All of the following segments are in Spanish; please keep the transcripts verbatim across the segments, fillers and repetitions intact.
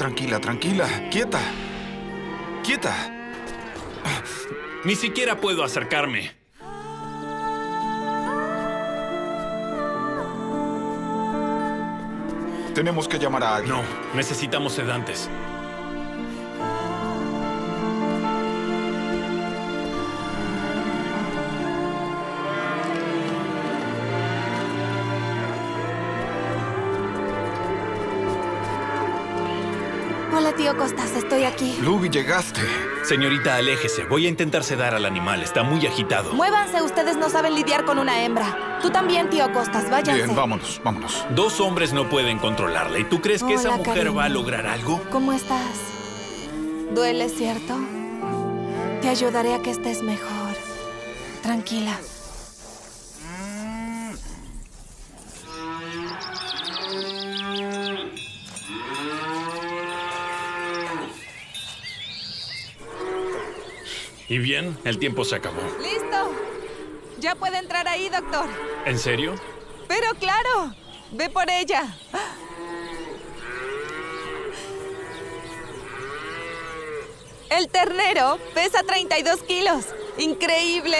Tranquila, tranquila. Quieta. Quieta. Ni siquiera puedo acercarme. Tenemos que llamar a alguien. No, necesitamos sedantes. Hola, tío Costas, estoy aquí. Luby, llegaste. Señorita, aléjese. Voy a intentar sedar al animal. Está muy agitado. Muévanse, ustedes no saben lidiar con una hembra. Tú también, tío Costas, váyanse. Bien, vámonos, vámonos. Dos hombres no pueden controlarla. ¿Y tú crees que Hola, esa mujer cariño. va a lograr algo? ¿Cómo estás? ¿Duele, cierto? Te ayudaré a que estés mejor. Tranquila. Y bien, el tiempo se acabó. ¡Listo! Ya puede entrar ahí, doctor. ¿En serio? Pero claro, ve por ella. El ternero pesa treinta y dos kilos. ¡Increíble!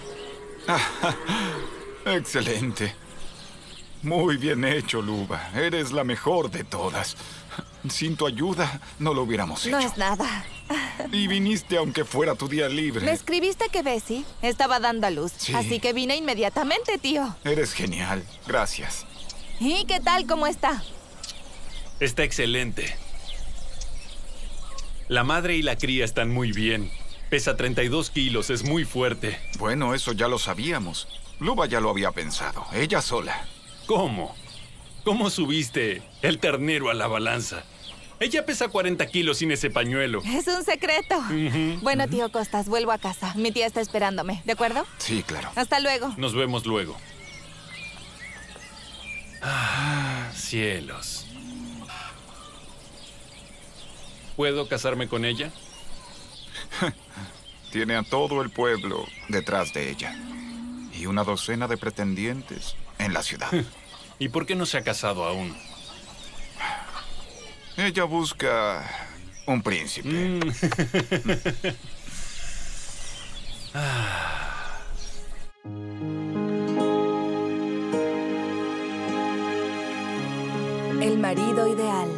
Excelente. Muy bien hecho, Luba. Eres la mejor de todas. Sin tu ayuda, no lo hubiéramos hecho. No es nada. Y viniste aunque fuera tu día libre. Me escribiste que Bessie estaba dando a luz. Sí. Así que vine inmediatamente, tío. Eres genial. Gracias. ¿Y qué tal? ¿Cómo está? Está excelente. La madre y la cría están muy bien. Pesa treinta y dos kilos, es muy fuerte. Bueno, eso ya lo sabíamos. Luba ya lo había pensado. Ella sola. ¿Cómo? ¿Cómo subiste el ternero a la balanza? Ella pesa cuarenta kilos sin ese pañuelo. Es un secreto. Ujú. Bueno, tío Costas, vuelvo a casa. Mi tía está esperándome, ¿de acuerdo? Sí, claro. Hasta luego. Nos vemos luego. Ah, cielos. ¿Puedo casarme con ella? Tiene a todo el pueblo detrás de ella. Y una docena de pretendientes en la ciudad. ¿Y por qué no se ha casado aún? Ella busca un príncipe. Mm. El marido ideal.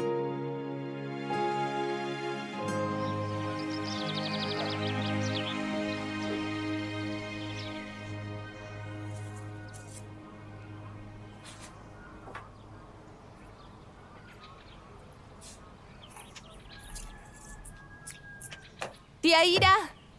Tía Ira.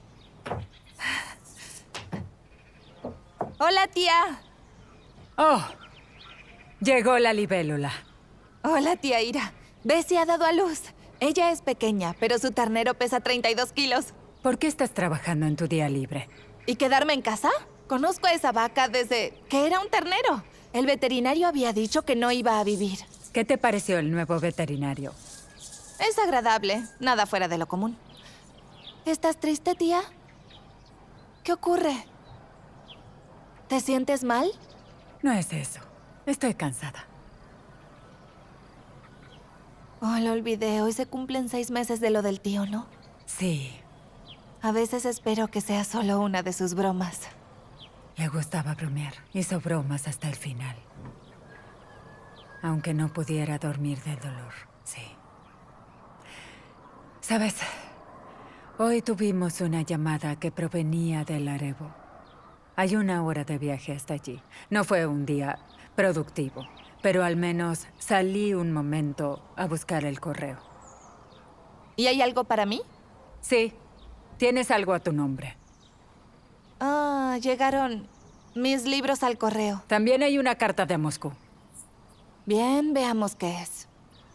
Hola, tía. Oh, llegó la libélula. Hola, tía Ira. Bessie ha dado a luz. Ella es pequeña, pero su ternero pesa treinta y dos kilos. ¿Por qué estás trabajando en tu día libre? ¿Y quedarme en casa? Conozco a esa vaca desde que era un ternero. El veterinario había dicho que no iba a vivir. ¿Qué te pareció el nuevo veterinario? Es agradable, nada fuera de lo común. ¿Estás triste, tía? ¿Qué ocurre? ¿Te sientes mal? No es eso. Estoy cansada. Oh, lo olvidé. Hoy se cumplen seis meses de lo del tío, ¿no? Sí, A veces espero que sea solo una de sus bromas. le gustaba bromear. Hizo bromas hasta el final. Aunque no pudiera dormir del dolor, sí. ¿Sabes? Hoy tuvimos una llamada que provenía del Larevo. Hay una hora de viaje hasta allí. No fue un día productivo, pero al menos salí un momento a buscar el correo. ¿Y hay algo para mí? Sí, tienes algo a tu nombre. Ah, llegaron mis libros al correo. También hay una carta de Moscú. Bien, veamos qué es.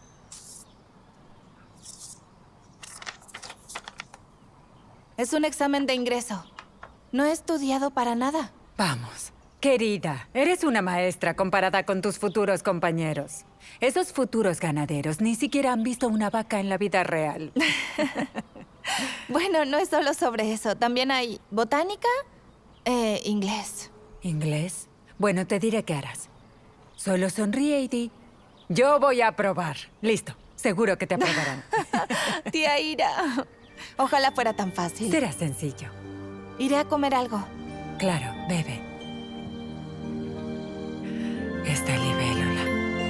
Es un examen de ingreso. No he estudiado para nada. Vamos, querida, eres una maestra comparada con tus futuros compañeros. Esos futuros ganaderos ni siquiera han visto una vaca en la vida real. Bueno, no es solo sobre eso. También hay botánica, eh, inglés. ¿Inglés? Bueno, te diré qué harás. Solo sonríe y di, yo voy a probar. Listo, Seguro que te aprobarán. Tía Ira. Ojalá fuera tan fácil. Será sencillo. Iré a comer algo. Claro, bebe. Esta libélula.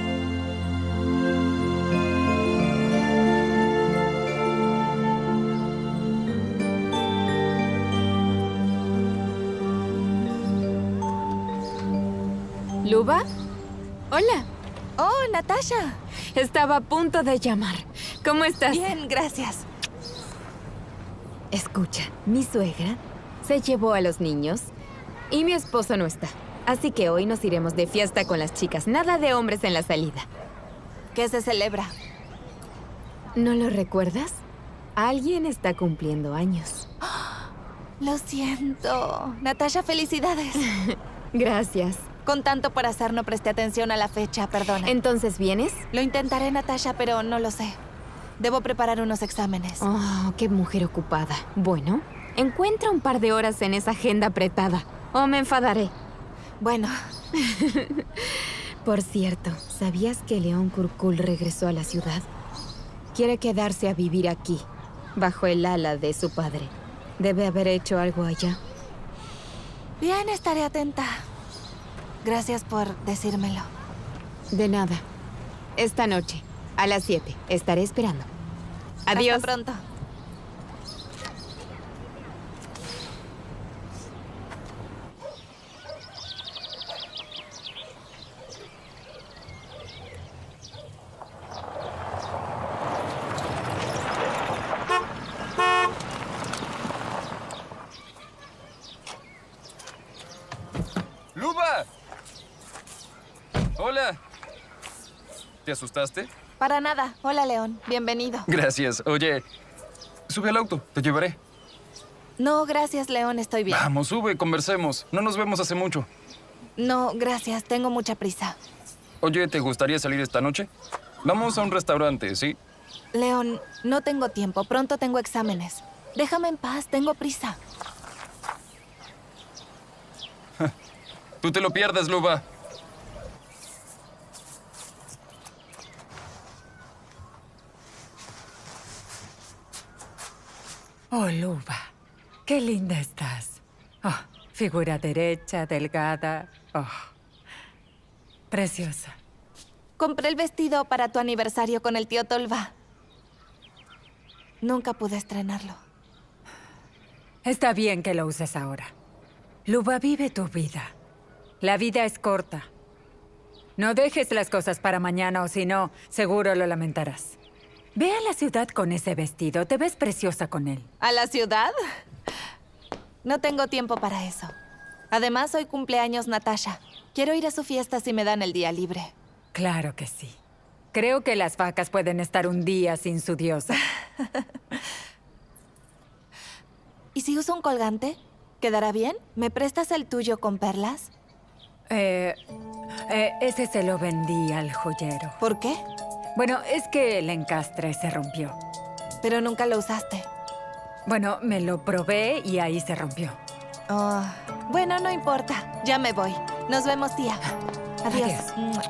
¿Luba? Hola. Oh, Natasha. Estaba a punto de llamar. ¿Cómo estás? Bien, gracias. Escucha, mi suegra se llevó a los niños y mi esposo no está. Así que hoy nos iremos de fiesta con las chicas. Nada de hombres en la salida. ¿Qué se celebra? ¿No lo recuerdas? Alguien está cumpliendo años. Lo siento. Natasha, felicidades. Gracias. Con tanto por hacer no presté atención a la fecha, perdona. ¿Entonces vienes? Lo intentaré, Natasha, pero no lo sé. Debo preparar unos exámenes. Oh, qué mujer ocupada. Bueno, encuentra un par de horas en esa agenda apretada o me enfadaré. Bueno. Por cierto, ¿sabías que León Kurkul regresó a la ciudad? Quiere quedarse a vivir aquí, bajo el ala de su padre. Debe haber hecho algo allá. Bien, estaré atenta. Gracias por decírmelo. De nada. Esta noche, a las siete, estaré esperando. Adiós. Hasta pronto. ¡Luba! Hola. ¿Te asustaste? Para nada. Hola, León. Bienvenido. Gracias. Oye, sube al auto, te llevaré. No, gracias, León. Estoy bien. Vamos, sube, conversemos. No nos vemos hace mucho. No, gracias. Tengo mucha prisa. Oye, ¿te gustaría salir esta noche? Vamos a un restaurante, ¿sí? León, no tengo tiempo. Pronto tengo exámenes. Déjame en paz. Tengo prisa. Tú te lo pierdes, Luba. Oh, Luba, qué linda estás. Oh, figura derecha, delgada. Oh, preciosa. Compré el vestido para tu aniversario con el tío Tolva. Nunca pude estrenarlo. Está bien que lo uses ahora. Luba, vive tu vida. La vida es corta. No dejes las cosas para mañana o si no, seguro lo lamentarás. Ve a la ciudad con ese vestido. Te ves preciosa con él. ¿A la ciudad? No tengo tiempo para eso. Además, hoy cumpleaños Natasha. Quiero ir a su fiesta si me dan el día libre. Claro que sí. Creo que las vacas pueden estar un día sin su diosa. ¿Y si uso un colgante? ¿Quedará bien? ¿Me prestas el tuyo con perlas? Eh, eh, ese se lo vendí al joyero. ¿Por qué? Bueno, es que el encastre se rompió. Pero nunca lo usaste. Bueno, me lo probé y ahí se rompió. Oh, bueno, no importa. Ya me voy. Nos vemos, tía. Adiós. Adiós.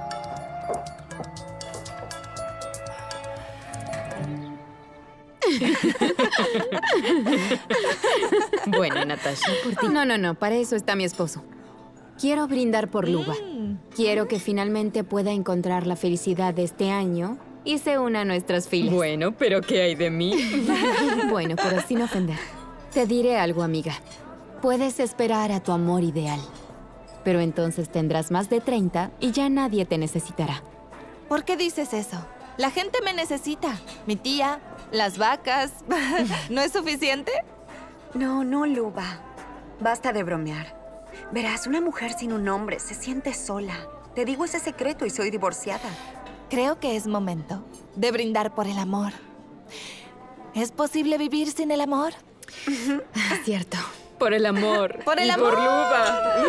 Bueno, Natasha, por ti. No, no, no. Para eso está mi esposo. Quiero brindar por Luba. Mm. Quiero que finalmente pueda encontrar la felicidad de este año y se una a nuestras filas. Bueno, pero ¿qué hay de mí? Bueno, pero sin ofender. Te diré algo, amiga. Puedes esperar a tu amor ideal. Pero entonces tendrás más de treinta y ya nadie te necesitará. ¿Por qué dices eso? La gente me necesita. Mi tía, las vacas. ¿No es suficiente? No, no, Luba. Basta de bromear. Verás, una mujer sin un hombre se siente sola. Te digo ese secreto y soy divorciada. Creo que es momento de brindar por el amor. ¿Es posible vivir sin el amor? Es cierto. Por el amor. ¡Por el y amor! Por Luba.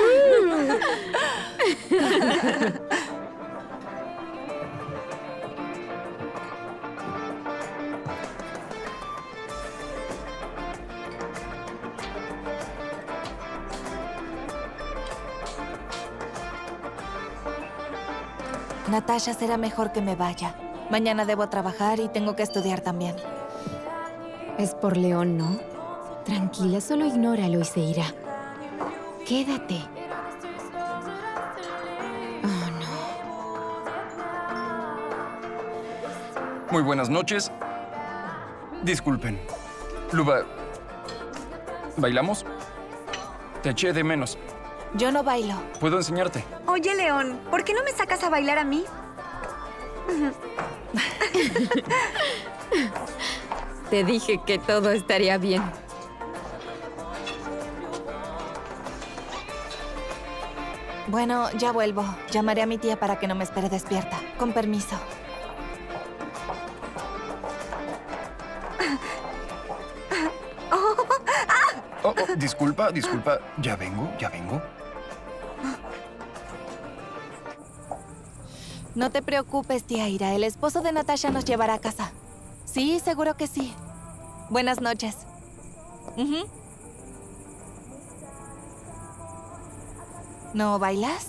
Natasha, será mejor que me vaya. Mañana debo trabajar y tengo que estudiar también. Es por León, ¿no? Tranquila, solo ignóralo y se irá. Quédate. Oh, no. Muy buenas noches. Disculpen. Luba, ¿bailamos? Te eché de menos. Yo no bailo. ¿Puedo enseñarte? Oye, León, ¿por qué no me sacas a bailar a mí? Te dije que todo estaría bien. Bueno, ya vuelvo. Llamaré a mi tía para que no me espere despierta. Con permiso. Oh, oh, disculpa, disculpa. Ya vengo, ya vengo. No te preocupes, tía Ira. El esposo de Natasha nos llevará a casa. Sí, seguro que sí. Buenas noches. Ujú. ¿No bailas?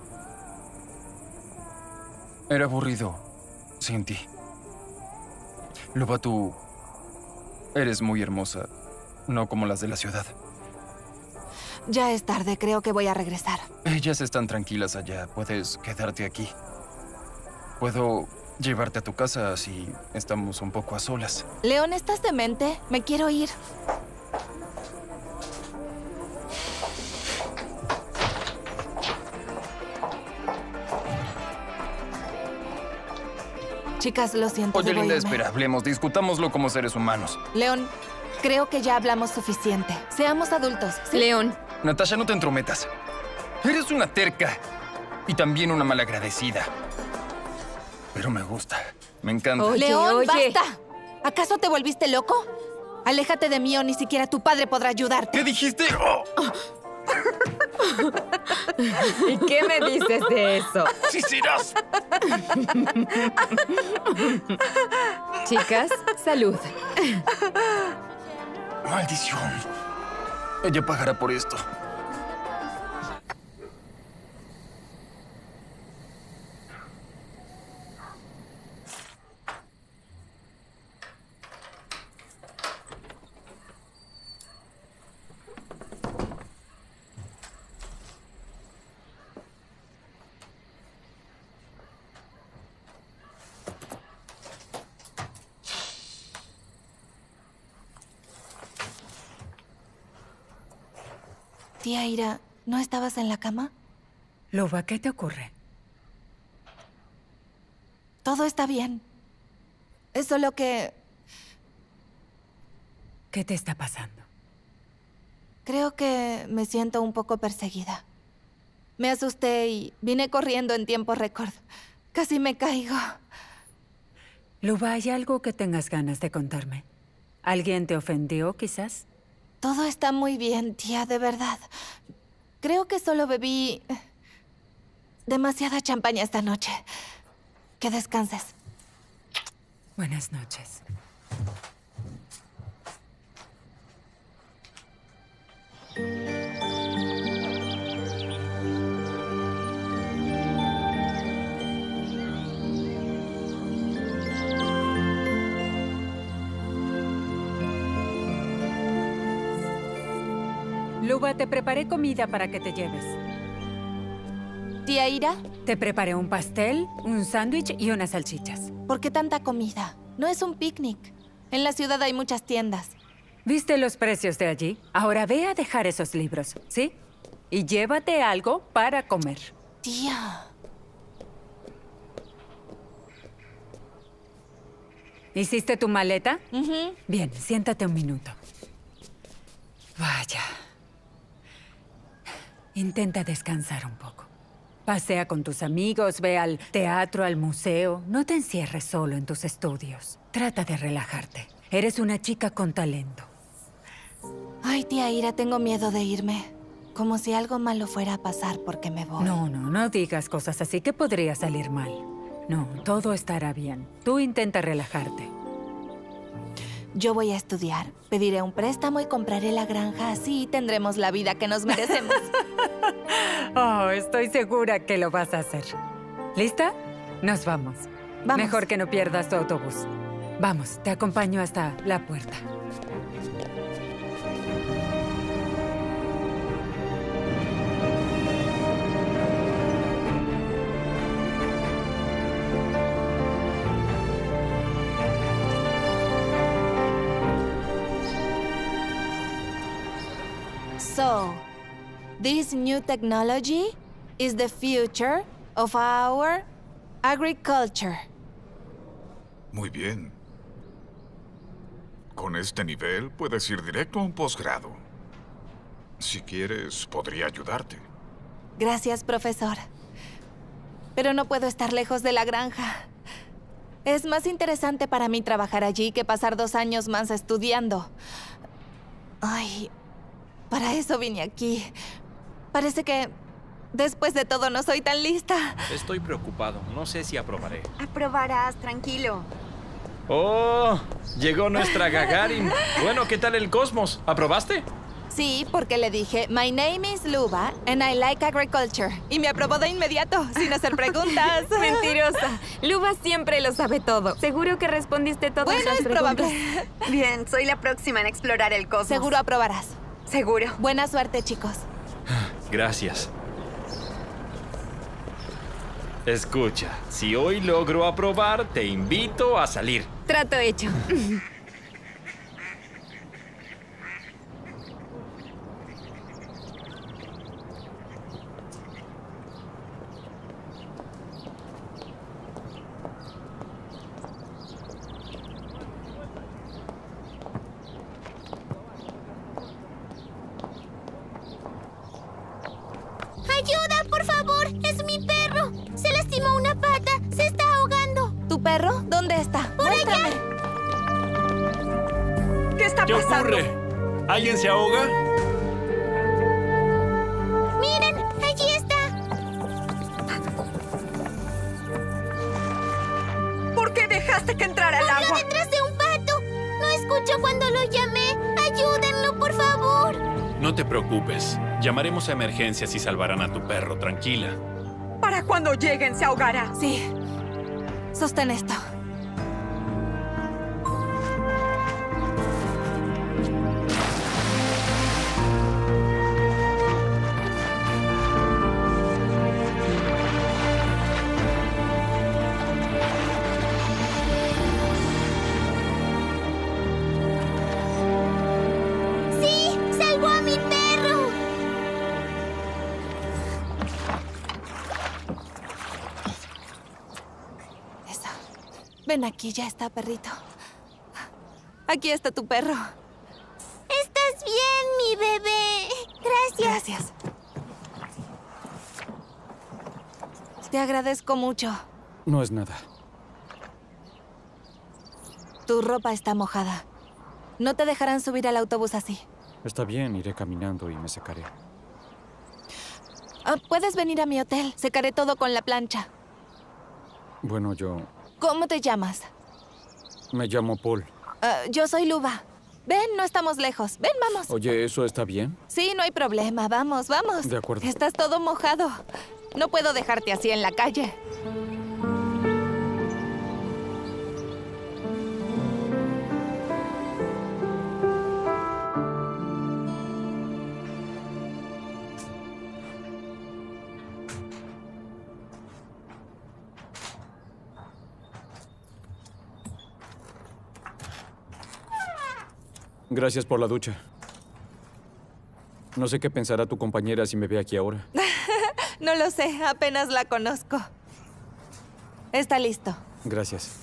Era aburrido sin ti. Luba, tú eres muy hermosa, no como las de la ciudad. Ya es tarde, creo que voy a regresar. Ellas están tranquilas allá. Puedes quedarte aquí. Puedo llevarte a tu casa si estamos un poco a solas. León, ¿estás demente? Me quiero ir. Chicas, lo siento. Oye, debo linda, irme. espera. Hablemos, discutámoslo como seres humanos. León, creo que ya hablamos suficiente. Seamos adultos, ¿sí? León, Natasha, no te entrometas. Eres una terca y también una malagradecida. Pero me gusta. Me encanta. Oye, León, oye. basta. ¿Acaso te volviste loco? Aléjate de mí o ni siquiera tu padre podrá ayudarte. ¿Qué dijiste? Oh, ¿y qué me dices de eso? ¡Sí serás! Chicas, salud. ¡Maldición! Ella pagará por esto. Tía Ira, ¿no estabas en la cama? Luba, ¿qué te ocurre? Todo está bien. Es solo que ¿Qué te está pasando? creo que me siento un poco perseguida. Me asusté y vine corriendo en tiempo récord. Casi me caigo. Luba, ¿hay algo que tengas ganas de contarme? ¿Alguien te ofendió, quizás? Todo está muy bien, tía, de verdad. Creo que solo bebí demasiada champaña esta noche. Que descanses. Buenas noches. Luba, te preparé comida para que te lleves. Tía Ira, Te preparé un pastel, un sándwich y unas salchichas. ¿por qué tanta comida? No es un picnic. En la ciudad hay muchas tiendas. ¿Viste los precios de allí? Ahora ve a dejar esos libros, ¿sí? Y llévate algo para comer. Tía. ¿Hiciste tu maleta? Ujú. Bien, siéntate un minuto. Vaya. Intenta descansar un poco. Pasea con tus amigos, ve al teatro, al museo. No te encierres solo en tus estudios. Trata de relajarte. Eres una chica con talento. Ay, tía Ira, tengo miedo de irme. Como si algo malo fuera a pasar porque me voy. No, no, no digas cosas así que podría salir mal. No, todo estará bien. Tú intenta relajarte. Yo voy a estudiar, pediré un préstamo y compraré la granja. Así tendremos la vida que nos merecemos. Oh, estoy segura que lo vas a hacer. ¿Lista? Nos vamos. Vamos. Mejor que no pierdas tu autobús. Vamos, te acompaño hasta la puerta. So, this new technology is the future of our agriculture. Muy bien. Con este nivel puedes ir directo a un posgrado. Si quieres, podría ayudarte. Gracias, profesor. Pero no puedo estar lejos de la granja. Es más interesante para mí trabajar allí que pasar dos años más estudiando. Ay, para eso vine aquí. Parece que, después de todo, no soy tan lista. Estoy preocupado. No sé si aprobaré. Aprobarás, tranquilo. ¡Oh! Llegó nuestra Gagarin. Bueno, ¿qué tal el Cosmos? ¿Aprobaste? Sí, porque le dije, my name is Luba and I like agriculture. Y me aprobó de inmediato, sin hacer preguntas. Mentirosa. Luba siempre lo sabe todo. Seguro que respondiste todas Bueno, las es preguntas. probable. Bien, soy la próxima en explorar el cosmos. Seguro aprobarás. Seguro. Buena suerte, chicos. Gracias. Escucha, si hoy logro aprobar, te invito a salir. Trato hecho. ¡Ayuda, por favor! ¡Es mi perro! ¡Se lastimó una pata! ¡Se está ahogando! ¿Tu perro? ¿Dónde está? ¡Por Muéstrame. allá! ¿Qué está ¿Qué pasando? ocurre? ¿Alguien se ahoga? ¡Miren! ¡Allí está! ¿Por qué dejaste que entrara el ¡Corrió agua? detrás de un pato! ¡No escuchó cuando lo llamé! ¡Ayúdenlo, por favor! No te preocupes. Llamaremos a emergencias y salvarán a tu perro, tranquila. Para cuando lleguen se ahogará. Sí. Sostén esto. ¡Sí! ¡Salvó a mi perro! Eso. Ven aquí, ya está, perrito. Aquí está tu perro. ¡Estás bien, mi bebé! Gracias. Gracias. Te agradezco mucho. No es nada. Tu ropa está mojada. No te dejarán subir al autobús así. Está bien, iré caminando y me secaré. Ah, puedes venir a mi hotel. Secaré todo con la plancha. Bueno, yo ¿Cómo te llamas? me llamo Paul. Ah, yo soy Luba. Ven, no estamos lejos. Ven, vamos. Oye, ¿eso está bien? Sí, no hay problema. Vamos, vamos. De acuerdo. Estás todo mojado. No puedo dejarte así en la calle. Gracias por la ducha. No sé qué pensará tu compañera si me ve aquí ahora. No lo sé, apenas la conozco. Está listo. Gracias.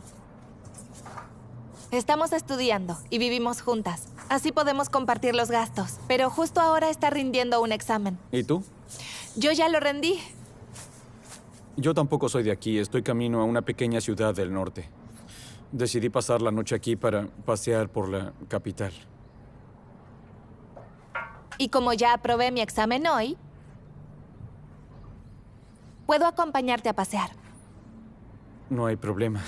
Estamos estudiando y vivimos juntas. Así podemos compartir los gastos. Pero justo ahora está rindiendo un examen. ¿Y tú? Yo ya lo rendí. Yo tampoco soy de aquí. Estoy camino a una pequeña ciudad del norte. Decidí pasar la noche aquí para pasear por la capital. Y como ya aprobé mi examen hoy, puedo acompañarte a pasear. No hay problema.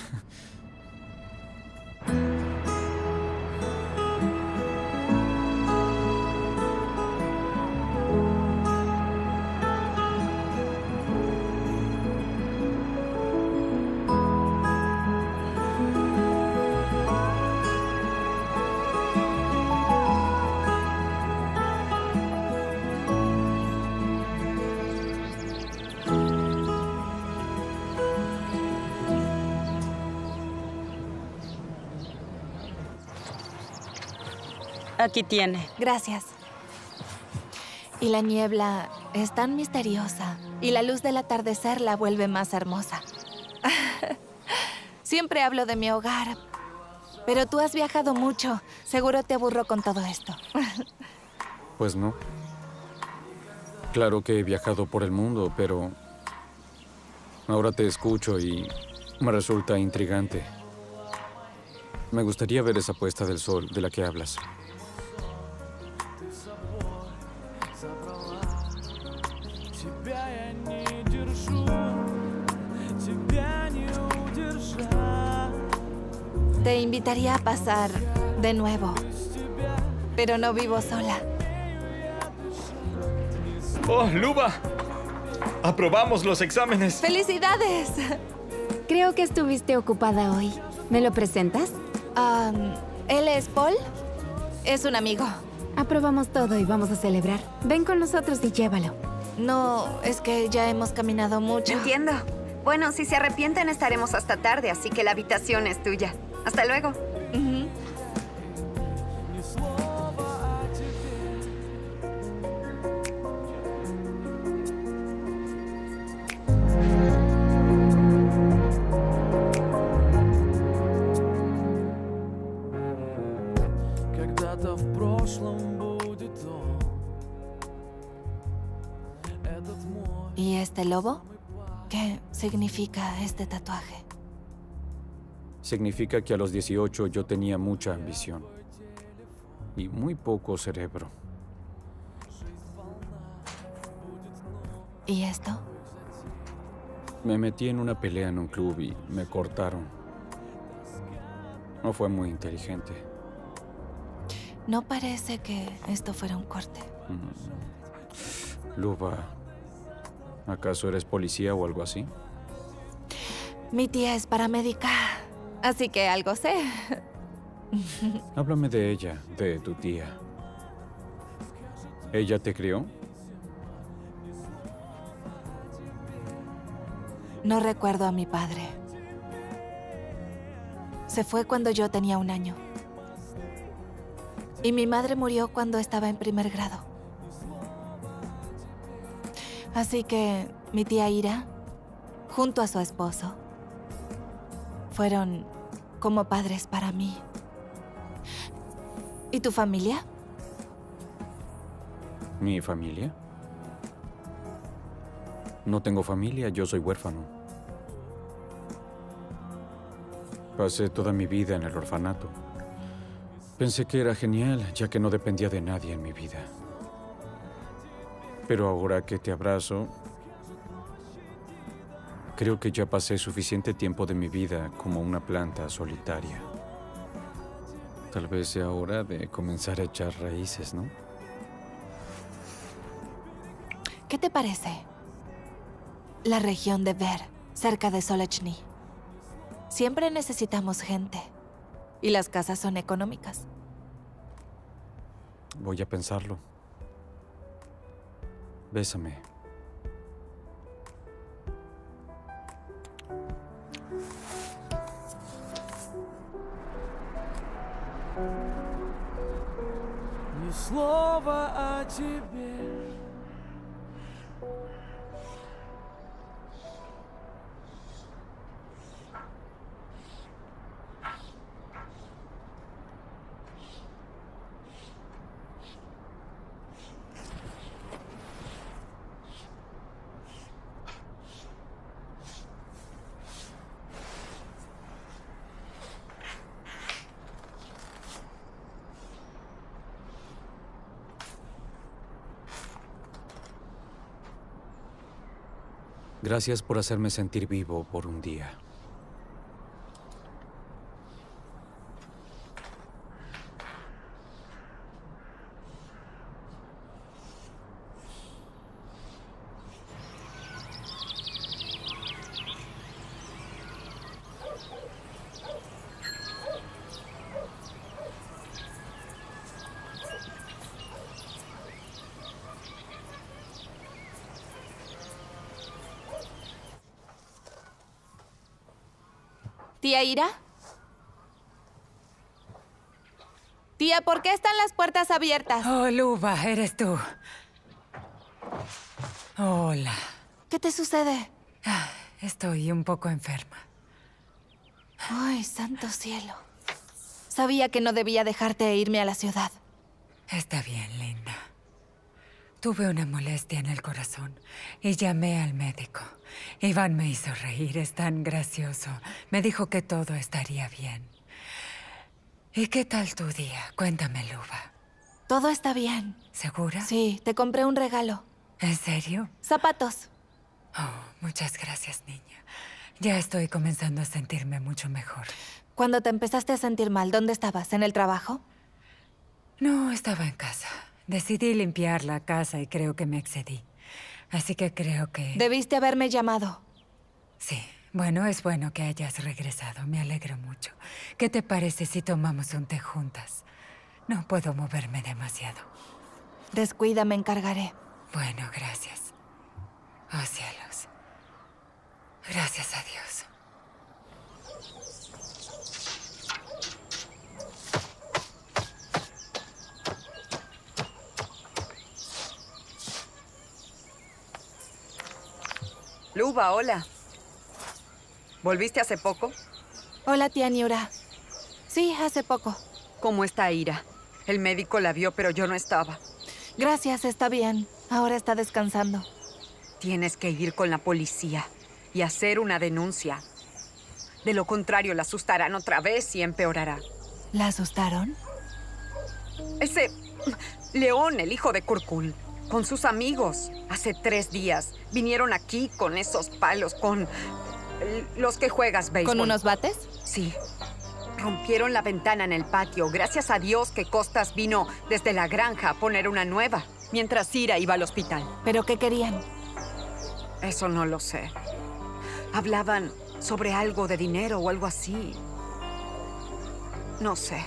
Aquí tiene. Gracias. Y la niebla es tan misteriosa, y la luz del atardecer la vuelve más hermosa. Siempre hablo de mi hogar, pero tú has viajado mucho. Seguro te aburro con todo esto. Pues no. Claro que he viajado por el mundo, pero ahora te escucho y me resulta intrigante. Me gustaría ver esa puesta del sol de la que hablas. Te invitaría a pasar de nuevo, pero no vivo sola. ¡Oh, Luba! ¡Aprobamos los exámenes! ¡Felicidades! Creo que estuviste ocupada hoy. ¿Me lo presentas? Um, ¿Él es Paul? Es un amigo. Aprobamos todo y vamos a celebrar. Ven con nosotros y llévalo. No, es que ya hemos caminado mucho. Entiendo. Bueno, si se arrepienten estaremos hasta tarde, así que la habitación es tuya. Hasta luego. Uh-huh. ¿Y este lobo? ¿Qué significa este tatuaje? Significa que a los dieciocho yo tenía mucha ambición y muy poco cerebro. ¿Y esto? Me metí en una pelea en un club y me cortaron. No fue muy inteligente. No parece que esto fuera un corte. Mm. Luba, ¿acaso eres policía o algo así? Mi tía es paramédica, así que algo sé. Háblame de ella, de tu tía. ¿Ella te crió? No recuerdo a mi padre. Se fue cuando yo tenía un año. Y mi madre murió cuando estaba en primer grado. Así que mi tía Ira, junto a su esposo, fueron como padres para mí. ¿Y tu familia? ¿Mi familia? No tengo familia, yo soy huérfano. Pasé toda mi vida en el orfanato. Pensé que era genial, ya que no dependía de nadie en mi vida. Pero ahora que te abrazo, creo que ya pasé suficiente tiempo de mi vida como una planta solitaria. Tal vez sea hora de comenzar a echar raíces, ¿no? ¿Qué te parece la región de Ver, cerca de Solechny? Siempre necesitamos gente. Y las casas son económicas. Voy a pensarlo. Bésame. Ни слова о тебе. Gracias por hacerme sentir vivo por un día. ¿Tía Ira? Tía, ¿por qué están las puertas abiertas? Oh, Luba, eres tú. Hola. ¿Qué te sucede? Estoy un poco enferma. Ay, santo cielo. Sabía que no debía dejarte e irme a la ciudad. Está bien, linda. Tuve una molestia en el corazón y llamé al médico. Iván me hizo reír, es tan gracioso. Me dijo que todo estaría bien. ¿Y qué tal tu día? Cuéntame, Luba. Todo está bien. ¿Segura? Sí, te compré un regalo. ¿En serio? Zapatos. Oh, muchas gracias, niña. Ya estoy comenzando a sentirme mucho mejor. Cuando te empezaste a sentir mal, ¿dónde estabas? ¿En el trabajo? No, estaba en casa. Decidí limpiar la casa y creo que me excedí. Así que creo que... Debiste haberme llamado. Sí. Bueno, es bueno que hayas regresado. Me alegro mucho. ¿Qué te parece si tomamos un té juntas? No puedo moverme demasiado. Descuida, me encargaré. Bueno, gracias. Oh, cielos. Gracias a Dios. Luba, hola. ¿Volviste hace poco? Hola, tía Niura. Sí, hace poco. ¿Cómo está Ira? El médico la vio, pero yo no estaba. Gracias, está bien. Ahora está descansando. Tienes que ir con la policía y hacer una denuncia. De lo contrario, la asustarán otra vez y empeorará. ¿La asustaron? Ese León, el hijo de Kurkul, con sus amigos. Hace tres días vinieron aquí con esos palos, con los que juegas béisbol. ¿Con unos bates? Sí. Rompieron la ventana en el patio. Gracias a Dios que Costas vino desde la granja a poner una nueva, mientras Ira iba al hospital. ¿Pero qué querían? Eso no lo sé. Hablaban sobre algo de dinero o algo así. No sé.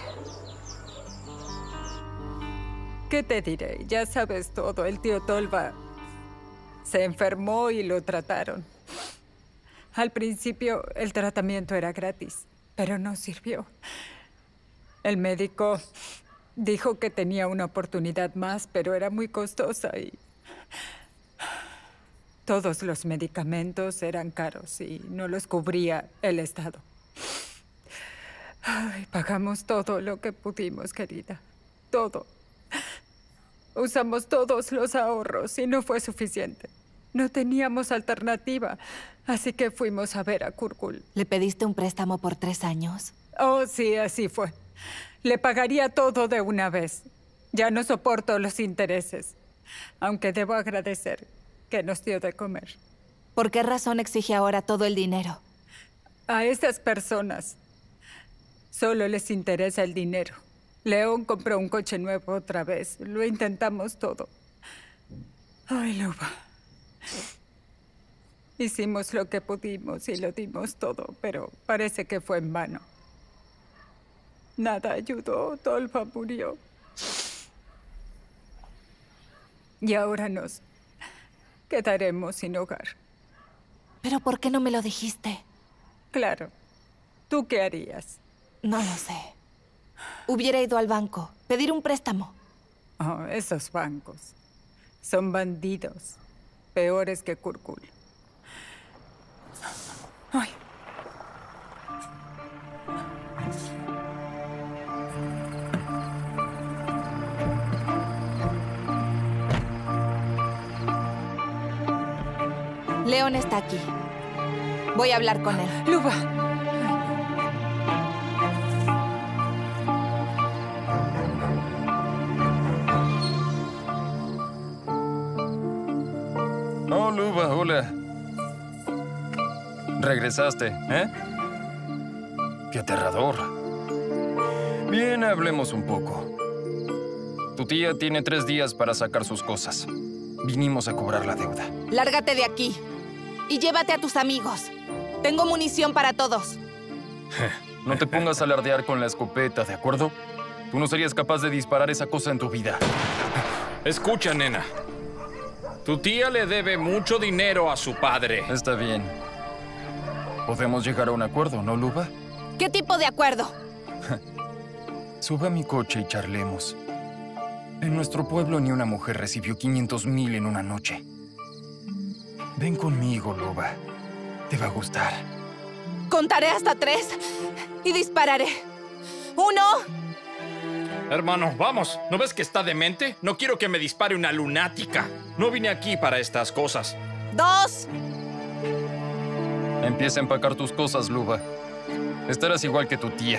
¿Qué te diré? Ya sabes todo. El tío Tolva se enfermó y lo trataron. Al principio, el tratamiento era gratis, pero no sirvió. El médico dijo que tenía una oportunidad más, pero era muy costosa y... todos los medicamentos eran caros y no los cubría el Estado. Ay, pagamos todo lo que pudimos, querida. Todo. Usamos todos los ahorros y no fue suficiente. No teníamos alternativa, así que fuimos a ver a Kurkul. ¿Le pediste un préstamo por tres años? Oh, sí, así fue. Le pagaría todo de una vez. Ya no soporto los intereses, aunque debo agradecer que nos dio de comer. ¿Por qué razón exige ahora todo el dinero? A esas personas solo les interesa el dinero. León compró un coche nuevo otra vez. Lo intentamos todo. Ay, Luba. Hicimos lo que pudimos y lo dimos todo, pero parece que fue en vano. Nada ayudó. Tolva murió. Y ahora nos quedaremos sin hogar. ¿Pero por qué no me lo dijiste? Claro. ¿Tú qué harías? No lo sé. Hubiera ido al banco, pedir un préstamo. Oh, esos bancos son bandidos, peores que Kurkul. Ay. León está aquí. Voy a hablar con él. Luba. Oh, Luba, hola. Regresaste, ¿eh? Qué aterrador. Bien, hablemos un poco. Tu tía tiene tres días para sacar sus cosas. Vinimos a cobrar la deuda. Lárgate de aquí y llévate a tus amigos. Tengo munición para todos. No te pongas a alardear con la escopeta, ¿de acuerdo? Tú no serías capaz de disparar esa cosa en tu vida. Escucha, nena. Tu tía le debe mucho dinero a su padre. Está bien. Podemos llegar a un acuerdo, ¿no, Luba? ¿Qué tipo de acuerdo? Sube a mi coche y charlemos. En nuestro pueblo ni una mujer recibió quinientos mil en una noche. Ven conmigo, Luba. Te va a gustar. Contaré hasta tres y dispararé. ¡Uno! Hermano, vamos. ¿No ves que está demente? No quiero que me dispare una lunática. No vine aquí para estas cosas. ¡Dos! Empieza a empacar tus cosas, Luba. Estarás igual que tu tía.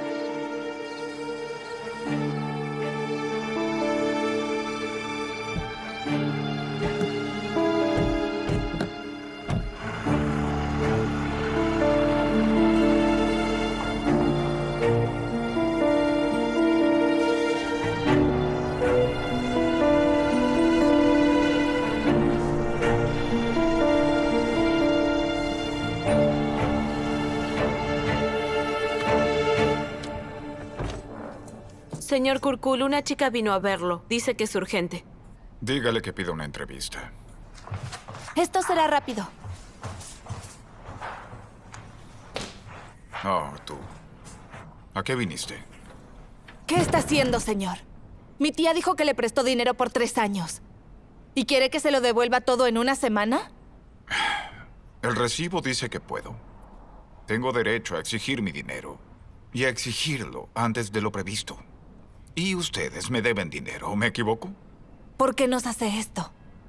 Señor Kurkul, una chica vino a verlo. Dice que es urgente. Dígale que pida una entrevista. Esto será rápido. Oh, tú. ¿A qué viniste? ¿Qué está haciendo, señor? Mi tía dijo que le prestó dinero por tres años. ¿Y quiere que se lo devuelva todo en una semana? El recibo dice que puedo. Tengo derecho a exigir mi dinero. Y a exigirlo antes de lo previsto. Y ustedes me deben dinero, ¿me equivoco? ¿Por qué nos hace esto?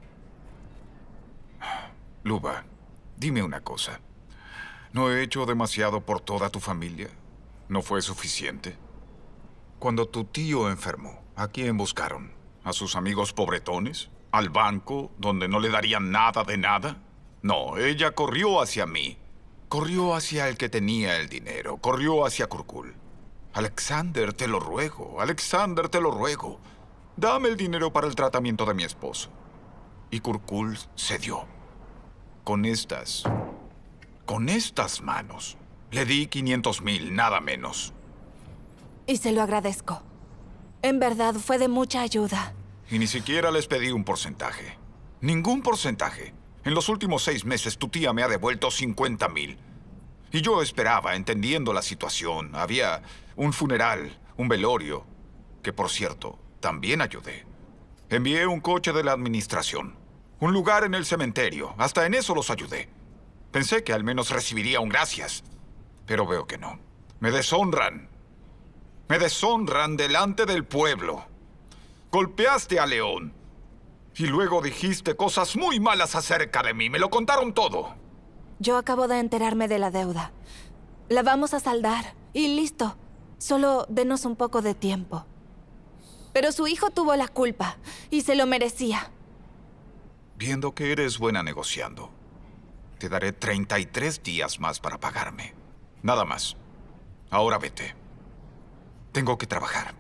Luba, dime una cosa. ¿No he hecho demasiado por toda tu familia? ¿No fue suficiente? Cuando tu tío enfermó, ¿a quién buscaron? ¿A sus amigos pobretones? ¿Al banco, donde no le darían nada de nada? No, ella corrió hacia mí. Corrió hacia el que tenía el dinero. Corrió hacia Kurkul. Alexander, te lo ruego. Alexander, te lo ruego. Dame el dinero para el tratamiento de mi esposo. Y Kurkul cedió. Con estas... Con estas manos. Le di quinientos mil, nada menos. Y se lo agradezco. En verdad, fue de mucha ayuda. Y ni siquiera les pedí un porcentaje. Ningún porcentaje. En los últimos seis meses, tu tía me ha devuelto cincuenta mil. Y yo esperaba, entendiendo la situación. Había un funeral, un velorio, que por cierto, también ayudé. Envié un coche de la administración. Un lugar en el cementerio. Hasta en eso los ayudé. Pensé que al menos recibiría un gracias. Pero veo que no. Me deshonran. Me deshonran delante del pueblo. Golpeaste a León. Y luego dijiste cosas muy malas acerca de mí. Me lo contaron todo. Yo acabo de enterarme de la deuda. La vamos a saldar. Y listo. Solo denos un poco de tiempo. Pero su hijo tuvo la culpa. Y se lo merecía. Viendo que eres buena negociando, te daré treinta y tres días más para pagarme. Nada más. Ahora vete. Tengo que trabajar.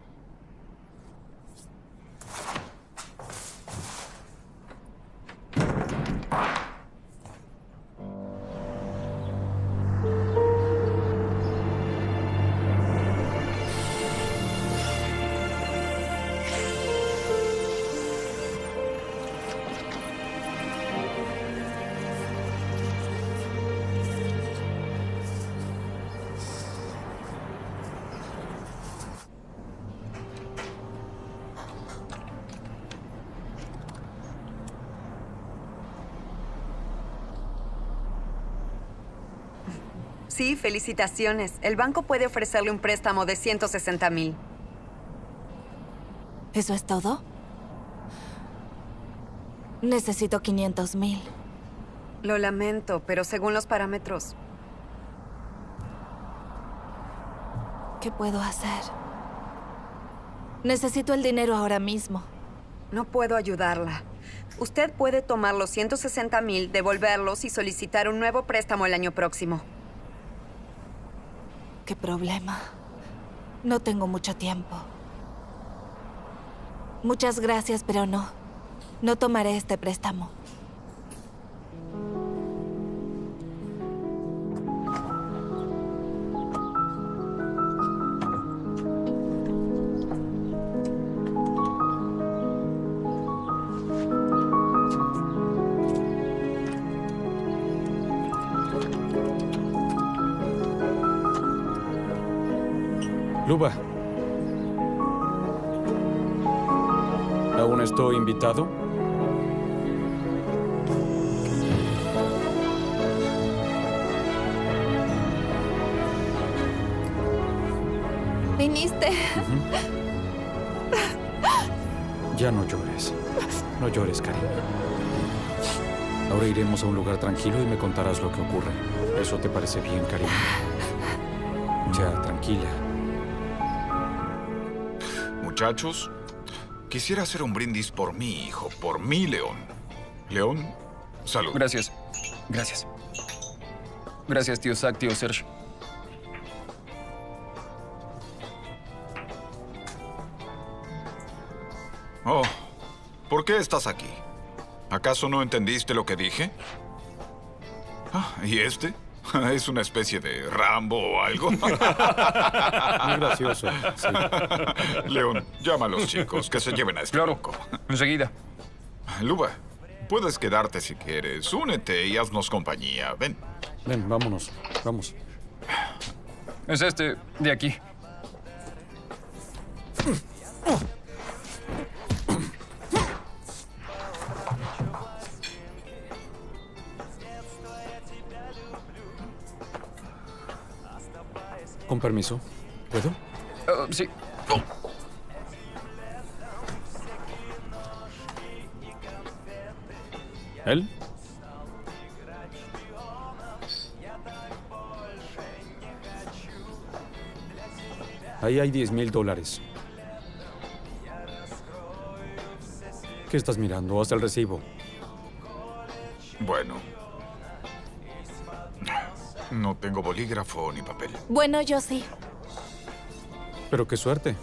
Sí, felicitaciones. El banco puede ofrecerle un préstamo de ciento sesenta mil. ¿Eso es todo? Necesito quinientos mil. Lo lamento, pero según los parámetros... ¿Qué puedo hacer? Necesito el dinero ahora mismo. No puedo ayudarla. Usted puede tomar los ciento sesenta mil, devolverlos y solicitar un nuevo préstamo el año próximo. ¿Qué problema? No tengo mucho tiempo. Muchas gracias, pero no. No tomaré este préstamo. Luba, ¿Aún estoy invitado? ¿Viniste? Uh-huh. Ya no llores. No llores, cariño. Ahora iremos a un lugar tranquilo y me contarás lo que ocurre. ¿Eso te parece bien, cariño? Ya, tranquila. Muchachos, quisiera hacer un brindis por mi hijo, por mi León. León, salud. Gracias. Gracias. Gracias, tío Zack, tío Serge. Oh, ¿por qué estás aquí? ¿Acaso no entendiste lo que dije? Ah, ¿y este? ¿Es una especie de Rambo o algo? Muy gracioso, sí. León, llama a los chicos que se lleven a este Claro, loco. enseguida. Luba, puedes quedarte si quieres. Únete y haznos compañía. Ven. Ven, vámonos. Vamos. Es este de aquí. Con permiso. ¿Puedo? Uh, sí. Oh. ¿Él? Ahí hay diez mil dólares. ¿Qué estás mirando? Haz el recibo. Bueno. No tengo bolígrafo ni papel. Bueno, yo sí. Pero qué suerte.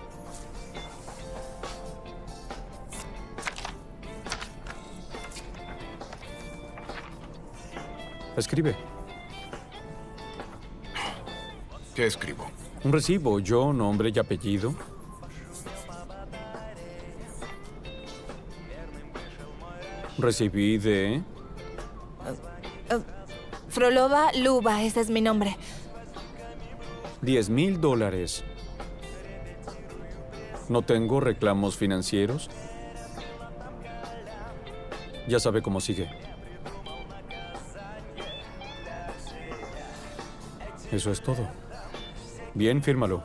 Escribe. ¿Qué escribo? Un recibo, yo, nombre y apellido. Recibí de... Uh, uh, Frolova Luba, ese es mi nombre. Diez mil dólares. ¿No tengo reclamos financieros? Ya sabe cómo sigue. Eso es todo. Bien, fírmalo.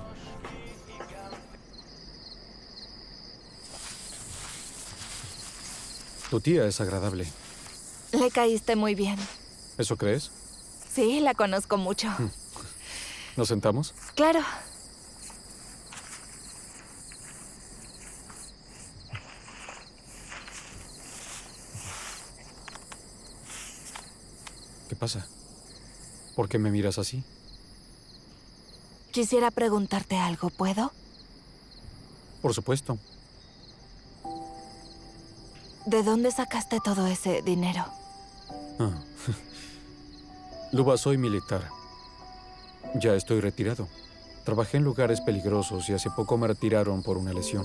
Tu tía es agradable. Le caíste muy bien. ¿Eso crees? Sí, la conozco mucho. ¿Nos sentamos? Claro. ¿Qué pasa? ¿Por qué me miras así? Quisiera preguntarte algo, ¿puedo? Por supuesto. ¿De dónde sacaste todo ese dinero? Ah. Luba, soy militar. Ya estoy retirado. Trabajé en lugares peligrosos y hace poco me retiraron por una lesión.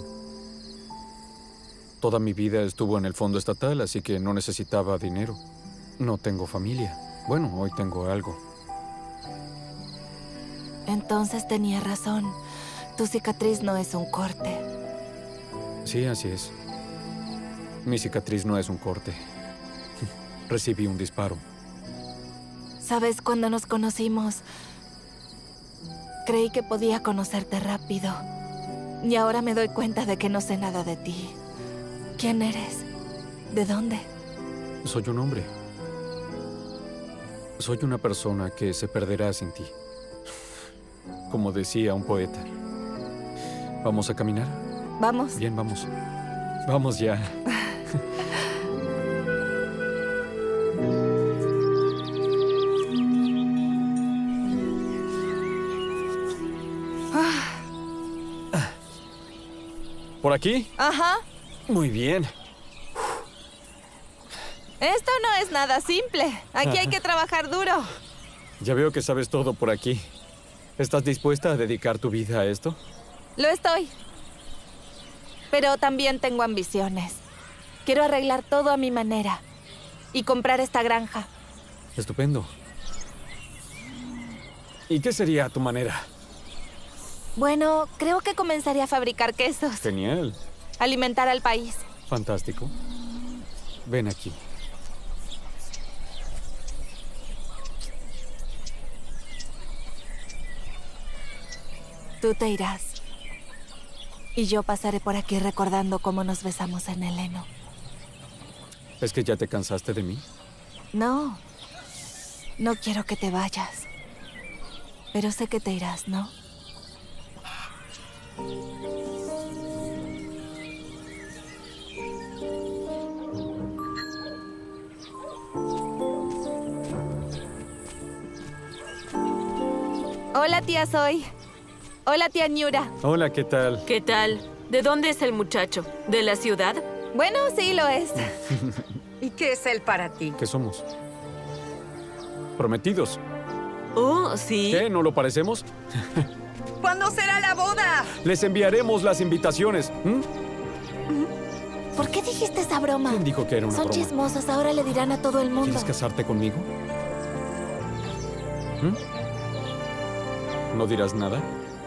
Toda mi vida estuvo en el fondo estatal, así que no necesitaba dinero. No tengo familia. Bueno, hoy tengo algo. Entonces tenía razón. Tu cicatriz no es un corte. Sí, así es. Mi cicatriz no es un corte. Recibí un disparo. ¿Sabes? Cuando nos conocimos, creí que podía conocerte rápido. Y ahora me doy cuenta de que no sé nada de ti. ¿Quién eres? ¿De dónde? Soy un hombre. Soy una persona que se perderá sin ti. Como decía un poeta. ¿Vamos a caminar? Vamos. Bien, vamos. Vamos ya. ¿Por aquí? Ajá. Muy bien. Esto no es nada simple. Aquí hay que trabajar duro. Ya veo que sabes todo por aquí. ¿Estás dispuesta a dedicar tu vida a esto? Lo estoy. Pero también tengo ambiciones. Quiero arreglar todo a mi manera y comprar esta granja. Estupendo. ¿Y qué sería a tu manera? Bueno, creo que comenzaría a fabricar quesos. Genial. alimentar al país. Fantástico. Ven aquí. Tú te irás. Y yo pasaré por aquí recordando cómo nos besamos en el heno. ¿Es que ya te cansaste de mí? No. No quiero que te vayas. Pero sé que te irás, ¿no? Hola, tía Zoe. Hola, tía Ñura. Hola, ¿qué tal? ¿Qué tal? ¿De dónde es el muchacho? ¿De la ciudad? Bueno, sí lo es. ¿Y qué es él para ti? ¿Qué somos? ¿Prometidos? Oh, sí. ¿Qué? ¿No lo parecemos? ¿Cuándo será la boda? Les enviaremos las invitaciones. ¿Mm? ¿Por qué dijiste esa broma? ¿Quién dijo que era una Son broma? chismosos, ahora le dirán a todo el mundo. ¿Quieres casarte conmigo? ¿Mm? ¿No dirás nada?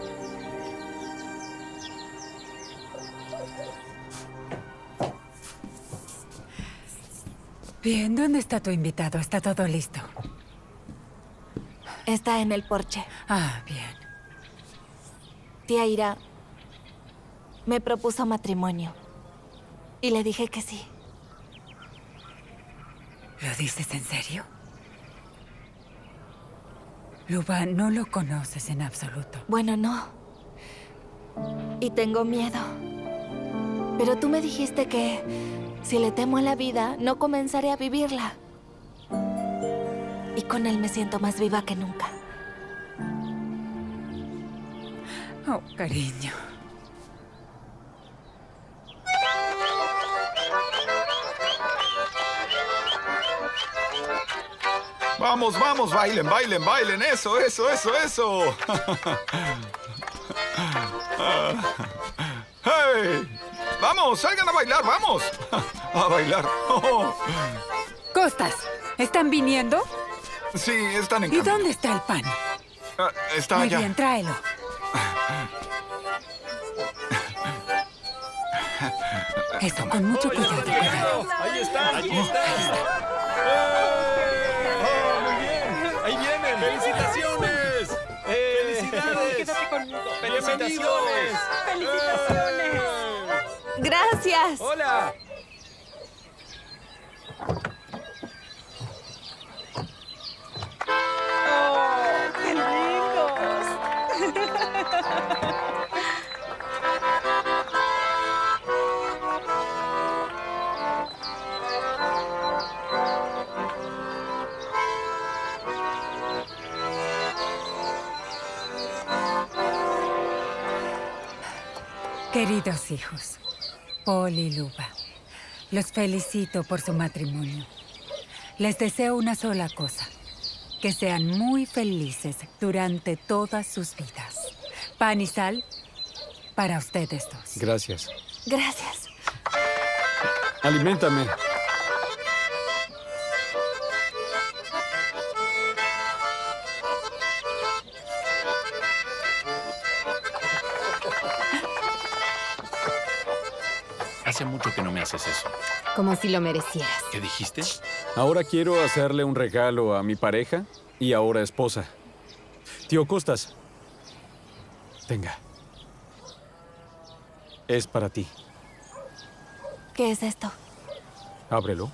Bien, ¿dónde está tu invitado? Está todo listo. Está en el porche. Ah, bien. Tía Ira me propuso matrimonio. Y le dije que sí. ¿Lo dices en serio? Luba, no lo conoces en absoluto. Bueno, no. Y tengo miedo. Pero tú me dijiste que si le temo a la vida, no comenzaré a vivirla. Y con él me siento más viva que nunca. Oh, cariño. Vamos, vamos, bailen, bailen, bailen. Eso, eso, eso, eso. ¡Hey! ¡Vamos, salgan a bailar, vamos! A bailar. Oh. Costas, ¿están viniendo? Sí, están en ¿Y camino. dónde está el pan? Ah, está Muy allá. bien, tráelo. Eso, con mucho cuidado, cuidado. Ahí está, ahí está. ¡Oh, muy bien! ¡Ahí vienen! ¡Felicitaciones! ¡Felicidades! Quédate conmigo. ¡Felicitaciones! ¡Felicitaciones! ¡Gracias! ¡Hola! ¡Qué lindos! Queridos hijos, Paul y Luba, los felicito por su matrimonio. Les deseo una sola cosa, que sean muy felices durante todas sus vidas. Pan y sal para ustedes dos. Gracias. Gracias. Aliméntame. Hace mucho que no me haces eso. Como si lo merecieras. ¿Qué dijiste? Ahora quiero hacerle un regalo a mi pareja y ahora esposa. Tío Costas. Tenga. Es para ti. ¿Qué es esto? Ábrelo.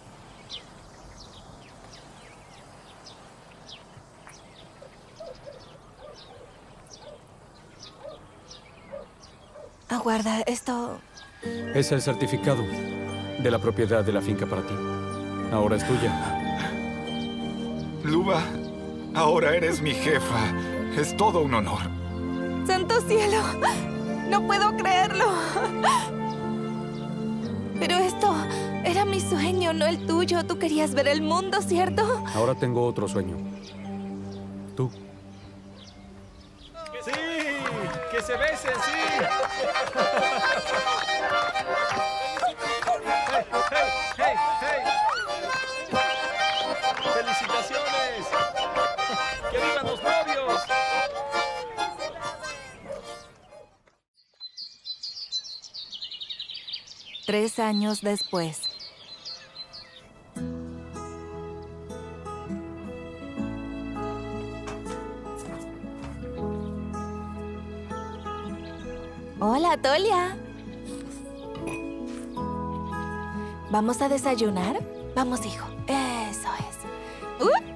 Aguarda, esto... Es el certificado de la propiedad de la finca para ti. Ahora es tuya. Luba, ahora eres mi jefa. Es todo un honor. ¡Santo cielo! ¡No puedo creerlo! Pero esto era mi sueño, no el tuyo. Tú querías ver el mundo, ¿cierto? Ahora tengo otro sueño. Tú. ¡Sí! ¡Que se besen, sí! ¡Hey, hey, hey, hey! ¡Felicitaciones! ¡Que vivan los novios! Tres años después. Hola, Tolia. ¿Vamos a desayunar? Vamos, hijo. Eso es. Uh.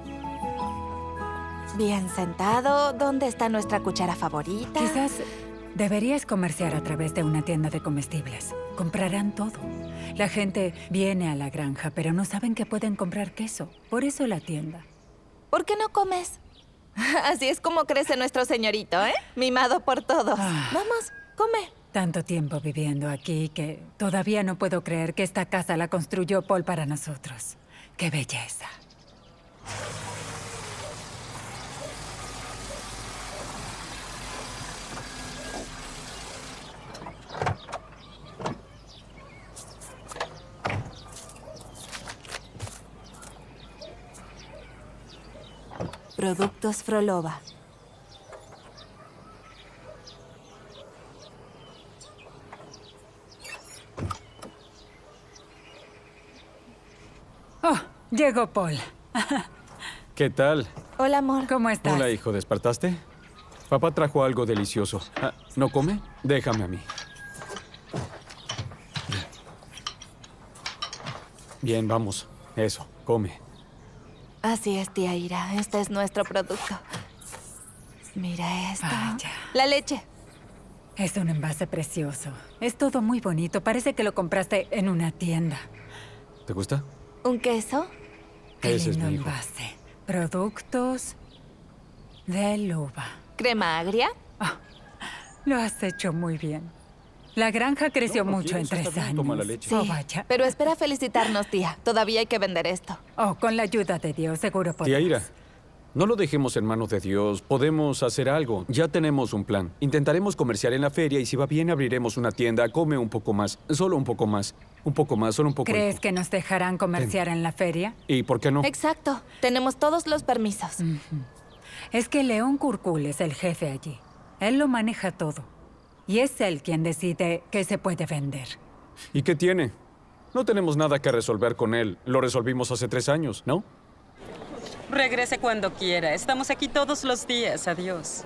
Bien sentado. ¿Dónde está nuestra cuchara favorita? Quizás deberías comerciar a través de una tienda de comestibles. Comprarán todo. La gente viene a la granja, pero no saben que pueden comprar queso. Por eso la tienda. ¿Por qué no comes? Así es como crece nuestro señorito, ¿eh? Mimado por todos. Ah. Vamos, come. Tanto tiempo viviendo aquí que todavía no puedo creer que esta casa la construyó Paul para nosotros. ¡Qué belleza! Productos Frolova. ¡Oh! Llegó Paul. ¿Qué tal? Hola, amor. ¿Cómo estás? Hola, hijo. ¿Despertaste? Papá trajo algo delicioso. Ah, ¿no come? Déjame a mí. Bien, vamos. Eso, come. Así es, tía Ira. Este es nuestro producto. Mira esto. Vaya. La leche. Es un envase precioso. Es todo muy bonito. Parece que lo compraste en una tienda. ¿Te gusta? ¿Un queso? Qué Ese es lindo mi hijo. envase. Productos de Luva. ¿Crema agria? Oh, lo has hecho muy bien. La granja creció No, no mucho en quieres, está tres bien, años. toma la leche. Sí, Oh, vaya. pero espera felicitarnos, tía. Todavía hay que vender esto. Oh, con la ayuda de Dios, seguro podemos. Tía Ira, no lo dejemos en manos de Dios. Podemos hacer algo. Ya tenemos un plan. Intentaremos comerciar en la feria y si va bien abriremos una tienda. Come un poco más. Solo un poco más. Un poco más, solo un poco. ¿Crees hijo. que nos dejarán comerciar en la feria? ¿Y por qué no? Exacto. Tenemos todos los permisos. Es que León Curcul es el jefe allí. Él lo maneja todo. Y es él quien decide qué se puede vender. ¿Y qué tiene? No tenemos nada que resolver con él. Lo resolvimos hace tres años, ¿no? Regrese cuando quiera. Estamos aquí todos los días. Adiós.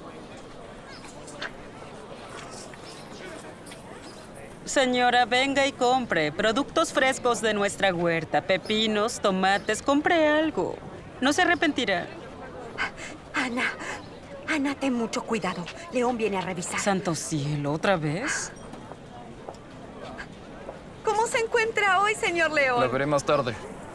Señora, venga y compre. Productos frescos de nuestra huerta. Pepinos, tomates. Compre algo. No se arrepentirá. Ana, Ana, ten mucho cuidado. León viene a revisar. Santo cielo, ¿otra vez? ¿Cómo se encuentra hoy, señor León? La veré más tarde.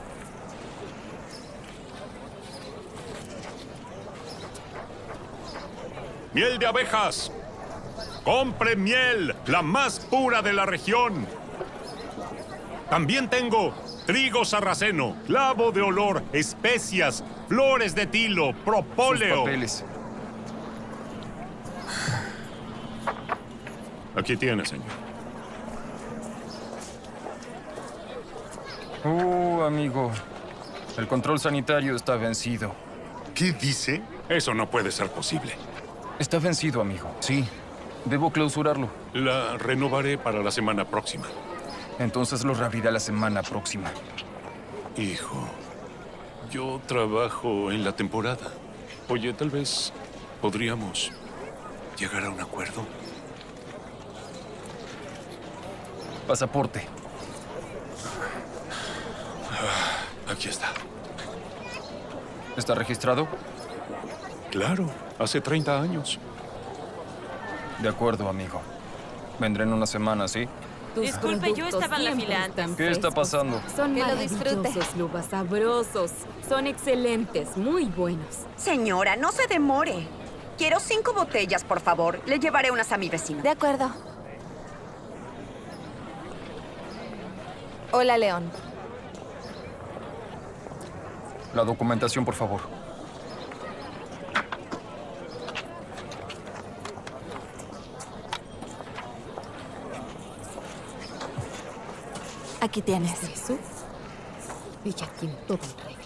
¡Miel de abejas! ¡Compre miel! ¡La más pura de la región! También tengo trigo sarraceno, clavo de olor, especias, flores de tilo, propóleo. Sus papeles. Aquí tiene, señor. Uh, amigo. El control sanitario está vencido. ¿Qué dice? Eso no puede ser posible. Está vencido, amigo. Sí. Debo clausurarlo. La renovaré para la semana próxima. Entonces lo reabrirá la semana próxima. Hijo, yo trabajo en la temporada. Oye, tal vez podríamos llegar a un acuerdo. Pasaporte. Ah, aquí está. ¿Está registrado? Claro, hace treinta años. De acuerdo, amigo. Vendré en una semana, ¿sí? Tus Disculpe, yo estaba en la fila antes. ¿Qué está pasando? Son Que lo disfrute. maravillosos, Luva, sabrosos. Son excelentes, muy buenos. Señora, no se demore. Quiero cinco botellas, por favor. Le llevaré unas a mi vecino. De acuerdo. Hola, León. La documentación, por favor. Aquí tienes. ¿Eso? Ella tiene todo en regla.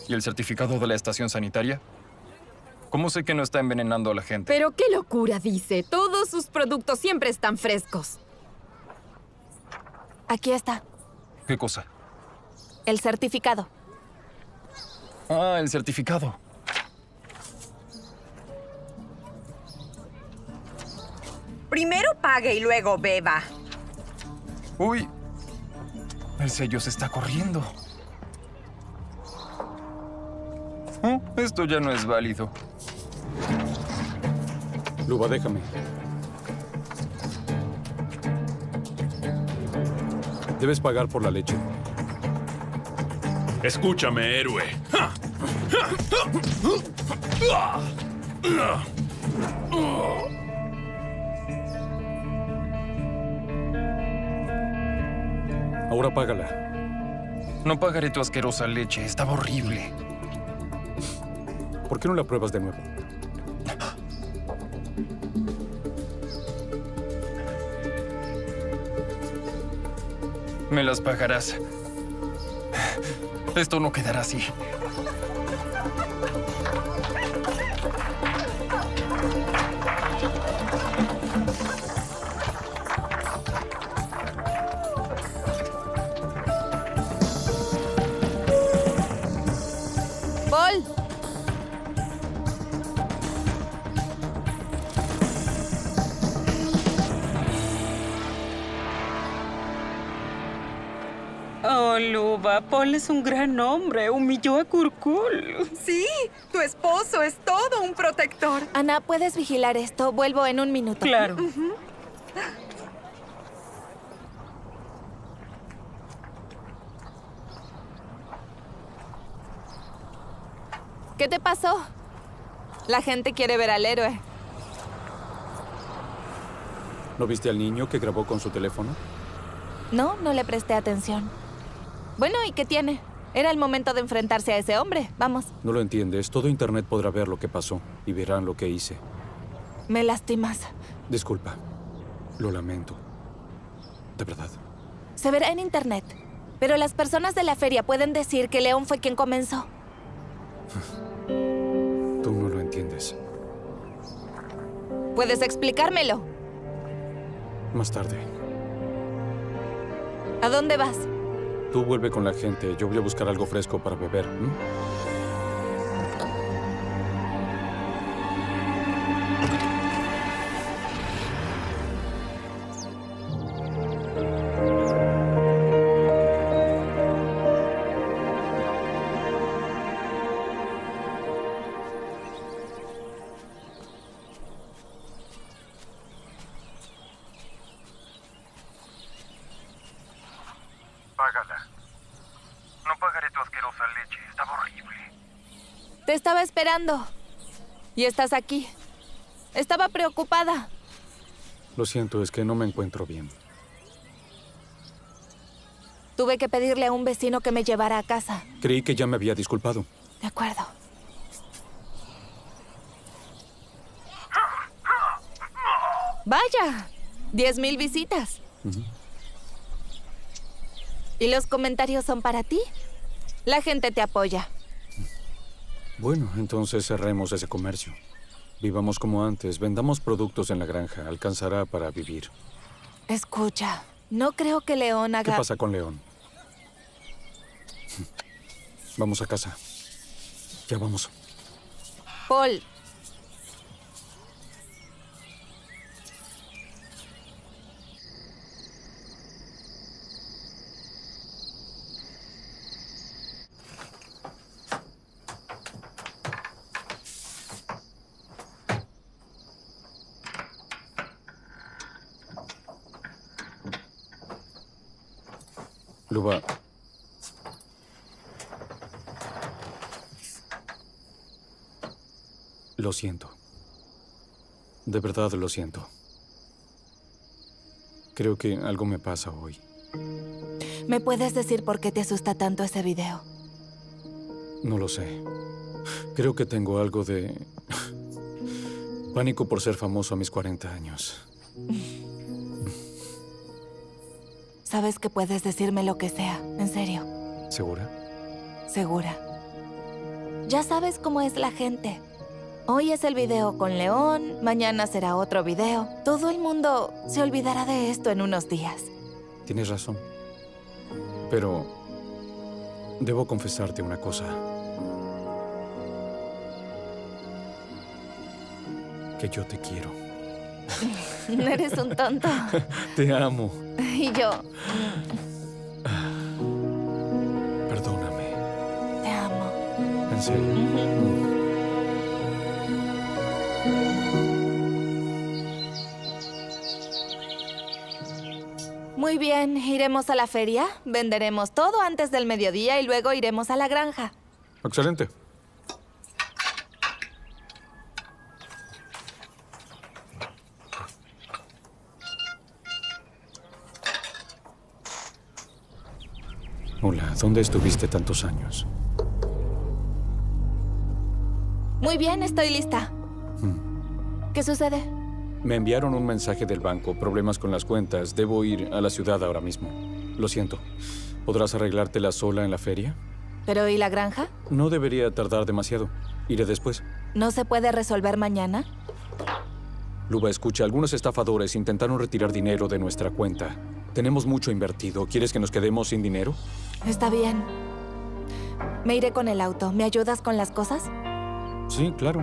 ¿Y el certificado de la estación sanitaria? ¿Cómo sé que no está envenenando a la gente? Pero qué locura dice. Todos sus productos siempre están frescos. Aquí está. ¿Qué cosa? El certificado. Ah, el certificado. Primero pague y luego beba. Uy. El sello se está corriendo. Oh, esto ya no es válido. Luba, déjame. Debes pagar por la leche. Escúchame, héroe. Ahora págala. No pagaré tu asquerosa leche. Estaba horrible. ¿Por qué no la pruebas de nuevo? Me las pagarás. Esto no quedará así. ¡Paul! Oh, Luba, Paul es un gran hombre. Humilló a Kurkul. Sí, tu esposo es todo un protector. Ana, ¿puedes vigilar esto? Vuelvo en un minuto. Claro. Uh-huh. ¿Qué te pasó? La gente quiere ver al héroe. ¿No viste al niño que grabó con su teléfono? No, no le presté atención. Bueno, ¿y qué tiene? Era el momento de enfrentarse a ese hombre. Vamos. No lo entiendes. Todo Internet podrá ver lo que pasó y verán lo que hice. Me lastimas. Disculpa. Lo lamento. De verdad. Se verá en Internet. Pero las personas de la feria pueden decir que León fue quien comenzó. Tú no lo entiendes. ¿Puedes explicármelo? Más tarde. ¿A dónde vas? Tú vuelve con la gente. Yo voy a buscar algo fresco para beber. ¿Mm? Págala. No pagaré tu asquerosa leche. Estaba horrible. Te estaba esperando. Y estás aquí. Estaba preocupada. Lo siento, es que no me encuentro bien. Tuve que pedirle a un vecino que me llevara a casa. Creí que ya me había disculpado. De acuerdo. Vaya, diez mil visitas. Uh-huh. ¿Y los comentarios son para ti? La gente te apoya. Bueno, entonces cerremos ese comercio. Vivamos como antes, vendamos productos en la granja. Alcanzará para vivir. Escucha, no creo que León haga... ¿Qué pasa con León? Vamos a casa. Ya vamos. Paul. Luba. Lo siento. De verdad lo siento. Creo que algo me pasa hoy. ¿Me puedes decir por qué te asusta tanto ese video? No lo sé. Creo que tengo algo de... pánico por ser famoso a mis cuarenta años. Sabes que puedes decirme lo que sea, en serio. ¿Segura? Segura. Ya sabes cómo es la gente. Hoy es el video con León, mañana será otro video. Todo el mundo se olvidará de esto en unos días. Tienes razón. Pero debo confesarte una cosa. Que yo te quiero. Eres un tonto. Te amo. Y yo... Perdóname. Te amo. ¿En serio? Uh-huh. Muy bien, iremos a la feria, venderemos todo antes del mediodía y luego iremos a la granja. Excelente. Hola, ¿dónde estuviste tantos años? Muy bien, estoy lista. Hmm. ¿Qué sucede? Me enviaron un mensaje del banco, problemas con las cuentas. Debo ir a la ciudad ahora mismo. Lo siento. ¿Podrás arreglártela sola en la feria? ¿Pero y la granja? No debería tardar demasiado. Iré después. ¿No se puede resolver mañana? Luba, escucha, algunos estafadores intentaron retirar dinero de nuestra cuenta. Tenemos mucho invertido. ¿Quieres que nos quedemos sin dinero? Está bien. Me iré con el auto. ¿Me ayudas con las cosas? Sí, claro.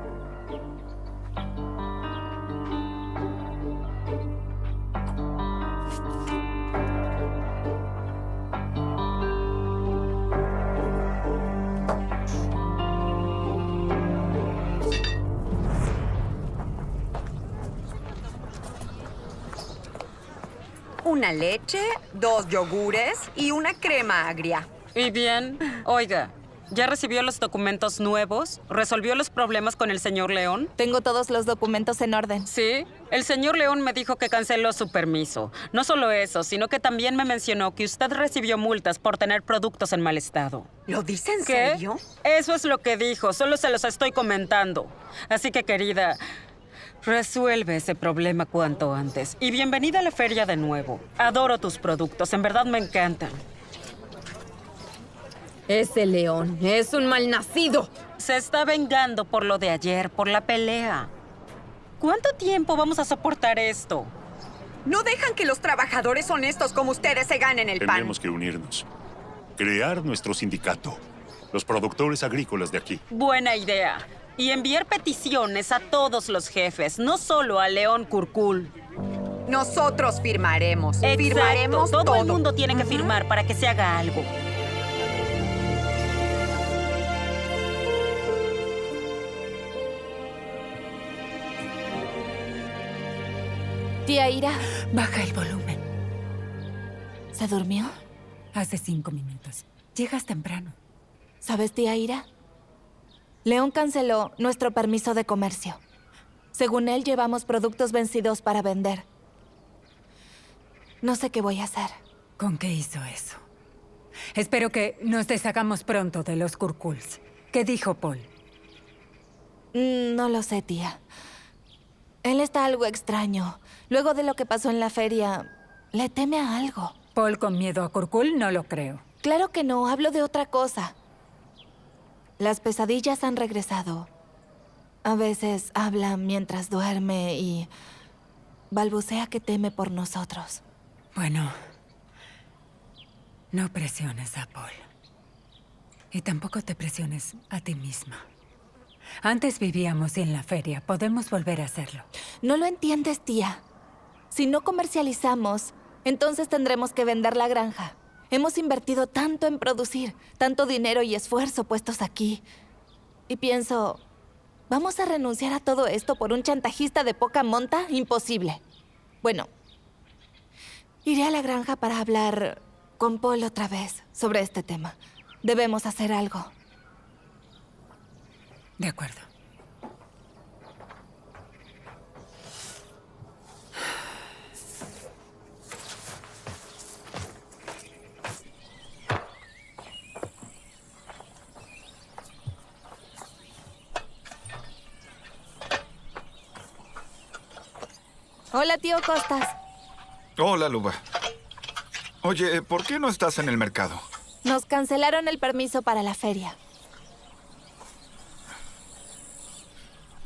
Una leche, dos yogures y una crema agria. Y bien, oiga, ¿ya recibió los documentos nuevos? ¿Resolvió los problemas con el señor León? Tengo todos los documentos en orden. Sí, el señor León me dijo que canceló su permiso. No solo eso, sino que también me mencionó que usted recibió multas por tener productos en mal estado. ¿Lo dice en ¿Qué? serio? Eso es lo que dijo, solo se los estoy comentando. Así que, querida, resuelve ese problema cuanto antes. Y bienvenida a la feria de nuevo. Adoro tus productos, en verdad me encantan. Ese León es un malnacido. Se está vengando por lo de ayer, por la pelea. ¿Cuánto tiempo vamos a soportar esto? No dejan que los trabajadores honestos como ustedes se ganen el pan. Tenemos que unirnos. Crear nuestro sindicato. Los productores agrícolas de aquí. Buena idea. Y enviar peticiones a todos los jefes, no solo a León Kurkul. Nosotros firmaremos. Exacto. Firmaremos todo. todo. el mundo tiene que firmar para que se haga algo. Tía Ira. Baja el volumen. ¿Se durmió? Hace cinco minutos. Llegas temprano. ¿Sabes, tía Ira? León canceló nuestro permiso de comercio. Según él, llevamos productos vencidos para vender. No sé qué voy a hacer. ¿Con qué hizo eso? Espero que nos deshagamos pronto de los Kurkuls. ¿Qué dijo Paul? No lo sé, tía. Él está algo extraño. Luego de lo que pasó en la feria, le teme a algo. ¿Paul con miedo a Kurkul? No lo creo. Claro que no. Hablo de otra cosa. Las pesadillas han regresado. A veces habla mientras duerme y balbucea que teme por nosotros. Bueno, no presiones a Paul. Y tampoco te presiones a ti misma. Antes vivíamos en la feria. Podemos volver a hacerlo. No lo entiendes, tía. Si no comercializamos, entonces tendremos que vender la granja. Hemos invertido tanto en producir, tanto dinero y esfuerzo puestos aquí. Y pienso, ¿vamos a renunciar a todo esto por un chantajista de poca monta? Imposible. Bueno, iré a la granja para hablar con Paul otra vez sobre este tema. Debemos hacer algo. De acuerdo. Hola, tío Costas. Hola, Luba. Oye, ¿por qué no estás en el mercado? Nos cancelaron el permiso para la feria.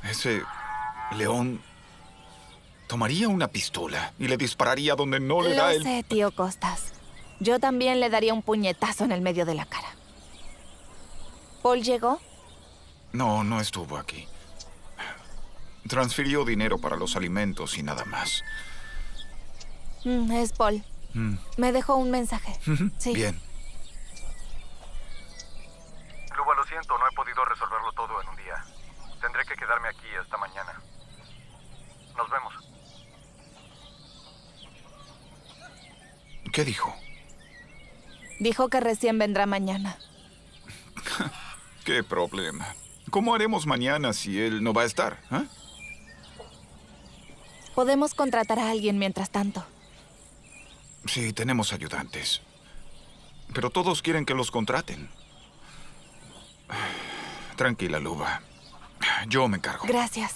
Ese león tomaría una pistola y le dispararía donde no le Lo da el... sé, tío Costas. Yo también le daría un puñetazo en el medio de la cara. ¿Paul llegó? No, no estuvo aquí. Transfirió dinero para los alimentos y nada más. Mm, es Paul. Mm. Me dejó un mensaje. Sí. Bien. Luba, lo siento, no he podido resolverlo todo en un día. Tendré que quedarme aquí hasta mañana. Nos vemos. ¿Qué dijo? Dijo que recién vendrá mañana. ¿Qué problema? ¿Cómo haremos mañana si él no va a estar? ¿Eh? Podemos contratar a alguien mientras tanto. Sí, tenemos ayudantes. Pero todos quieren que los contraten. Tranquila, Luba. Yo me encargo. Gracias.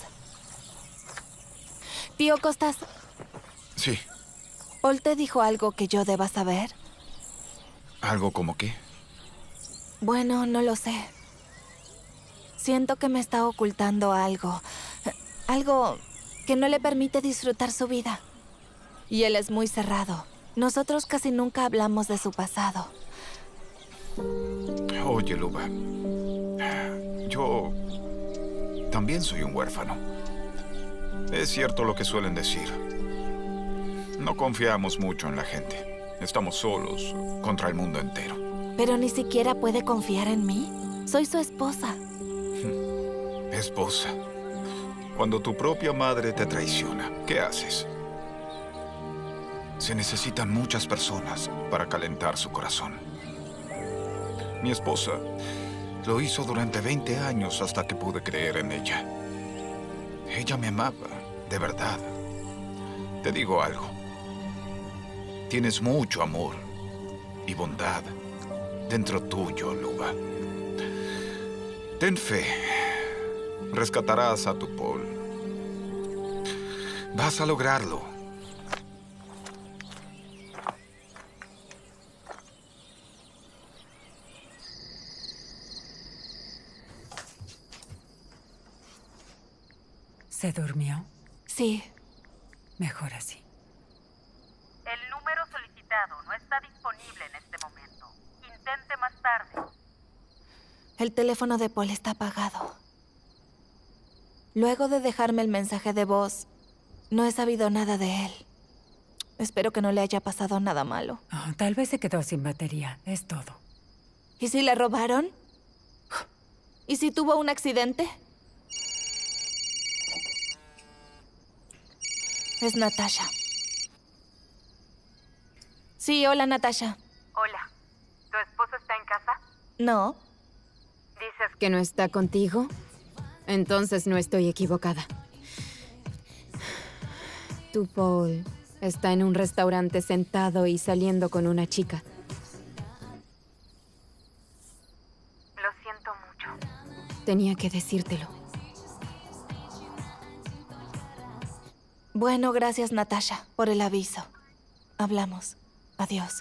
Tío Costas, Sí. ¿Paul te dijo algo que yo deba saber? ¿Algo como qué? Bueno, no lo sé. Siento que me está ocultando algo. Algo que no le permite disfrutar su vida. Y él es muy cerrado. Nosotros casi nunca hablamos de su pasado. Oye, Luba. Yo también soy un huérfano. Es cierto lo que suelen decir. No confiamos mucho en la gente. Estamos solos contra el mundo entero. Pero ni siquiera puede confiar en mí. Soy su esposa. Esposa. Cuando tu propia madre te traiciona, ¿qué haces? Se necesitan muchas personas para calentar su corazón. Mi esposa lo hizo durante veinte años hasta que pude creer en ella. Ella me amaba, de verdad. Te digo algo. Tienes mucho amor y bondad dentro tuyo, Luba. Ten fe. Rescatarás a tu Paul. Vas a lograrlo. ¿Se durmió? Sí. Mejor así. El número solicitado no está disponible en este momento. Intente más tarde. El teléfono de Paul está apagado. Luego de dejarme el mensaje de voz, no he sabido nada de él. Espero que no le haya pasado nada malo. Oh, tal vez se quedó sin batería, es todo. ¿Y si le robaron? ¿Y si tuvo un accidente? Es Natasha. Sí, hola, Natasha. Hola. ¿Tu esposo está en casa? No. Dices ¿Que no está contigo? Entonces no estoy equivocada. Tu Paul está en un restaurante sentado y saliendo con una chica. Lo siento mucho. Tenía que decírtelo. Bueno, gracias, Natasha, por el aviso. Hablamos. Adiós.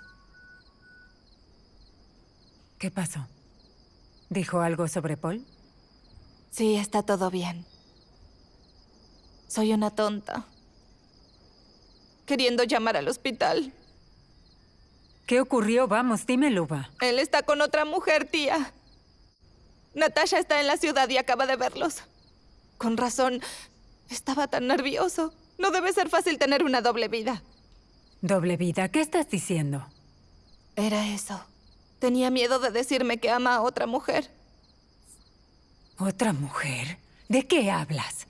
¿Qué pasó? ¿Dijo algo sobre Paul? Sí, está todo bien. Soy una tonta. Queriendo llamar al hospital. ¿Qué ocurrió? Vamos, dime, Luba. Él está con otra mujer, tía. Natasha está en la ciudad y acaba de verlos. Con razón, estaba tan nervioso. No debe ser fácil tener una doble vida. ¿Doble vida? ¿Qué estás diciendo? Era eso. Tenía miedo de decirme que ama a otra mujer. ¿Otra mujer? ¿De qué hablas?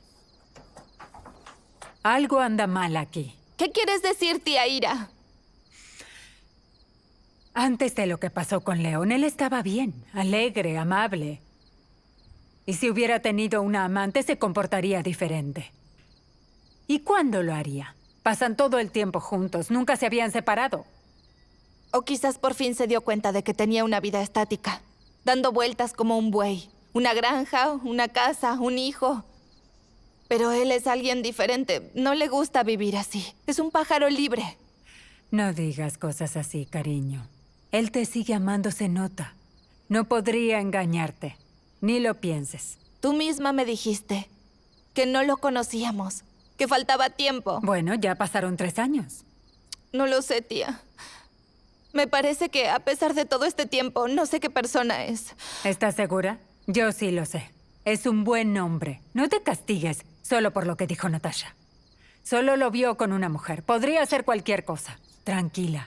Algo anda mal aquí. ¿Qué quieres decir, tía Ira? Antes de lo que pasó con León, él estaba bien, alegre, amable. Y si hubiera tenido una amante, se comportaría diferente. ¿Y cuándo lo haría? Pasan todo el tiempo juntos, nunca se habían separado. O quizás por fin se dio cuenta de que tenía una vida estática, dando vueltas como un buey. Una granja, una casa, un hijo. Pero él es alguien diferente. No le gusta vivir así. Es un pájaro libre. No digas cosas así, cariño. Él te sigue amando, se nota. No podría engañarte. Ni lo pienses. Tú misma me dijiste que no lo conocíamos, que faltaba tiempo. Bueno, ya pasaron tres años. No lo sé, tía. Me parece que, a pesar de todo este tiempo, no sé qué persona es. ¿Estás segura? Yo sí lo sé. Es un buen hombre. No te castigues solo por lo que dijo Natasha. Solo lo vio con una mujer. Podría hacer cualquier cosa. Tranquila.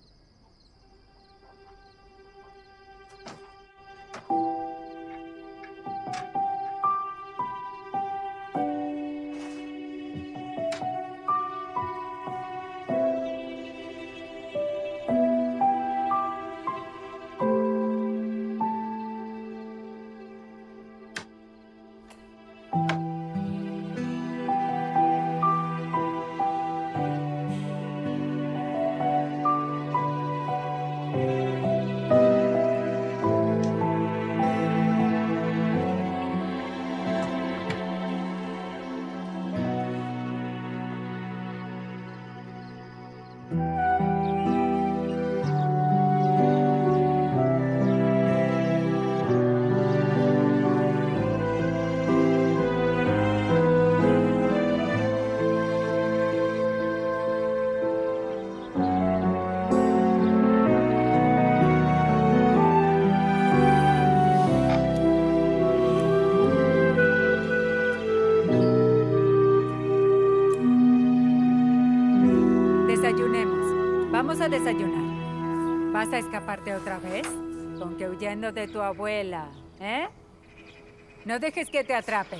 Vamos a desayunar. ¿Vas a escaparte otra vez? Con que huyendo de tu abuela, ¿eh? No dejes que te atrape.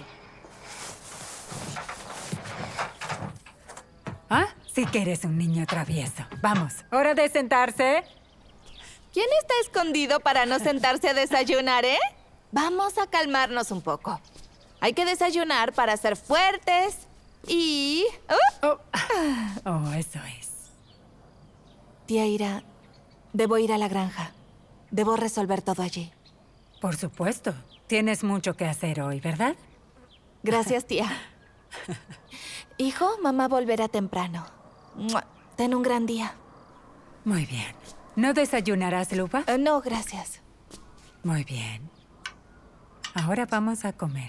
¿Ah? Sí que eres un niño travieso. Vamos, hora de sentarse. ¿Quién está escondido para no sentarse a desayunar, eh? Vamos a calmarnos un poco. Hay que desayunar para ser fuertes y... ¡Uh! Oh. Oh, eso es. Tía Ira, debo ir a la granja. Debo resolver todo allí. Por supuesto. Tienes mucho que hacer hoy, ¿verdad? Gracias, tía. Hijo, mamá volverá temprano. Ten un gran día. Muy bien. ¿No desayunarás, Luba? Uh, no, gracias. Muy bien. Ahora vamos a comer.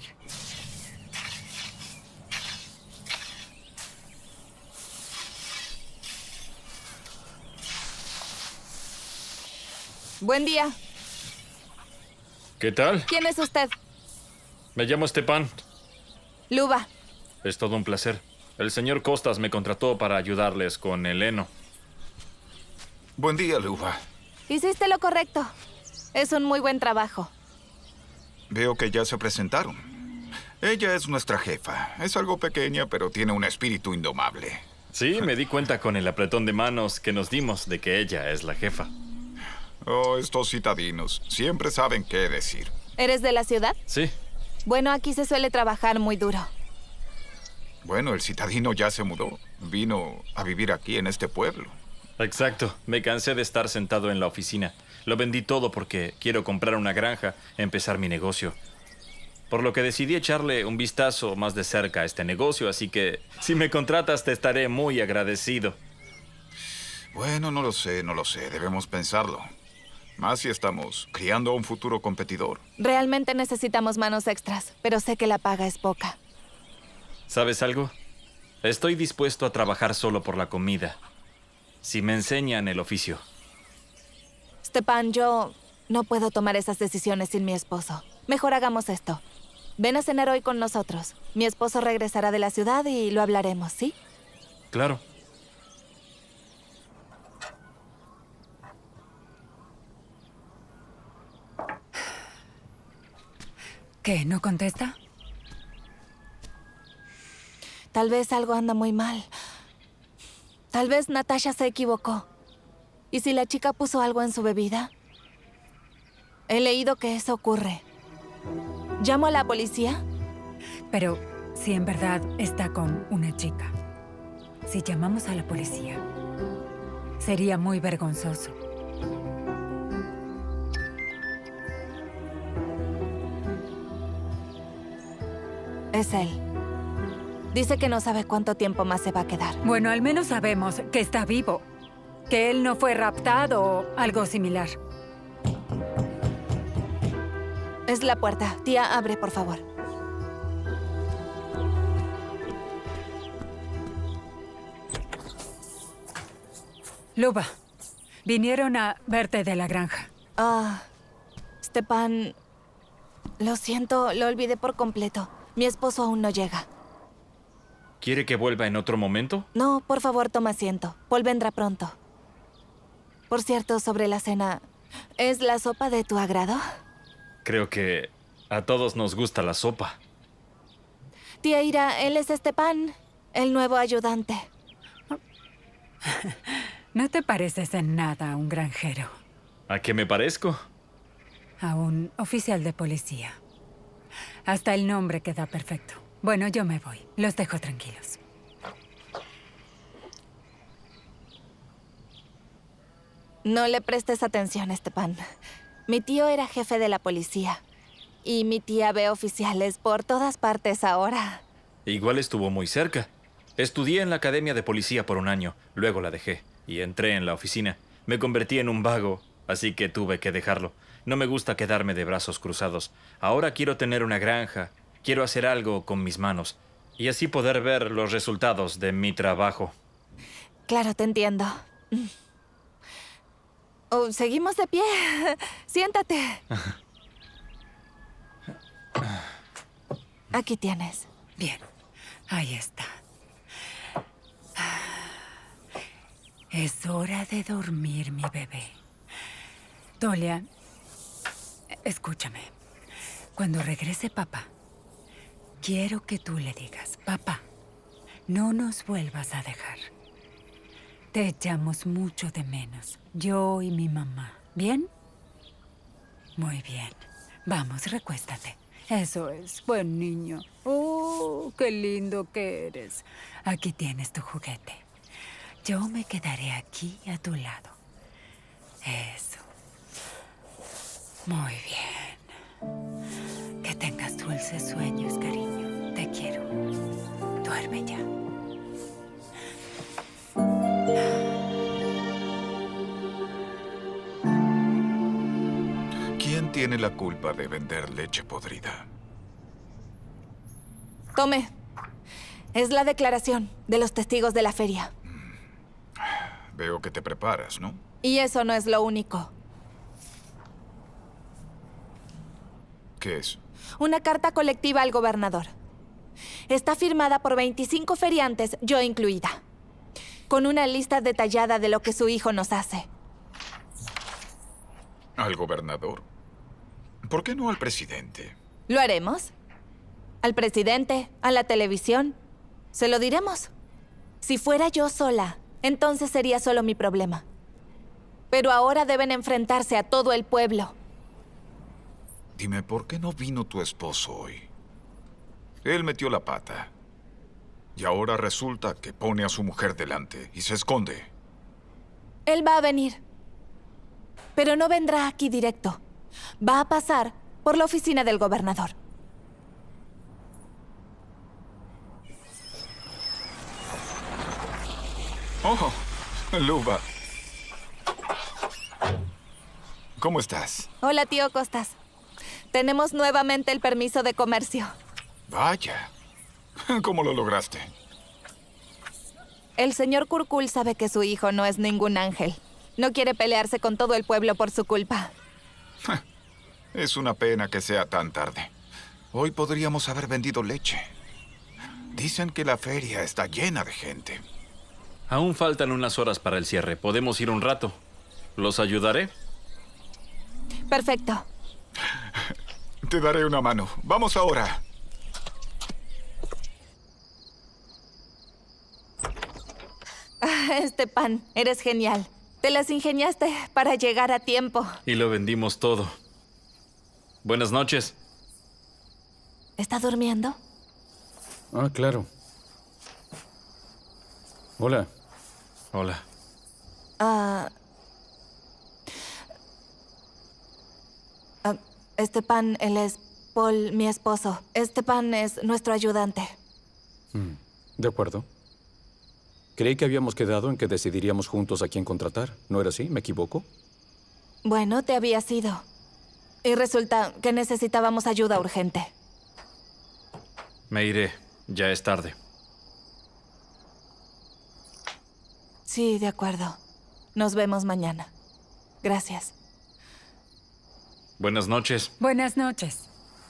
Buen día. ¿Qué tal? ¿Quién es usted? Me llamo Stepan. Luba. Es todo un placer. El señor Costas me contrató para ayudarles con el heno. Buen día, Luba. Hiciste lo correcto. Es un muy buen trabajo. Veo que ya se presentaron. Ella es nuestra jefa. Es algo pequeña, pero tiene un espíritu indomable. Sí, me di cuenta con el apretón de manos que nos dimos de que ella es la jefa. Oh, estos citadinos siempre saben qué decir. ¿Eres de la ciudad? Sí. Bueno, aquí se suele trabajar muy duro. Bueno, el citadino ya se mudó. Vino a vivir aquí en este pueblo. Exacto. Me cansé de estar sentado en la oficina. Lo vendí todo porque quiero comprar una granja, empezar mi negocio. Por lo que decidí echarle un vistazo más de cerca a este negocio, así que si me contratas te estaré muy agradecido. Bueno, no lo sé, no lo sé. Debemos pensarlo. Más si estamos criando a un futuro competidor. Realmente necesitamos manos extras, pero sé que la paga es poca. ¿Sabes algo? Estoy dispuesto a trabajar solo por la comida, si me enseñan el oficio. Stepan, yo no puedo tomar esas decisiones sin mi esposo. Mejor hagamos esto. Ven a cenar hoy con nosotros. Mi esposo regresará de la ciudad y lo hablaremos, ¿sí? Claro. ¿Qué? ¿No contesta? Tal vez algo anda muy mal. Tal vez Natasha se equivocó. ¿Y si la chica puso algo en su bebida? He leído que eso ocurre. ¿Llamo a la policía? Pero si en verdad está con una chica, si llamamos a la policía, sería muy vergonzoso. Es él. Dice que no sabe cuánto tiempo más se va a quedar. Bueno, al menos sabemos que está vivo. Que él no fue raptado o algo similar. Es la puerta. Tía, abre, por favor. Luba, vinieron a verte de la granja. Ah, Stepan, lo siento, lo olvidé por completo. Mi esposo aún no llega. ¿Quiere que vuelva en otro momento? No, por favor, toma asiento. Paul vendrá pronto. Por cierto, sobre la cena, ¿es la sopa de tu agrado? Creo que a todos nos gusta la sopa. Tía Ira, él es Stepan, el nuevo ayudante. No te pareces en nada a un granjero. ¿A qué me parezco? A un oficial de policía. Hasta el nombre queda perfecto. Bueno, yo me voy. Los dejo tranquilos. No le prestes atención, Stepan. Mi tío era jefe de la policía. Y mi tía ve oficiales por todas partes ahora. Igual estuvo muy cerca. Estudié en la academia de policía por un año. Luego la dejé. Y entré en la oficina. Me convertí en un vago, así que tuve que dejarlo. No me gusta quedarme de brazos cruzados. Ahora quiero tener una granja. Quiero hacer algo con mis manos. Y así poder ver los resultados de mi trabajo. Claro, te entiendo. Oh, seguimos de pie. Siéntate. Aquí tienes. Bien, ahí está. Es hora de dormir, mi bebé. Tolia, escúchame. Cuando regrese papá, quiero que tú le digas, papá, no nos vuelvas a dejar. Te echamos mucho de menos, yo y mi mamá. ¿Bien? Muy bien. Vamos, recuéstate. Eso es, buen niño. Oh, qué lindo que eres. Aquí tienes tu juguete. Yo me quedaré aquí a tu lado. Eso. Muy bien. Que tengas dulces sueños, cariño. Te quiero. Duerme ya. ¿Quién tiene la culpa de vender leche podrida? Tome. Es la declaración de los testigos de la feria. Veo que te preparas, ¿no? Y eso no es lo único. ¿Qué es? Una carta colectiva al gobernador. Está firmada por veinticinco feriantes, yo incluida. Con una lista detallada de lo que su hijo nos hace. ¿Al gobernador? ¿Por qué no al presidente? ¿Lo haremos? ¿Al presidente? ¿A la televisión? Se lo diremos. Si fuera yo sola, entonces sería solo mi problema. Pero ahora deben enfrentarse a todo el pueblo. Dime, ¿por qué no vino tu esposo hoy? Él metió la pata. Y ahora resulta que pone a su mujer delante y se esconde. Él va a venir. Pero no vendrá aquí directo. Va a pasar por la oficina del gobernador. ¡Oh! Luba. ¿Cómo estás? Hola, tío Costas. Tenemos nuevamente el permiso de comercio. Vaya. ¿Cómo lo lograste? El señor Kurkul sabe que su hijo no es ningún ángel. No quiere pelearse con todo el pueblo por su culpa. Es una pena que sea tan tarde. Hoy podríamos haber vendido leche. Dicen que la feria está llena de gente. Aún faltan unas horas para el cierre. Podemos ir un rato. ¿Los ayudaré? Perfecto. Te daré una mano. Vamos ahora. Ah, Stepan, eres genial. Te las ingeniaste para llegar a tiempo. Y lo vendimos todo. Buenas noches. ¿Está durmiendo? Ah, claro. Hola. Hola. Ah... ah, Stepan, él es Paul, mi esposo. Stepan es nuestro ayudante. Mm, de acuerdo. Creí que habíamos quedado en que decidiríamos juntos a quién contratar. ¿No era así? ¿Me equivoco? Bueno, te habías ido. Y resulta que necesitábamos ayuda urgente. Me iré. Ya es tarde. Sí, de acuerdo. Nos vemos mañana. Gracias. Buenas noches. Buenas noches.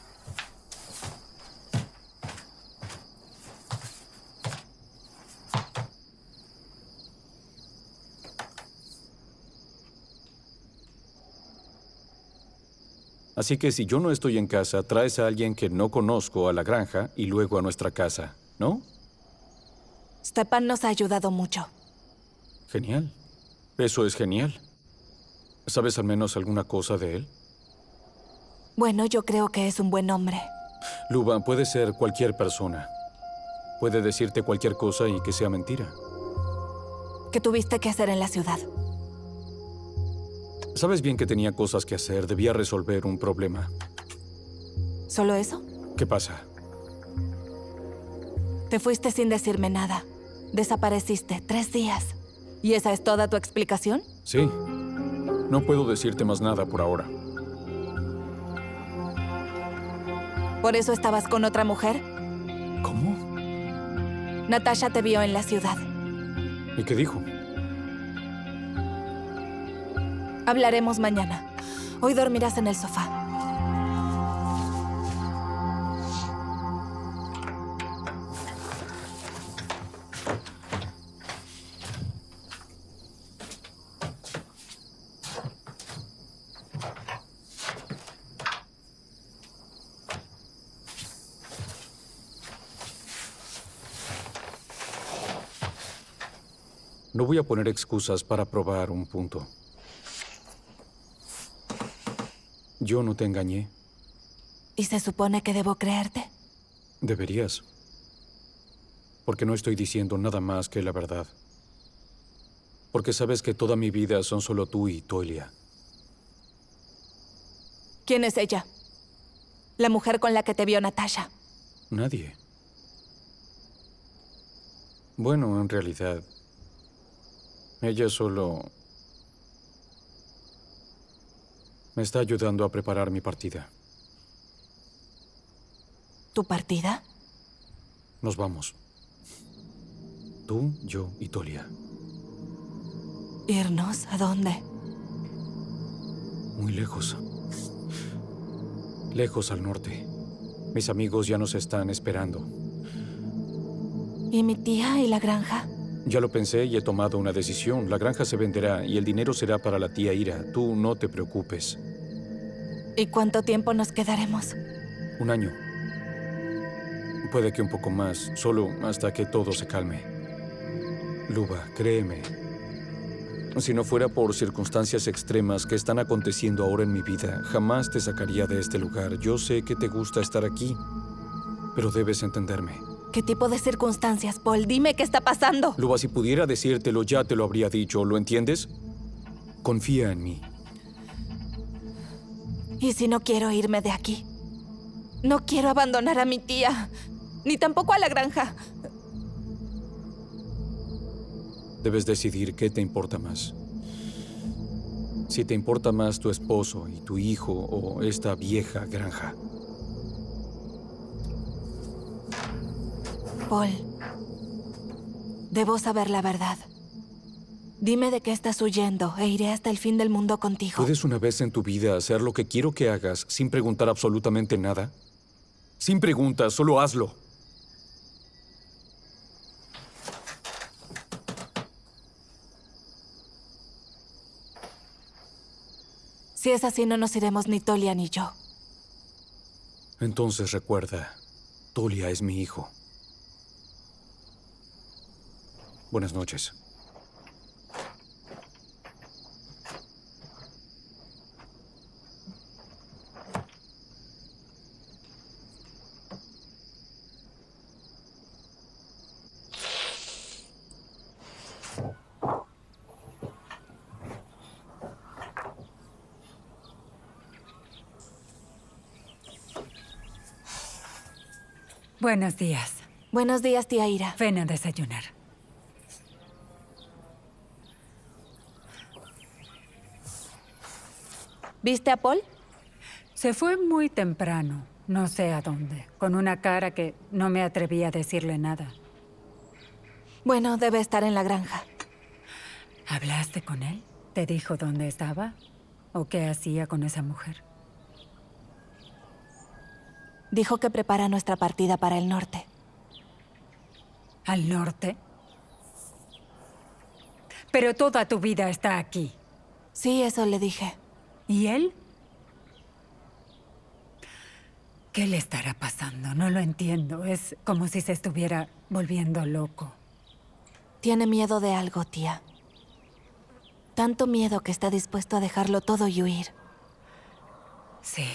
Así que si yo no estoy en casa, traes a alguien que no conozco a la granja y luego a nuestra casa, ¿no? Stepan nos ha ayudado mucho. Genial. Eso es genial. ¿Sabes al menos alguna cosa de él? Bueno, yo creo que es un buen hombre. Luba, puede ser cualquier persona. Puede decirte cualquier cosa y que sea mentira. ¿Qué tuviste que hacer en la ciudad? Sabes bien que tenía cosas que hacer. Debía resolver un problema. ¿Solo eso? ¿Qué pasa? Te fuiste sin decirme nada. Desapareciste tres días. ¿Y esa es toda tu explicación? Sí. No puedo decirte más nada por ahora. ¿Por eso estabas con otra mujer? ¿Cómo? Natasha te vio en la ciudad. ¿Y qué dijo? Hablaremos mañana. Hoy dormirás en el sofá. No voy a poner excusas para probar un punto. Yo no te engañé. ¿Y se supone que debo creerte? Deberías. Porque no estoy diciendo nada más que la verdad. Porque sabes que toda mi vida son solo tú y Tolia. ¿Quién es ella? La mujer con la que te vio Natasha. Nadie. Bueno, en realidad, ella solo me está ayudando a preparar mi partida. ¿Tu partida? Nos vamos. Tú, yo y Tolia. ¿Irnos? ¿A dónde? Muy lejos. Lejos al norte. Mis amigos ya nos están esperando. ¿Y mi tía y la granja? Ya lo pensé y he tomado una decisión. La granja se venderá y el dinero será para la tía Ira. Tú no te preocupes. ¿Y cuánto tiempo nos quedaremos? Un año. Puede que un poco más, solo hasta que todo se calme. Luba, créeme. Si no fuera por circunstancias extremas que están aconteciendo ahora en mi vida, jamás te sacaría de este lugar. Yo sé que te gusta estar aquí, pero debes entenderme. ¿Qué tipo de circunstancias, Paul? Dime qué está pasando. Luba, si pudiera decírtelo, ya te lo habría dicho. ¿Lo entiendes? Confía en mí. ¿Y si no quiero irme de aquí? No quiero abandonar a mi tía, ni tampoco a la granja. Debes decidir qué te importa más. Si te importa más tu esposo y tu hijo o esta vieja granja. Paul, debo saber la verdad. Dime de qué estás huyendo e iré hasta el fin del mundo contigo. ¿Puedes una vez en tu vida hacer lo que quiero que hagas sin preguntar absolutamente nada? Sin preguntas, solo hazlo. Si es así, no nos iremos ni Tolia ni yo. Entonces recuerda, Tolia es mi hijo. Buenas noches. Buenos días. Buenos días, tía Ira. Ven a desayunar. ¿Viste a Paul? Se fue muy temprano, no sé a dónde, con una cara que no me atreví a decirle nada. Bueno, debe estar en la granja. ¿Hablaste con él? ¿Te dijo dónde estaba? ¿O qué hacía con esa mujer? Dijo que prepara nuestra partida para el norte. ¿Al norte? Pero toda tu vida está aquí. Sí, eso le dije. ¿Y él? ¿Qué le estará pasando? No lo entiendo. Es como si se estuviera volviendo loco. Tiene miedo de algo, tía. Tanto miedo que está dispuesto a dejarlo todo y huir. Sí.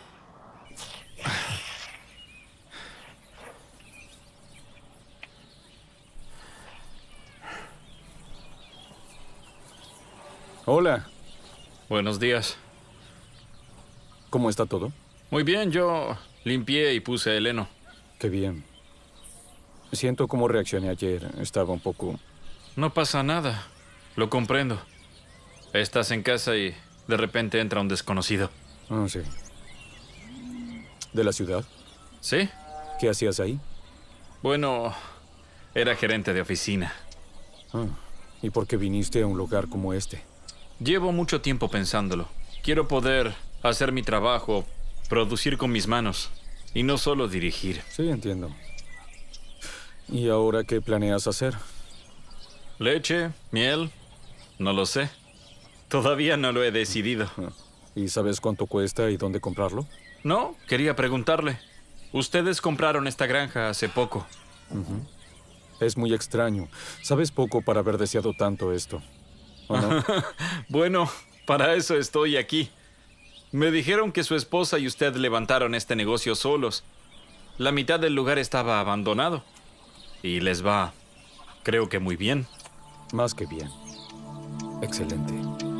Hola. Buenos días. ¿Cómo está todo? Muy bien, yo limpié y puse el heno. Qué bien. Siento cómo reaccioné ayer. Estaba un poco... No pasa nada. Lo comprendo. Estás en casa y de repente entra un desconocido. Ah, sí. ¿De la ciudad? ¿Sí? ¿Qué hacías ahí? Bueno, era gerente de oficina. Ah, ¿y por qué viniste a un lugar como este? Llevo mucho tiempo pensándolo. Quiero poder hacer mi trabajo, producir con mis manos y no solo dirigir. Sí, entiendo. ¿Y ahora qué planeas hacer? Leche, miel, no lo sé. Todavía no lo he decidido. ¿Y sabes cuánto cuesta y dónde comprarlo? No, quería preguntarle. Ustedes compraron esta granja hace poco. Uh-huh. Es muy extraño. Sabes poco para haber deseado tanto esto, ¿o no? Bueno, para eso estoy aquí. Me dijeron que su esposa y usted levantaron este negocio solos. La mitad del lugar estaba abandonado. Y les va, creo que muy bien. Más que bien. Excelente.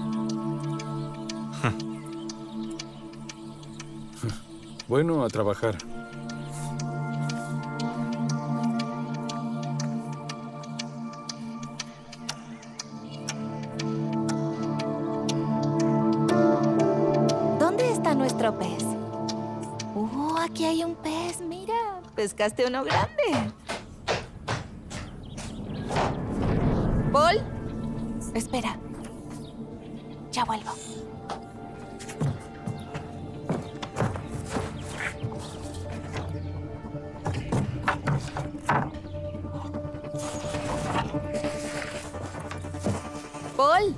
Bueno, a trabajar. ¿Dónde está nuestro pez? Uh, aquí hay un pez, mira. Pescaste uno grande. ¿Paul? Espera. Ya vuelvo. Paul.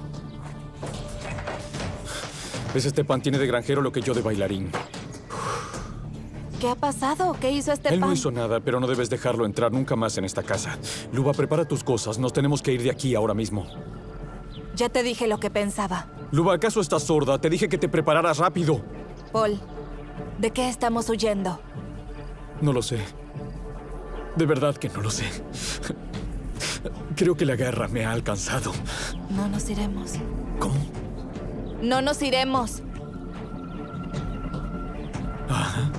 ¿Ves este pan? Tiene de granjero lo que yo de bailarín. ¿Qué ha pasado? ¿Qué hizo este Él pan? no hizo nada, pero no debes dejarlo entrar nunca más en esta casa. Luba, prepara tus cosas. Nos tenemos que ir de aquí ahora mismo. Ya te dije lo que pensaba. Luba, ¿acaso estás sorda? Te dije que te prepararas rápido. Paul, ¿de qué estamos huyendo? No lo sé. De verdad que no lo sé. Creo que la guerra me ha alcanzado. No nos iremos. ¿Cómo? No nos iremos. Ajá.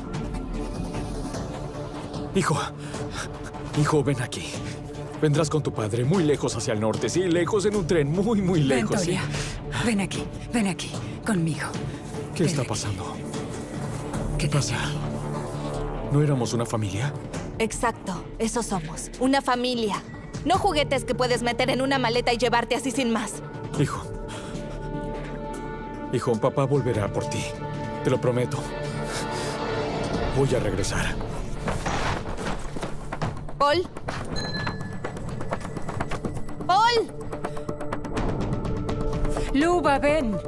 Hijo, hijo, ven aquí. Vendrás con tu padre muy lejos hacia el norte, sí, lejos en un tren, muy, muy lejos. Ventoria, ¿sí? ven aquí, ven aquí, conmigo. ¿Qué ven está aquí. pasando? ¿Qué pasa? ¿No éramos una familia? Exacto, eso somos. Una familia. No juguetes que puedes meter en una maleta y llevarte así sin más. Hijo. Hijo, papá volverá por ti. Te lo prometo. Voy a regresar. Paul. Paul. Luba, ven.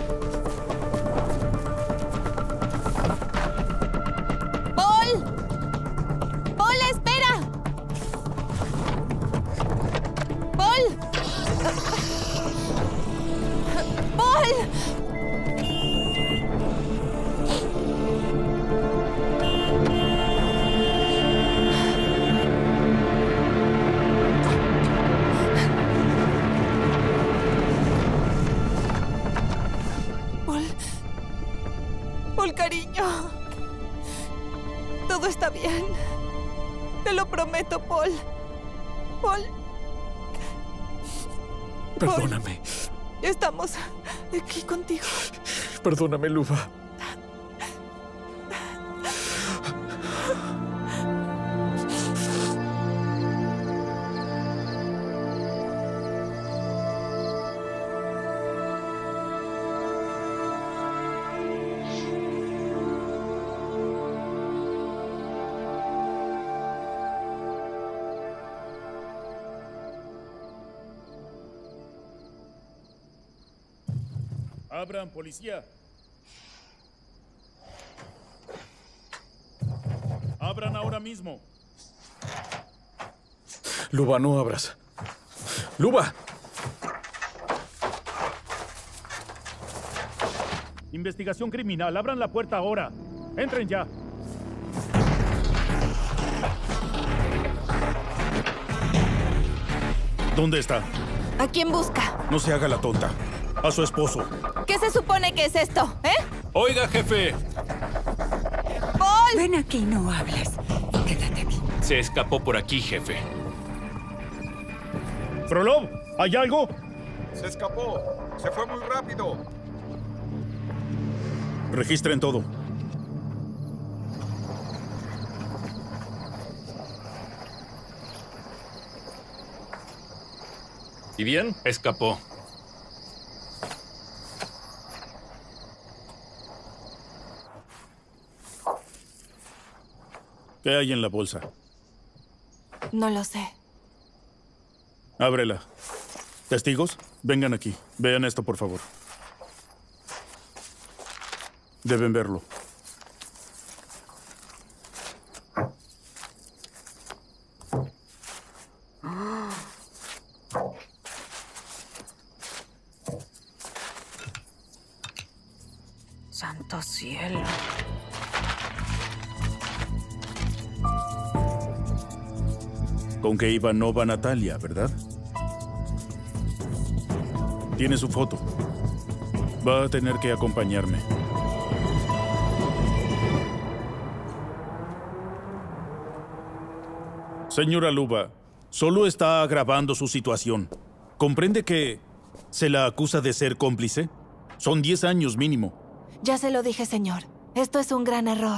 Paul. Paul, espera. Paul. Paul. Paul, cariño. Todo está bien. Te lo prometo, Paul. Paul. Perdóname. Paul, estamos aquí contigo. Perdóname, Luba. Abran, policía. Abran ahora mismo. Luba, no abras. ¡Luba! Investigación criminal. Abran la puerta ahora. Entren ya. ¿Dónde está? ¿A quién busca? No se haga la tonta. A su esposo. ¿Qué se supone que es esto, eh? Oiga, jefe. ¡Paul! Ven aquí, no hables. Quédate aquí. Se escapó por aquí, jefe. Frolov, ¿hay algo? Se escapó. Se fue muy rápido. Registren todo. ¿Y bien? Escapó. ¿Qué hay en la bolsa? No lo sé. Ábrela. ¿Testigos? Vengan aquí. Vean esto, por favor. Deben verlo. Santo cielo. Con que iba Nova Natalia, ¿verdad? Tiene su foto. Va a tener que acompañarme. Señora Luba, solo está agravando su situación. ¿Comprende que se la acusa de ser cómplice? Son diez años mínimo. Ya se lo dije, señor. Esto es un gran error.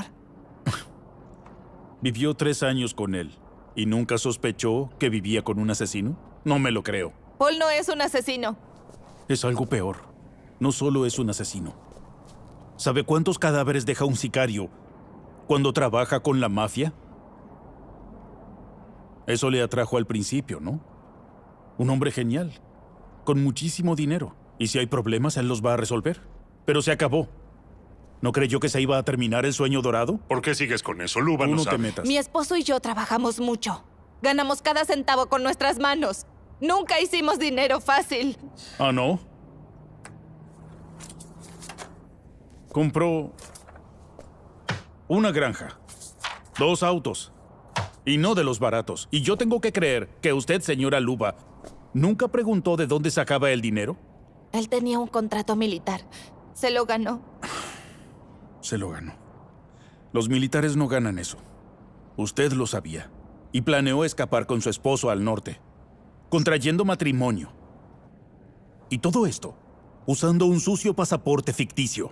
Vivió tres años con él. ¿Y nunca sospechó que vivía con un asesino? No me lo creo. Paul no es un asesino. Es algo peor. No solo es un asesino. ¿Sabe cuántos cadáveres deja un sicario cuando trabaja con la mafia? Eso le atrajo al principio, ¿no? Un hombre genial, con muchísimo dinero. Y si hay problemas, él los va a resolver. Pero se acabó. ¿No creyó que se iba a terminar el sueño dorado? ¿Por qué sigues con eso? Luba Tú no no sabe. te metas. Mi esposo y yo trabajamos mucho. Ganamos cada centavo con nuestras manos. Nunca hicimos dinero fácil. ¿Ah, no? Compró una granja, dos autos, y no de los baratos. Y yo tengo que creer que usted, señora Luba, ¿nunca preguntó de dónde sacaba el dinero? Él tenía un contrato militar. Se lo ganó. Se lo ganó. Los militares no ganan eso. Usted lo sabía. Y planeó escapar con su esposo al norte, contrayendo matrimonio. Y todo esto, usando un sucio pasaporte ficticio.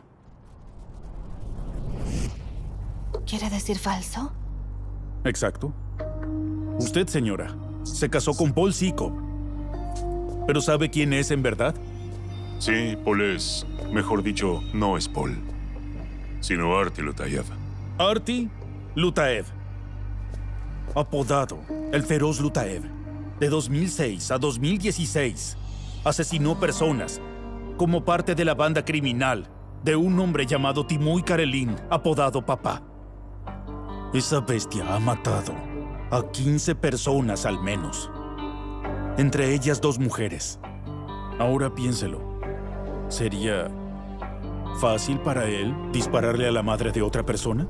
¿Quiere decir falso? Exacto. Usted, señora, se casó con Paul Sikov. ¿Pero sabe quién es en verdad? Sí, Paul es... Mejor dicho, no es Paul, sino Arty Lutaev. Arty Lutaev. Apodado el Feroz Lutaev. De dos mil seis a dos mil dieciséis, asesinó personas como parte de la banda criminal de un hombre llamado Timoy Karelin, apodado Papá. Esa bestia ha matado a quince personas al menos, entre ellas dos mujeres. Ahora piénselo. ¿Sería fácil para él dispararle a la madre de otra persona?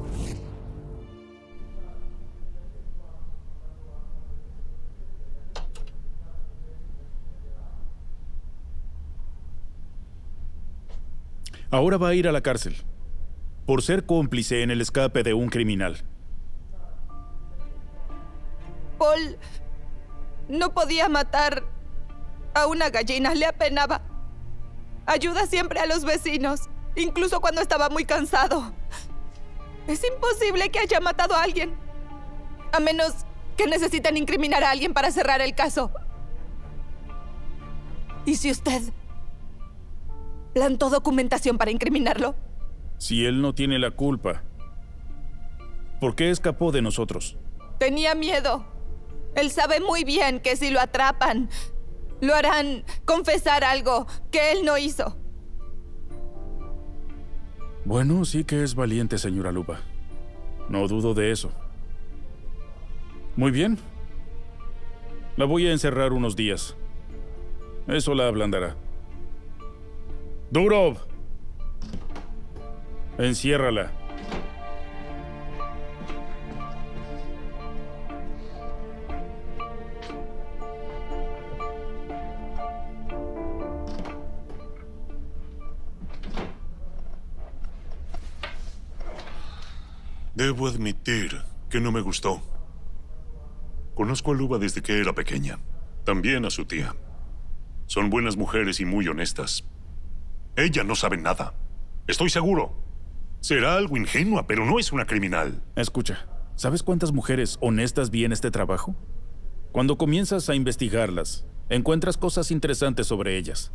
Ahora va a ir a la cárcel por ser cómplice en el escape de un criminal. Paul no podía matar a una gallina, le apenaba. Ayuda siempre a los vecinos, incluso cuando estaba muy cansado. Es imposible que haya matado a alguien, a menos que necesiten incriminar a alguien para cerrar el caso. ¿Y si usted plantó documentación para incriminarlo? Si él no tiene la culpa, ¿por qué escapó de nosotros? Tenía miedo. Él sabe muy bien que si lo atrapan, lo harán confesar algo que él no hizo. Bueno, sí que es valiente, señora Luba. No dudo de eso. Muy bien. La voy a encerrar unos días. Eso la ablandará. Durov, enciérrala. Debo admitir que no me gustó. Conozco a Luba desde que era pequeña. También a su tía. Son buenas mujeres y muy honestas. Ella no sabe nada. Estoy seguro. Será algo ingenua, pero no es una criminal. Escucha, ¿sabes cuántas mujeres honestas vi en este trabajo? Cuando comienzas a investigarlas, encuentras cosas interesantes sobre ellas.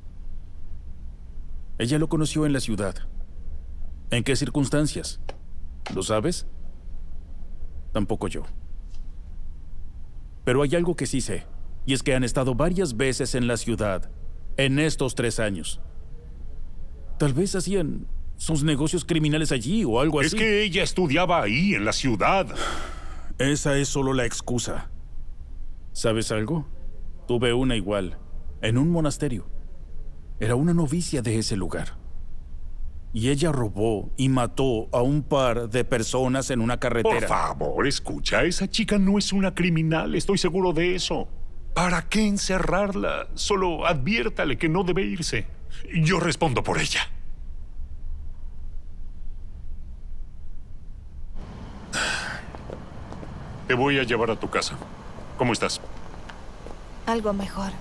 Ella lo conoció en la ciudad. ¿En qué circunstancias? ¿Lo sabes? Tampoco yo. Pero hay algo que sí sé, y es que han estado varias veces en la ciudad en estos tres años. Tal vez hacían sus negocios criminales allí o algo así. Es que ella estudiaba ahí, en la ciudad. Esa es solo la excusa. ¿Sabes algo? Tuve una igual, en un monasterio. Era una novicia de ese lugar. Y ella robó y mató a un par de personas en una carretera. Por favor, escucha, esa chica no es una criminal, estoy seguro de eso. ¿Para qué encerrarla? Solo adviértale que no debe irse. Yo respondo por ella. Te voy a llevar a tu casa. ¿Cómo estás? Algo mejor.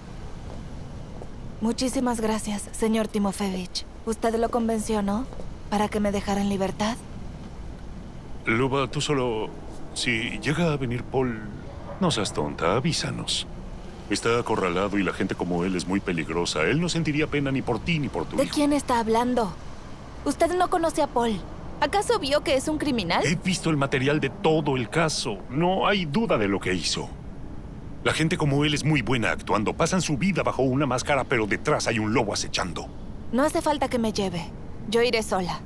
Muchísimas gracias, señor Timofeyevich. Usted lo convenció, ¿no? Para que me dejara en libertad. Luba, tú solo... Si llega a venir Paul, no seas tonta, avísanos. Está acorralado y la gente como él es muy peligrosa. Él no sentiría pena ni por ti ni por tu ¿De hijo. quién está hablando? Usted no conoce a Paul. ¿Acaso vio que es un criminal? He visto el material de todo el caso. No hay duda de lo que hizo. La gente como él es muy buena actuando. Pasan su vida bajo una máscara, pero detrás hay un lobo acechando. No hace falta que me lleve. Yo iré sola.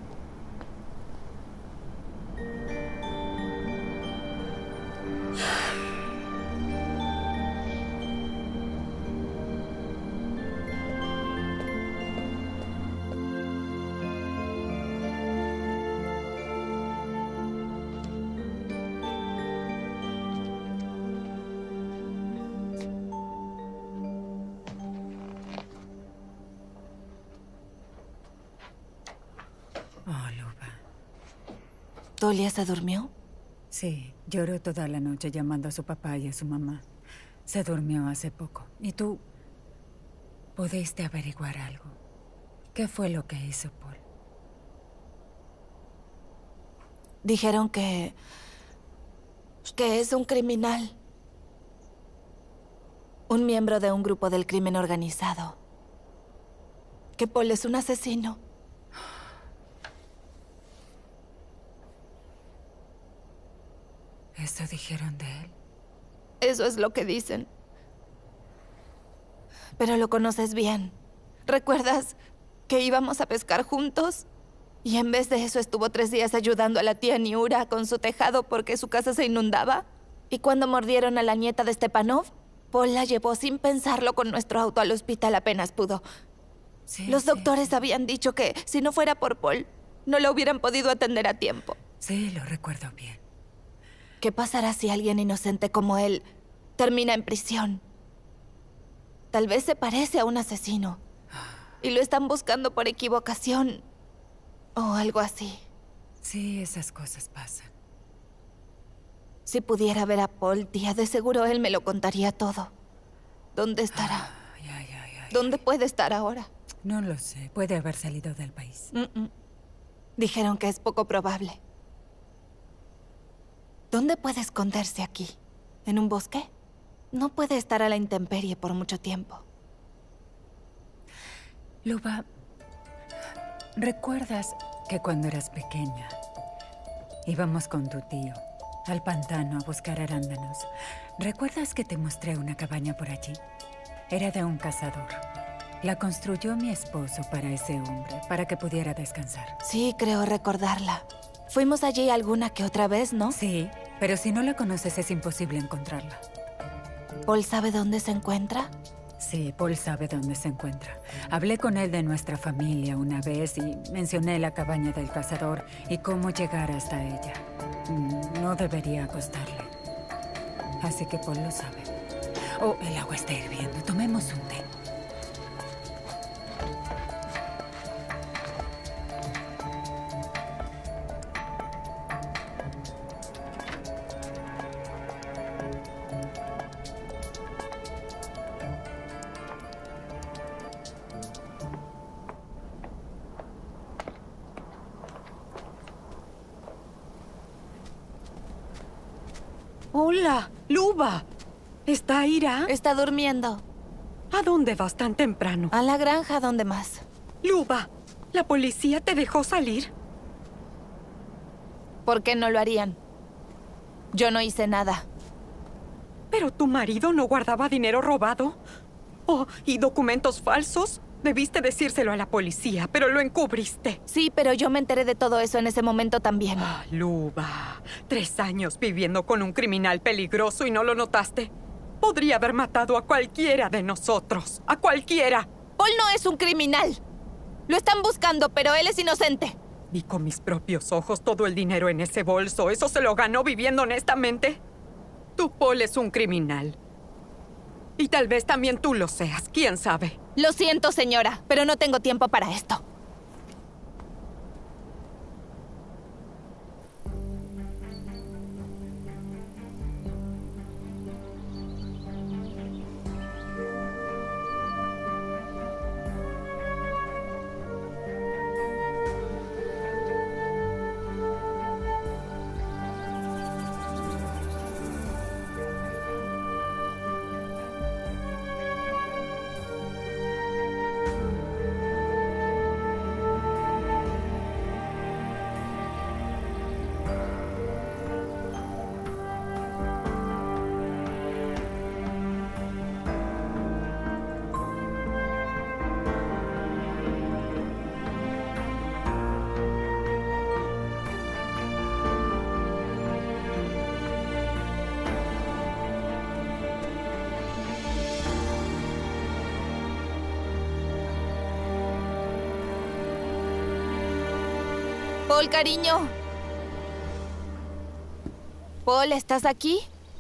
Oh, Luba. ¿Tulia se durmió? Sí, lloró toda la noche llamando a su papá y a su mamá. Se durmió hace poco. ¿Y tú? ¿Pudiste averiguar algo? ¿Qué fue lo que hizo Paul? Dijeron que... que es un criminal. Un miembro de un grupo del crimen organizado. Que Paul es un asesino. ¿Eso dijeron de él? Eso es lo que dicen. Pero lo conoces bien. ¿Recuerdas que íbamos a pescar juntos? Y en vez de eso estuvo tres días ayudando a la tía Niura con su tejado porque su casa se inundaba. Y cuando mordieron a la nieta de Stepanov, Paul la llevó sin pensarlo con nuestro auto al hospital apenas pudo. Sí, Los sí, doctores sí. habían dicho que si no fuera por Paul, no la hubieran podido atender a tiempo. Sí, lo recuerdo bien. ¿Qué pasará si alguien inocente como él termina en prisión? Tal vez se parece a un asesino y lo están buscando por equivocación o algo así. Sí, esas cosas pasan. Si pudiera ver a Paul, tía, de seguro él me lo contaría todo. ¿Dónde estará? Ay, ay, ay, ay, ¿Dónde puede estar ahora? No lo sé. Puede haber salido del país. Mm-mm. Dijeron que es poco probable. ¿Dónde puede esconderse aquí? ¿En un bosque? No puede estar a la intemperie por mucho tiempo. Luba, ¿recuerdas que cuando eras pequeña íbamos con tu tío al pantano a buscar arándanos? ¿Recuerdas que te mostré una cabaña por allí? Era de un cazador. La construyó mi esposo para ese hombre, para que pudiera descansar. Sí, creo recordarla. Fuimos allí alguna que otra vez, ¿no? Sí, pero si no la conoces es imposible encontrarla. ¿Paul sabe dónde se encuentra? Sí, Paul sabe dónde se encuentra. Hablé con él de nuestra familia una vez y mencioné la cabaña del cazador y cómo llegar hasta ella. No debería costarle. Así que Paul lo sabe. Oh, el agua está hirviendo. Tomemos un té. Hola, Luba. ¿Está Ira? Está durmiendo. ¿A dónde vas tan temprano? A la granja, ¿dónde más? Luba, ¿la policía te dejó salir? ¿Por qué no lo harían? Yo no hice nada. ¿Pero tu marido no guardaba dinero robado? Oh, ¿y documentos falsos? Debiste decírselo a la policía, pero lo encubriste. Sí, pero yo me enteré de todo eso en ese momento también. Ah, Luba, tres años viviendo con un criminal peligroso y no lo notaste. Podría haber matado a cualquiera de nosotros. ¡A cualquiera! Paul no es un criminal. Lo están buscando, pero él es inocente. Vi con mis propios ojos todo el dinero en ese bolso. ¿Eso se lo ganó viviendo honestamente? Tu Paul es un criminal. Y tal vez también tú lo seas. ¿Quién sabe? Lo siento, señora, pero no tengo tiempo para esto. Paul, cariño. Paul, ¿estás aquí?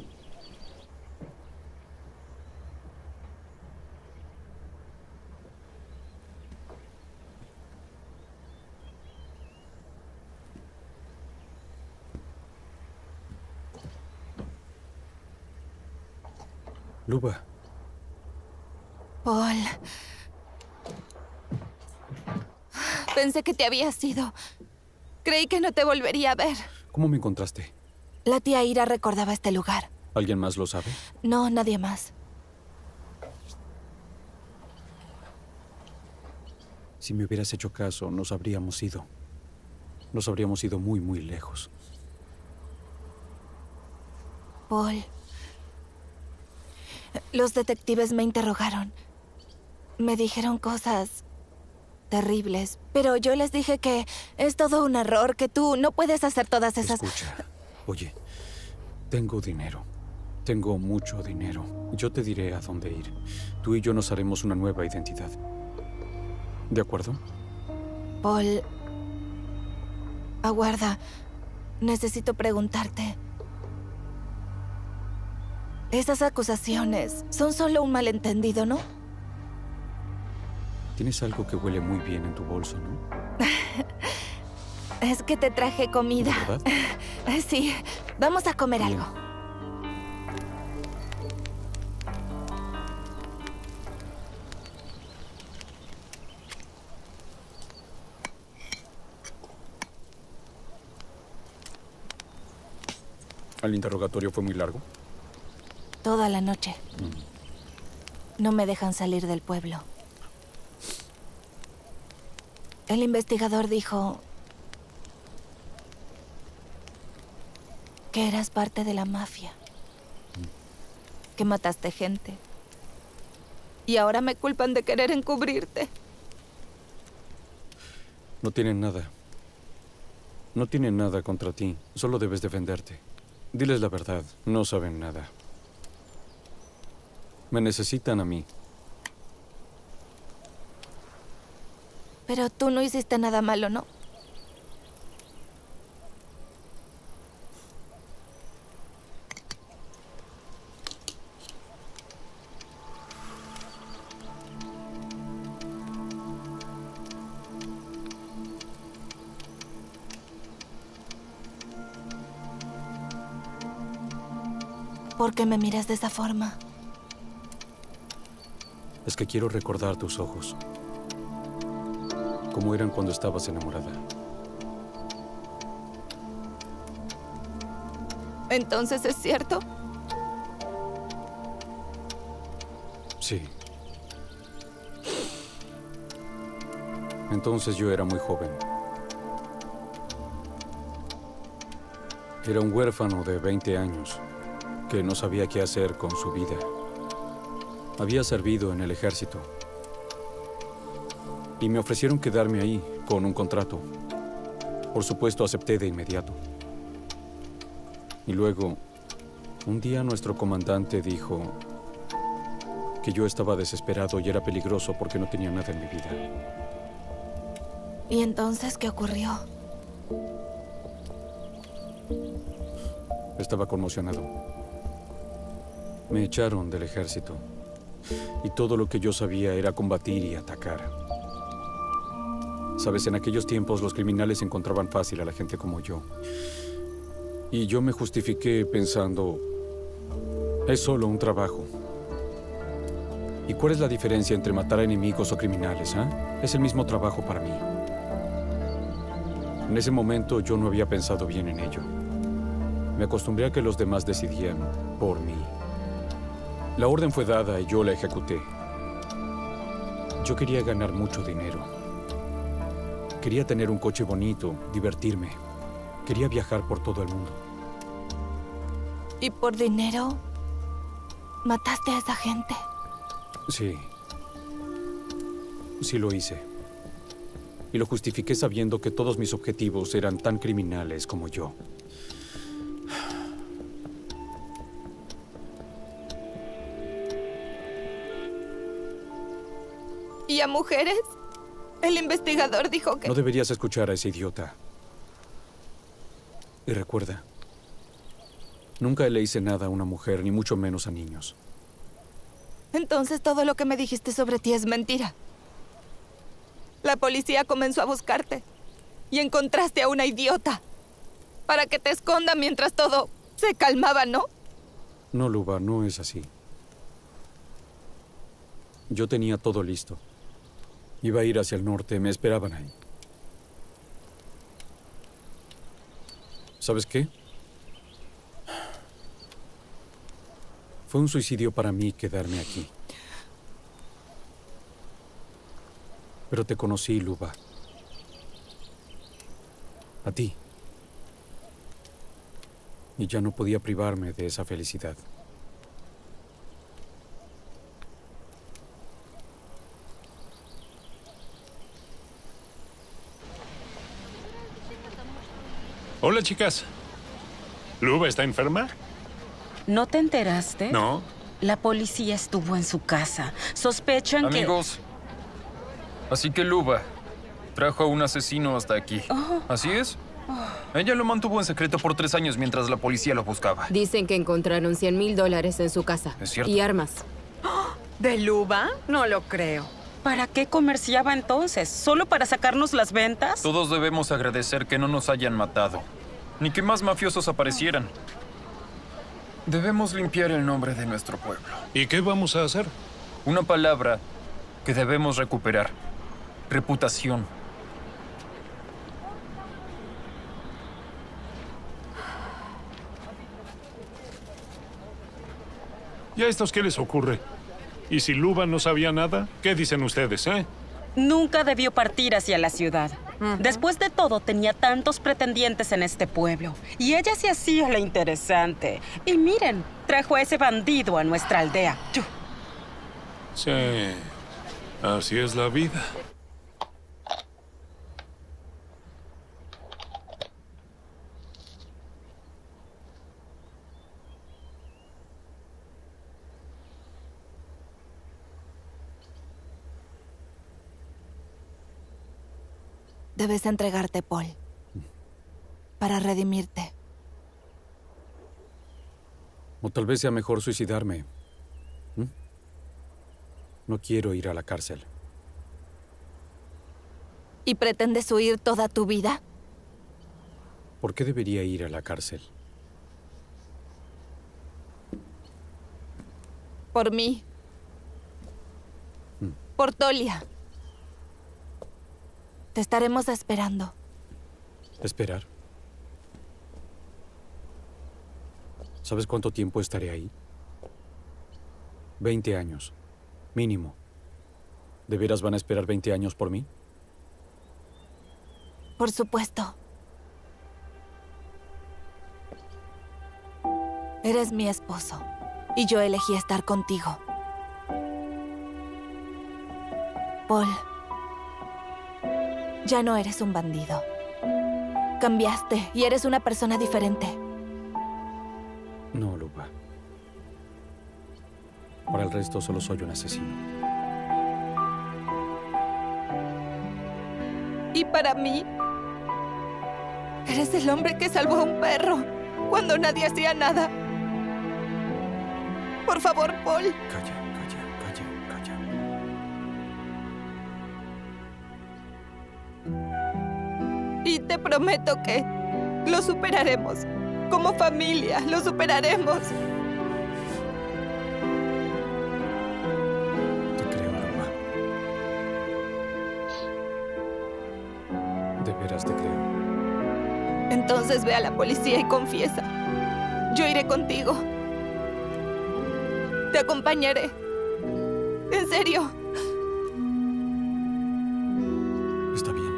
Luba. Paul. Pensé que te habías ido. Creí que no te volvería a ver. ¿Cómo me encontraste? La tía Ira recordaba este lugar. ¿Alguien más lo sabe? No, nadie más. Si me hubieras hecho caso, nos habríamos ido. Nos habríamos ido muy, muy lejos. Paul. Los detectives me interrogaron. Me dijeron cosas terribles, pero yo les dije que es todo un error, que tú no puedes hacer todas esas... Escucha, oye, tengo dinero. Tengo mucho dinero. Yo te diré a dónde ir. Tú y yo nos haremos una nueva identidad. ¿De acuerdo? Paul... Aguarda. Necesito preguntarte. Esas acusaciones son solo un malentendido, ¿no? Tienes algo que huele muy bien en tu bolso, ¿no? Es que te traje comida. ¿De verdad? Sí. Vamos a comer Bien. algo. ¿El interrogatorio fue muy largo? Toda la noche. No me dejan salir del pueblo. El investigador dijo que eras parte de la mafia, que mataste gente, Y ahora me culpan de querer encubrirte. No tienen nada. No tienen nada contra ti. Solo debes defenderte. Diles la verdad. No saben nada. Me necesitan a mí. Pero tú no hiciste nada malo, ¿no? ¿Por qué me miras de esa forma? Es que quiero recordar tus ojos. Como eran cuando estabas enamorada. ¿Entonces es cierto? Sí. Entonces yo era muy joven. Era un huérfano de veinte años que no sabía qué hacer con su vida. Había servido en el ejército. Y me ofrecieron quedarme ahí con un contrato. Por supuesto, acepté de inmediato. Y luego, un día nuestro comandante dijo que yo estaba desesperado y era peligroso porque no tenía nada en mi vida. ¿Y entonces qué ocurrió? Estaba conmocionado. Me echaron del ejército. Y todo lo que yo sabía era combatir y atacar. Sabes, en aquellos tiempos los criminales encontraban fácil a la gente como yo. Y yo me justifiqué pensando, es solo un trabajo. ¿Y cuál es la diferencia entre matar a enemigos o criminales, ah? ¿eh? Es el mismo trabajo para mí. En ese momento yo no había pensado bien en ello. Me acostumbré a que los demás decidían por mí. La orden fue dada y yo la ejecuté. Yo quería ganar mucho dinero. Quería tener un coche bonito, divertirme. Quería viajar por todo el mundo. ¿Y por dinero mataste a esa gente? Sí. Sí lo hice. Y lo justifiqué sabiendo que todos mis objetivos eran tan criminales como yo. ¿Y a mujeres? El investigador dijo que... No deberías escuchar a ese idiota. Y recuerda, nunca le hice nada a una mujer, ni mucho menos a niños. Entonces todo lo que me dijiste sobre ti es mentira. La policía comenzó a buscarte y encontraste a una idiota para que te esconda mientras todo se calmaba, ¿no? No, Luba, no es así. Yo tenía todo listo. Iba a ir hacia el norte, me esperaban ahí. ¿Sabes qué? Fue un suicidio para mí quedarme aquí. Pero te conocí, Luba. A ti. Y ya no podía privarme de esa felicidad. Hola, chicas. ¿Luba está enferma? ¿No te enteraste? No. La policía estuvo en su casa. Sospechan que... Amigos, así que Luba trajo a un asesino hasta aquí. Oh. ¿Así es? Ella lo mantuvo en secreto por tres años mientras la policía lo buscaba. Dicen que encontraron cien mil dólares en su casa. ¿Es cierto? Y armas. ¿De Luba? No lo creo. ¿Para qué comerciaba entonces? ¿Solo para sacarnos las ventas? Todos debemos agradecer que no nos hayan matado, ni que más mafiosos aparecieran. Debemos limpiar el nombre de nuestro pueblo. ¿Y qué vamos a hacer? Una palabra que debemos recuperar. Reputación. ¿Y a estos qué les ocurre? ¿Y si Luba no sabía nada? ¿Qué dicen ustedes, eh? Nunca debió partir hacia la ciudad. Uh-huh. Después de todo, tenía tantos pretendientes en este pueblo. Y ella se hacía la interesante. Y miren, trajo a ese bandido a nuestra aldea. Sí, así es la vida. Debes entregarte, Paul. Para redimirte. O tal vez sea mejor suicidarme. ¿Mm? No quiero ir a la cárcel. ¿Y pretendes huir toda tu vida? ¿Por qué debería ir a la cárcel? Por mí. Mm. Por Tolia. Te estaremos esperando. ¿Esperar? ¿Sabes cuánto tiempo estaré ahí? Veinte años. Mínimo. ¿De veras van a esperar veinte años por mí? Por supuesto. Eres mi esposo. Y yo elegí estar contigo. Paul. Ya no eres un bandido. Cambiaste y eres una persona diferente. No, Luba. Para el resto solo soy un asesino. Y para mí, eres el hombre que salvó a un perro cuando nadie hacía nada. Por favor, Paul. Calla, calla, calla, calla. Y te prometo que lo superaremos. Como familia, lo superaremos. Te creo, Luba. De veras te creo. Entonces ve a la policía y confiesa. Yo iré contigo. Te acompañaré. En serio. Está bien.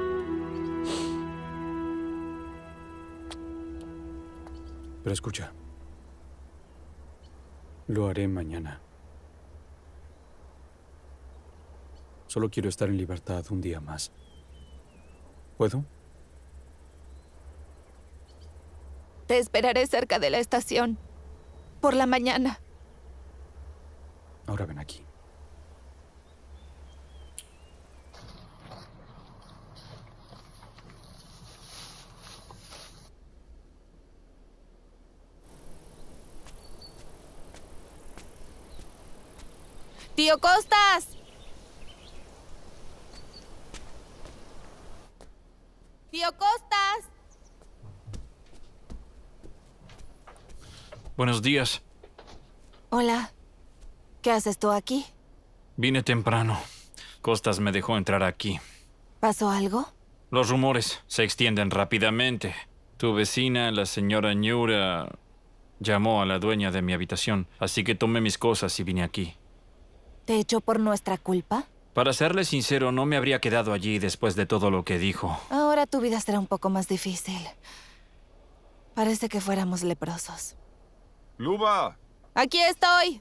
Pero escucha. Lo haré mañana. Solo quiero estar en libertad un día más. ¿Puedo? Te esperaré cerca de la estación. Por la mañana. Ahora ven aquí. ¡Tío Costas! ¡Tío Costas! Buenos días. Hola. ¿Qué haces tú aquí? Vine temprano. Costas me dejó entrar aquí. ¿Pasó algo? Los rumores se extienden rápidamente. Tu vecina, la señora Ñura, llamó a la dueña de mi habitación, así que tomé mis cosas y vine aquí. ¿Te echó por nuestra culpa? Para serle sincero, no me habría quedado allí después de todo lo que dijo. Ahora tu vida será un poco más difícil. Parece que fuéramos leprosos. ¡Luba! ¡Aquí estoy!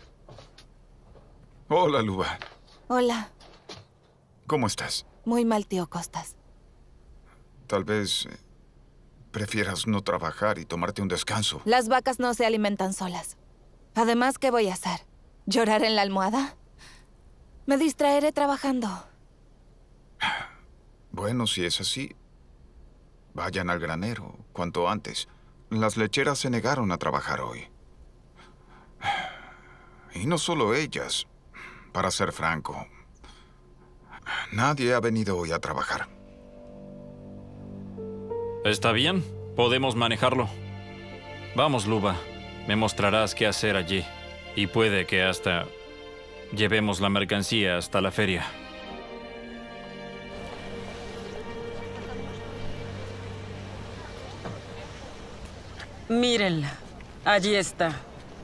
Hola, Luba. Hola. ¿Cómo estás? Muy mal, tío Costas. Tal vez eh, prefieras no trabajar y tomarte un descanso. Las vacas no se alimentan solas. Además, ¿qué voy a hacer? ¿Llorar en la almohada? Me distraeré trabajando. Bueno, si es así, vayan al granero cuanto antes. Las lecheras se negaron a trabajar hoy. Y no solo ellas. Para ser franco, nadie ha venido hoy a trabajar. Está bien, podemos manejarlo. Vamos, Luba. Me mostrarás qué hacer allí. Y puede que hasta llevemos la mercancía hasta la feria. Mírenla. Allí está.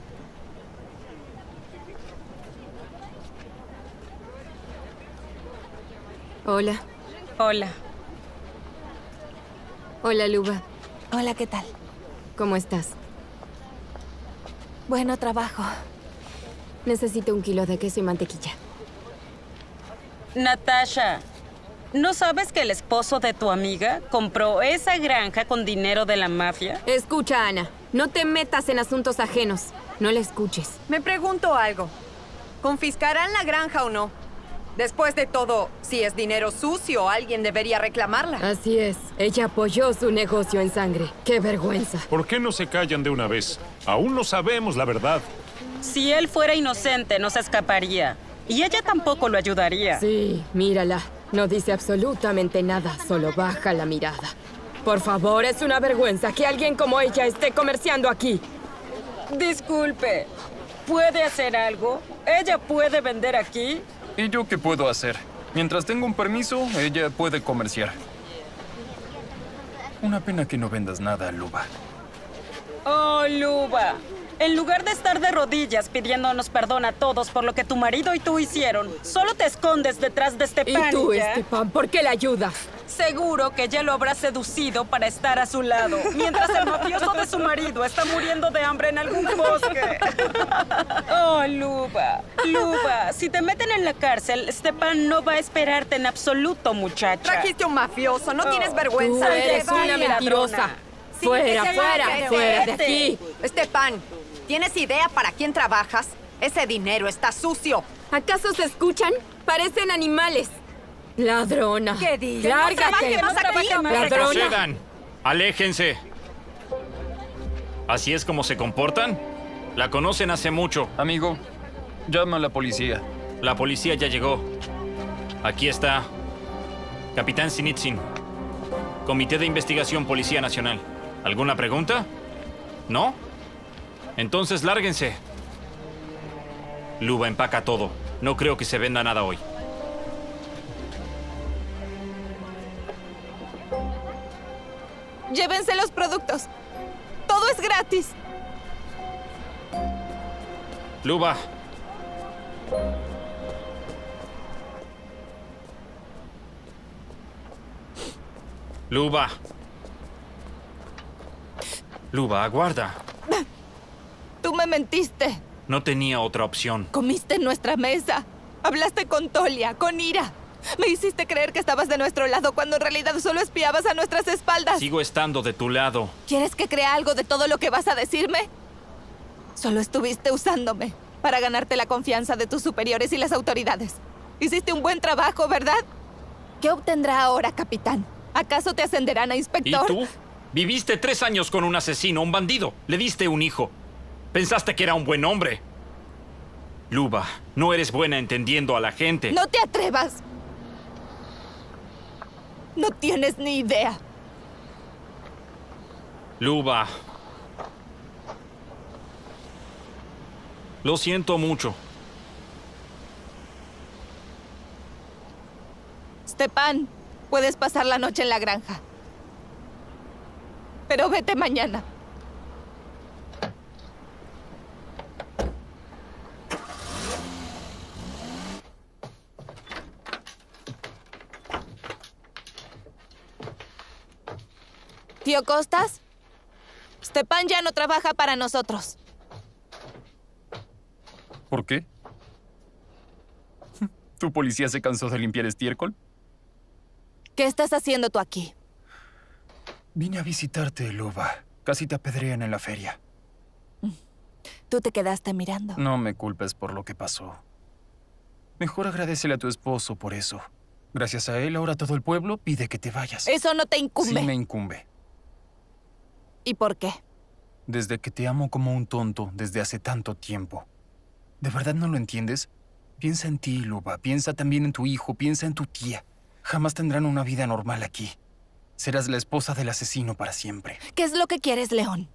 Hola. Hola. Hola, Luba. Hola, ¿qué tal? ¿Cómo estás? Bueno trabajo. Necesito un kilo de queso y mantequilla. Natasha, ¿no sabes que el esposo de tu amiga compró esa granja con dinero de la mafia? Escucha, Ana. No te metas en asuntos ajenos. No le escuches. Me pregunto algo. ¿Confiscarán la granja o no? Después de todo, si es dinero sucio, alguien debería reclamarla. Así es. Ella apoyó su negocio en sangre. ¡Qué vergüenza! ¿Por qué no se callan de una vez? Aún no sabemos la verdad. Si él fuera inocente, no se escaparía. Y ella tampoco lo ayudaría. Sí, mírala. No dice absolutamente nada, solo baja la mirada. Por favor, es una vergüenza que alguien como ella esté comerciando aquí. Disculpe, ¿puede hacer algo? ¿Ella puede vender aquí? ¿Y yo qué puedo hacer? Mientras tenga un permiso, ella puede comerciar. Una pena que no vendas nada, Luba. Oh, Luba. En lugar de estar de rodillas pidiéndonos perdón a todos por lo que tu marido y tú hicieron, solo te escondes detrás de Stepan. ¿Y tú, ya? Stepan, por qué le ayudas? Seguro que ya lo habrá seducido para estar a su lado, mientras el mafioso de su marido está muriendo de hambre en algún bosque. Oh, Luba, Luba, si te meten en la cárcel, Stepan no va a esperarte en absoluto, muchacha. Trajiste un mafioso, no oh, tienes vergüenza. Tú eres una mentirosa. Sí, fuera, fuera, vaya, fuera de aquí. Stepan, ¿tienes idea para quién trabajas? Ese dinero está sucio. ¿Acaso se escuchan? Parecen animales. Ladrona. ¿Qué dices? ¡Lárgate! No trabaje más. ¡Ladrona! Retrocedan. Aléjense. ¿Así es como se comportan? La conocen hace mucho. Amigo, llama a la policía. La policía ya llegó. Aquí está. Capitán Sinitsyn. Comité de Investigación Policía Nacional. ¿Alguna pregunta? ¿No? Entonces lárguense. Luba, empaca todo. No creo que se venda nada hoy. Llévense los productos. Todo es gratis. Luba. Luba. Luba, aguarda. Tú me mentiste. No tenía otra opción. Comiste en nuestra mesa. Hablaste con Tolia, con ira. Me hiciste creer que estabas de nuestro lado cuando en realidad solo espiabas a nuestras espaldas. Sigo estando de tu lado. ¿Quieres que crea algo de todo lo que vas a decirme? Solo estuviste usándome para ganarte la confianza de tus superiores y las autoridades. Hiciste un buen trabajo, ¿verdad? ¿Qué obtendrá ahora, capitán? ¿Acaso te ascenderán a inspector? ¿Y tú? Viviste tres años con un asesino, un bandido. Le diste un hijo. Pensaste que era un buen hombre. Luba, no eres buena entendiendo a la gente. ¡No te atrevas! No tienes ni idea. Luba. Lo siento mucho. Stepan, puedes pasar la noche en la granja. Pero vete mañana. Tío Costas, Stepan ya no trabaja para nosotros. ¿Por qué? ¿Tu policía se cansó de limpiar estiércol? ¿Qué estás haciendo tú aquí? Vine a visitarte, Luba. Casi te apedrean en la feria. Tú te quedaste mirando. No me culpes por lo que pasó. Mejor agradécele a tu esposo por eso. Gracias a él, ahora todo el pueblo pide que te vayas. Eso no te incumbe. Sí me incumbe. ¿Y por qué? Desde que te amo como un tonto desde hace tanto tiempo. ¿De verdad no lo entiendes? Piensa en ti, Luba. Piensa también en tu hijo. Piensa en tu tía. Jamás tendrán una vida normal aquí. Serás la esposa del asesino para siempre. ¿Qué es lo que quieres, León?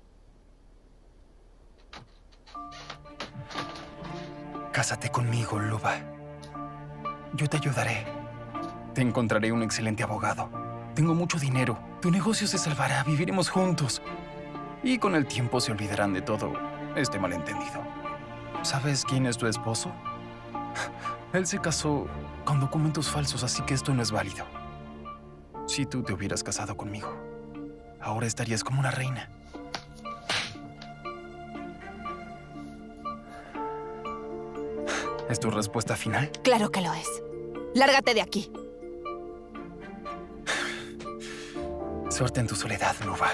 Cásate conmigo, Luba. Yo te ayudaré. Te encontraré un excelente abogado. Tengo mucho dinero. Tu negocio se salvará. Viviremos juntos. Y con el tiempo se olvidarán de todo este malentendido. ¿Sabes quién es tu esposo? Él se casó con documentos falsos, así que esto no es válido. Si tú te hubieras casado conmigo, ahora estarías como una reina. ¿Es tu respuesta final? Claro que lo es. Lárgate de aquí. Suerte en tu soledad, Luba.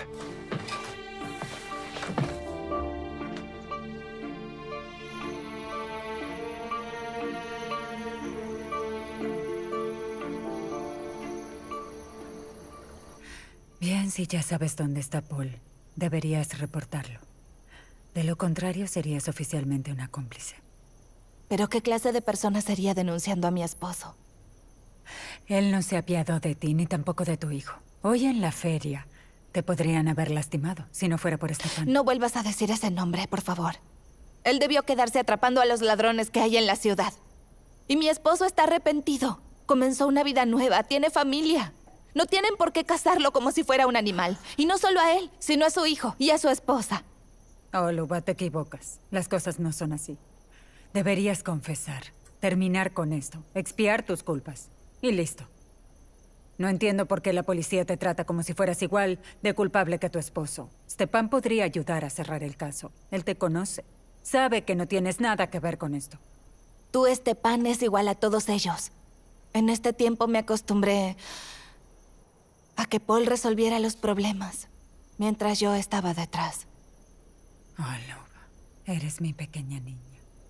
Bien, si ya sabes dónde está Paul, deberías reportarlo. De lo contrario, serías oficialmente una cómplice. ¿Pero qué clase de persona sería denunciando a mi esposo? Él no se apiadó de ti, ni tampoco de tu hijo. Hoy en la feria te podrían haber lastimado, si no fuera por Stefan. No vuelvas a decir ese nombre, por favor. Él debió quedarse atrapando a los ladrones que hay en la ciudad. Y mi esposo está arrepentido. Comenzó una vida nueva, tiene familia. No tienen por qué cazarlo como si fuera un animal. Y no solo a él, sino a su hijo y a su esposa. Oh, Luba, te equivocas. Las cosas no son así. Deberías confesar, terminar con esto, expiar tus culpas. Y listo. No entiendo por qué la policía te trata como si fueras igual de culpable que tu esposo. Stepan podría ayudar a cerrar el caso. Él te conoce. Sabe que no tienes nada que ver con esto. Tú, Stepan, es igual a todos ellos. En este tiempo me acostumbré a que Paul resolviera los problemas, mientras yo estaba detrás. Oh, Luba, eres mi pequeña niña.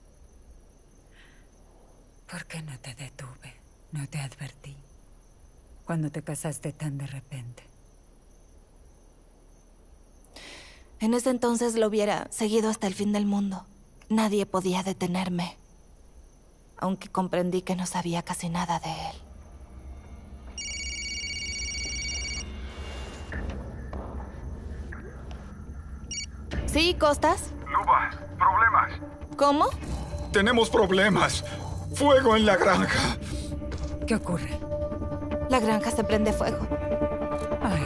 ¿Por qué no te detuve? No te advertí. Cuando te casaste tan de repente. En ese entonces lo hubiera seguido hasta el fin del mundo. Nadie podía detenerme. Aunque comprendí que no sabía casi nada de él. ¿Sí, Costas? Luba, problemas. ¿Cómo? Tenemos problemas. Fuego en la granja. ¿Qué ocurre? La granja se prende fuego. Ay,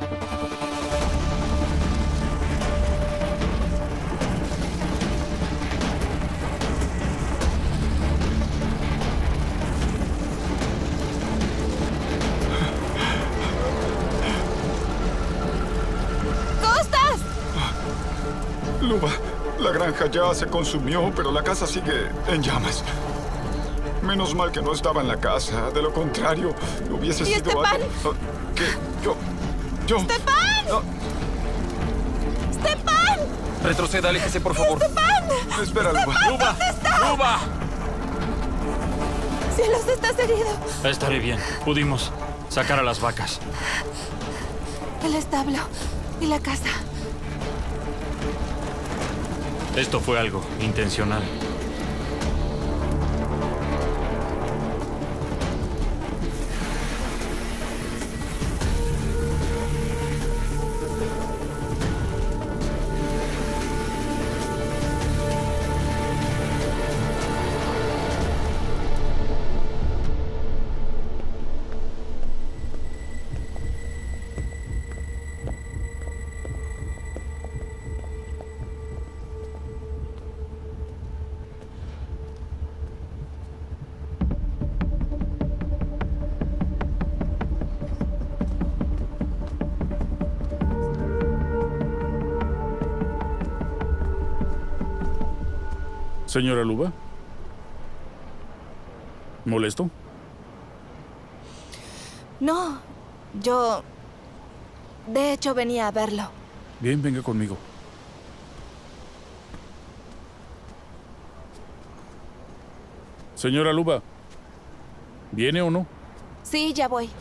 ¡Costas! Luba, la granja ya se consumió, pero la casa sigue en llamas. Menos mal que no estaba en la casa. De lo contrario, hubiese ¿Y sido Stepan? algo... ¿Qué? Yo... Yo... ¡Stepan! No. ¡Stepan! Retroceda, aléjese, por favor. ¡Stepan! Espera, Luba. ¡Stepan, ¡Luba! ¿dónde está? ¡Luba! ¡Cielos, estás herido! Estaré bien. Pudimos sacar a las vacas. El establo y la casa. Esto fue algo intencional. Señora Luba. ¿Molesto? No, yo... De hecho, venía a verlo. Bien, venga conmigo. Señora Luba, ¿viene o no? Sí, ya voy.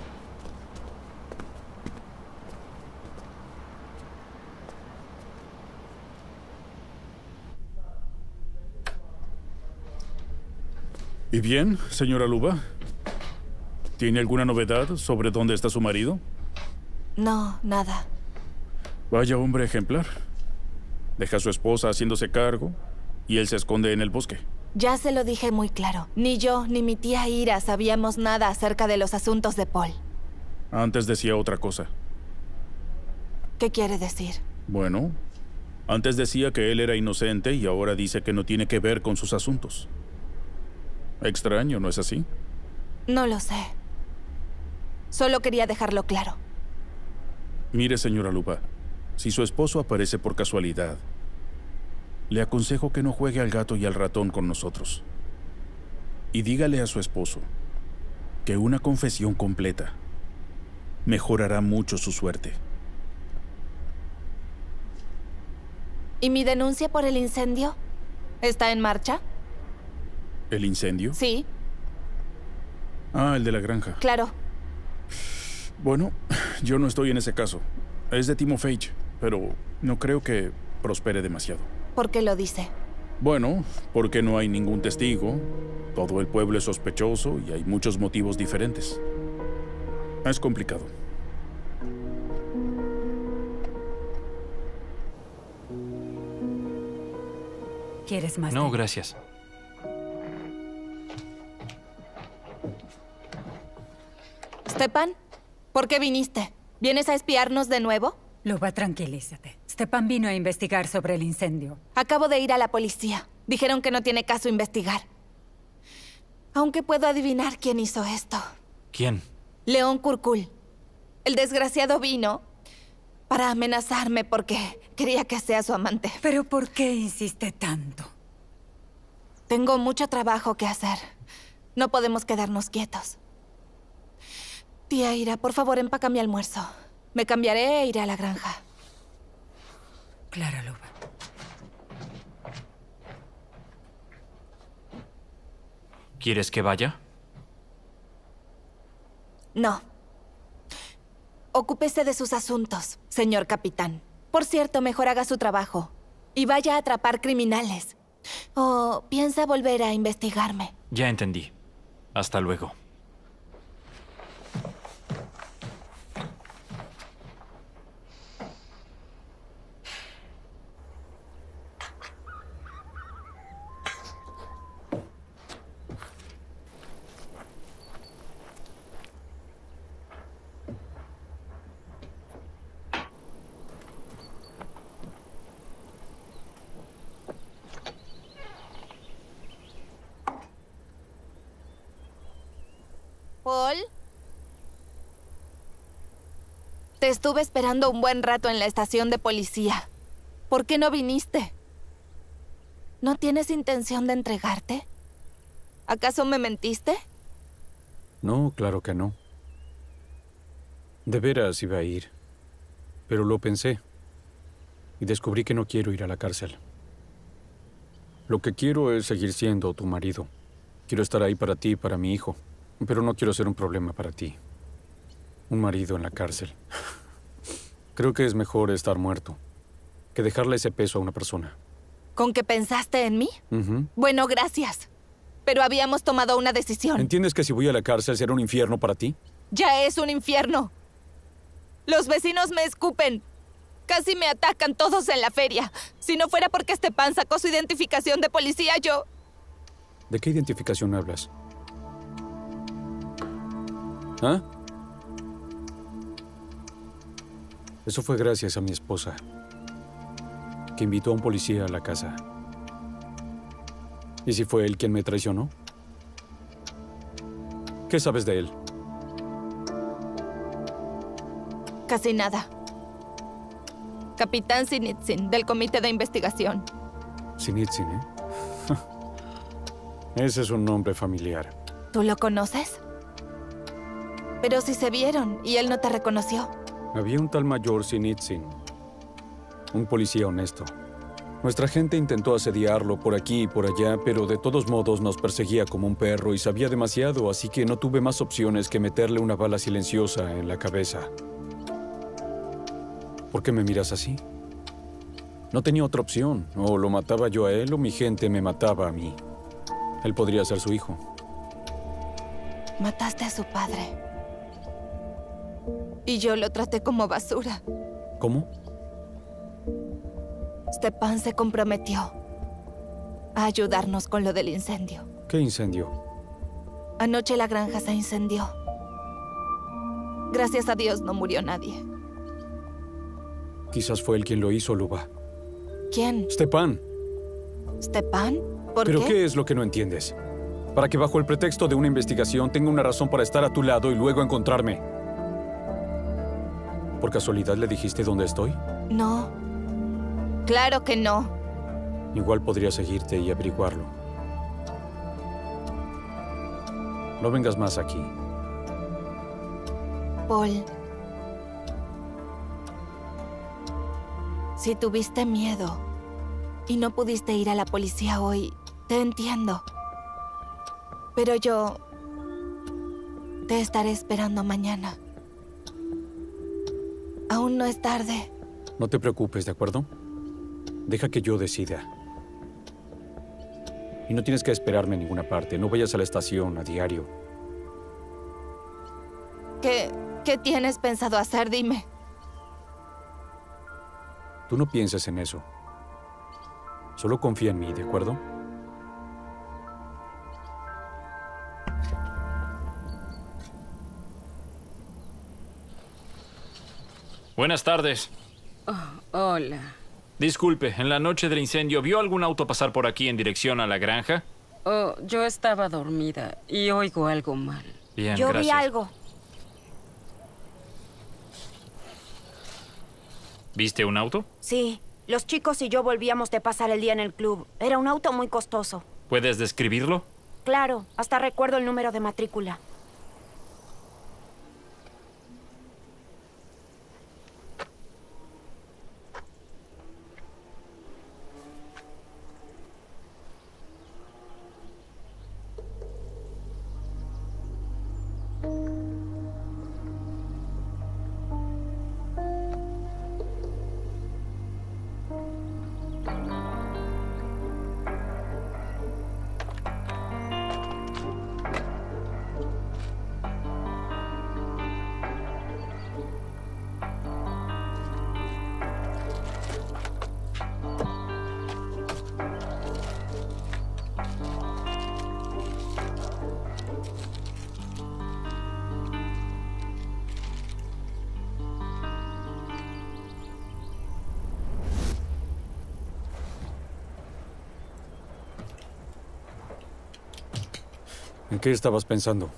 ¿Y bien, señora Luba? ¿Tiene alguna novedad sobre dónde está su marido? No, nada. Vaya hombre ejemplar. Deja a su esposa haciéndose cargo y él se esconde en el bosque. Ya se lo dije muy claro. Ni yo ni mi tía Ira sabíamos nada acerca de los asuntos de Paul. Antes decía otra cosa. ¿Qué quiere decir? Bueno, antes decía que él era inocente y ahora dice que no tiene que ver con sus asuntos. Extraño, ¿no es así? No lo sé. Solo quería dejarlo claro. Mire, señora Luba, si su esposo aparece por casualidad, le aconsejo que no juegue al gato y al ratón con nosotros. y dígale a su esposo que una confesión completa mejorará mucho su suerte. ¿Y mi denuncia por el incendio? ¿Está en marcha? ¿El incendio? Sí. Ah, el de la granja. Claro. Bueno, yo no estoy en ese caso. Es de Timofey, pero no creo que prospere demasiado. ¿Por qué lo dice? Bueno, porque no hay ningún testigo, todo el pueblo es sospechoso y hay muchos motivos diferentes. Es complicado. ¿Quieres más? No, té? gracias. Stepan, ¿por qué viniste? ¿Vienes a espiarnos de nuevo? Luba, tranquilízate. Stepan vino a investigar sobre el incendio. Acabo de ir a la policía. Dijeron que no tiene caso investigar. Aunque puedo adivinar quién hizo esto. ¿Quién? León Kurkul. El desgraciado vino para amenazarme porque quería que sea su amante. ¿Pero por qué insiste tanto? Tengo mucho trabajo que hacer. No podemos quedarnos quietos. Tía Ira, por favor, empaca mi almuerzo. Me cambiaré e iré a la granja. Claro, Luba. ¿Quieres que vaya? No. Ocúpese de sus asuntos, señor capitán. Por cierto, mejor haga su trabajo. Y vaya a atrapar criminales. ¿O piensa volver a investigarme? Ya entendí. Hasta luego. ¿Paul? Te estuve esperando un buen rato en la estación de policía. ¿Por qué no viniste? ¿No tienes intención de entregarte? ¿Acaso me mentiste? No, claro que no. De veras iba a ir. Pero lo pensé. Y descubrí que no quiero ir a la cárcel. Lo que quiero es seguir siendo tu marido. Quiero estar ahí para ti y para mi hijo. Pero no quiero ser un problema para ti. Un marido en la cárcel. Creo que es mejor estar muerto que dejarle ese peso a una persona. ¿Con que pensaste en mí? Uh-huh. Bueno, gracias. Pero habíamos tomado una decisión. ¿Entiendes que si voy a la cárcel será un infierno para ti? Ya es un infierno. Los vecinos me escupen. Casi me atacan todos en la feria. Si no fuera porque Stepan sacó su identificación de policía, yo... ¿De qué identificación hablas? ¿Ah? Eso fue gracias a mi esposa, que invitó a un policía a la casa. ¿Y si fue él quien me traicionó? ¿Qué sabes de él? Casi nada. Capitán Sinitsyn, del Comité de Investigación. Sinitsyn, ¿eh? Ese es un nombre familiar. ¿Tú lo conoces? Pero si se vieron y él no te reconoció. Había un tal mayor Sinitsyn, un policía honesto. Nuestra gente intentó asediarlo por aquí y por allá, pero de todos modos nos perseguía como un perro y sabía demasiado, así que no tuve más opciones que meterle una bala silenciosa en la cabeza. ¿Por qué me miras así? No tenía otra opción. O lo mataba yo a él o mi gente me mataba a mí. Él podría ser su hijo. Mataste a su padre. Y yo lo traté como basura. ¿Cómo? Stepan se comprometió a ayudarnos con lo del incendio. ¿Qué incendio? Anoche la granja se incendió. Gracias a Dios no murió nadie. Quizás fue él quien lo hizo, Luba. ¿Quién? Stepan. ¿Stepan? ¿Por ¿Pero qué? qué es lo que no entiendes? Para que bajo el pretexto de una investigación tenga una razón para estar a tu lado y luego encontrarme. ¿Por casualidad le dijiste dónde estoy? No. Claro que no. Igual podría seguirte y averiguarlo. No vengas más aquí. Paul, si tuviste miedo y no pudiste ir a la policía hoy, te entiendo. Pero yo te estaré esperando mañana. Aún no es tarde. No te preocupes, ¿de acuerdo? Deja que yo decida. Y no tienes que esperarme en ninguna parte. No vayas a la estación a diario. ¿Qué, qué tienes pensado hacer? Dime. Tú no pienses en eso. Solo confía en mí, ¿de acuerdo? Buenas tardes. Oh, hola. Disculpe, en la noche del incendio, ¿vio algún auto pasar por aquí en dirección a la granja? Oh, yo estaba dormida y oigo algo mal. Bien, Yo gracias. vi algo. ¿Viste un auto? Sí, los chicos y yo volvíamos de pasar el día en el club. Era un auto muy costoso. ¿Puedes describirlo? Claro, hasta recuerdo el número de matrícula. ¿En qué estabas pensando?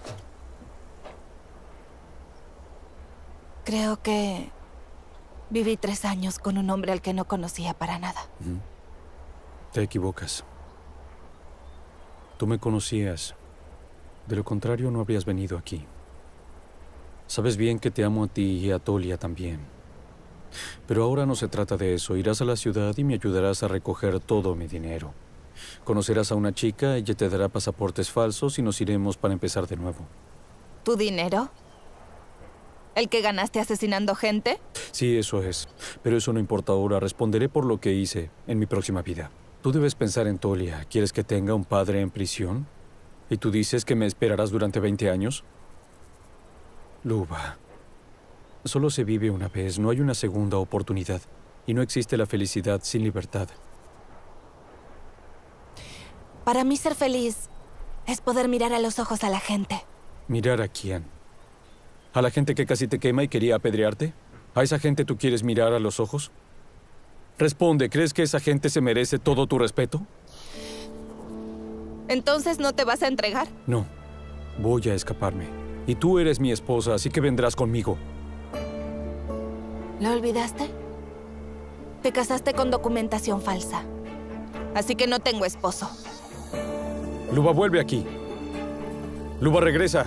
Creo que viví tres años con un hombre al que no conocía para nada. Ujú. Te equivocas. Tú me conocías. De lo contrario, no habrías venido aquí. Sabes bien que te amo a ti y a Tolia también. Pero ahora no se trata de eso. Irás a la ciudad y me ayudarás a recoger todo mi dinero. Conocerás a una chica, ella te dará pasaportes falsos y nos iremos para empezar de nuevo. ¿Tu dinero? ¿El que ganaste asesinando gente? Sí, eso es. Pero eso no importa ahora. Responderé por lo que hice en mi próxima vida. Tú debes pensar en Tolia. ¿Quieres que tenga un padre en prisión? ¿Y tú dices que me esperarás durante veinte años? Luba, solo se vive una vez. No hay una segunda oportunidad. Y no existe la felicidad sin libertad. Para mí ser feliz es poder mirar a los ojos a la gente. ¿Mirar a quién? ¿A la gente que casi te quema y quería apedrearte? ¿A esa gente tú quieres mirar a los ojos? Responde, ¿crees que esa gente se merece todo tu respeto? ¿Entonces no te vas a entregar? No, voy a escaparme. Y tú eres mi esposa, así que vendrás conmigo. ¿Lo olvidaste? Te casaste con documentación falsa. Así que no tengo esposo. Luba, vuelve aquí. Luba, regresa.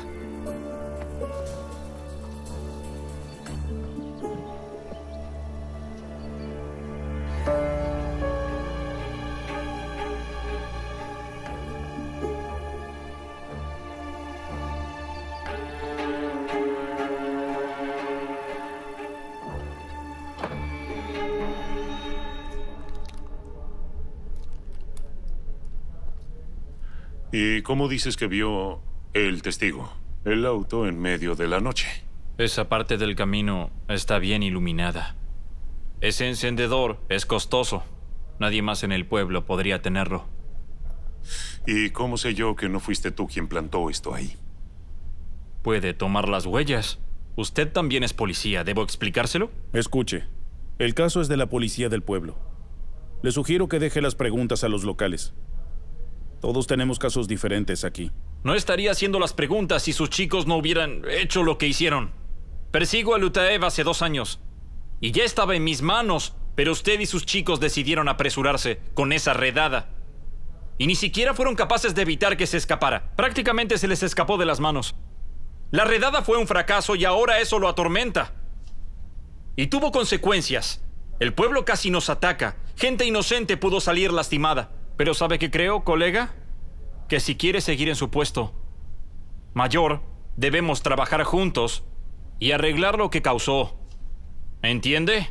¿Y cómo dices que vio el testigo? El auto en medio de la noche. Esa parte del camino está bien iluminada. Ese encendedor es costoso. Nadie más en el pueblo podría tenerlo. ¿Y cómo sé yo que no fuiste tú quien plantó esto ahí? Puede tomar las huellas. Usted también es policía. ¿Debo explicárselo? Escuche. El caso es de la policía del pueblo. Le sugiero que deje las preguntas a los locales. Todos tenemos casos diferentes aquí. No estaría haciendo las preguntas si sus chicos no hubieran hecho lo que hicieron. Persigo a Lutaev hace dos años. Y ya estaba en mis manos, pero usted y sus chicos decidieron apresurarse con esa redada. Y ni siquiera fueron capaces de evitar que se escapara. Prácticamente se les escapó de las manos. La redada fue un fracaso y ahora eso lo atormenta. Y tuvo consecuencias. El pueblo casi nos ataca. Gente inocente pudo salir lastimada. Pero ¿sabe qué creo, colega? Que si quiere seguir en su puesto mayor, debemos trabajar juntos y arreglar lo que causó. ¿Entiende?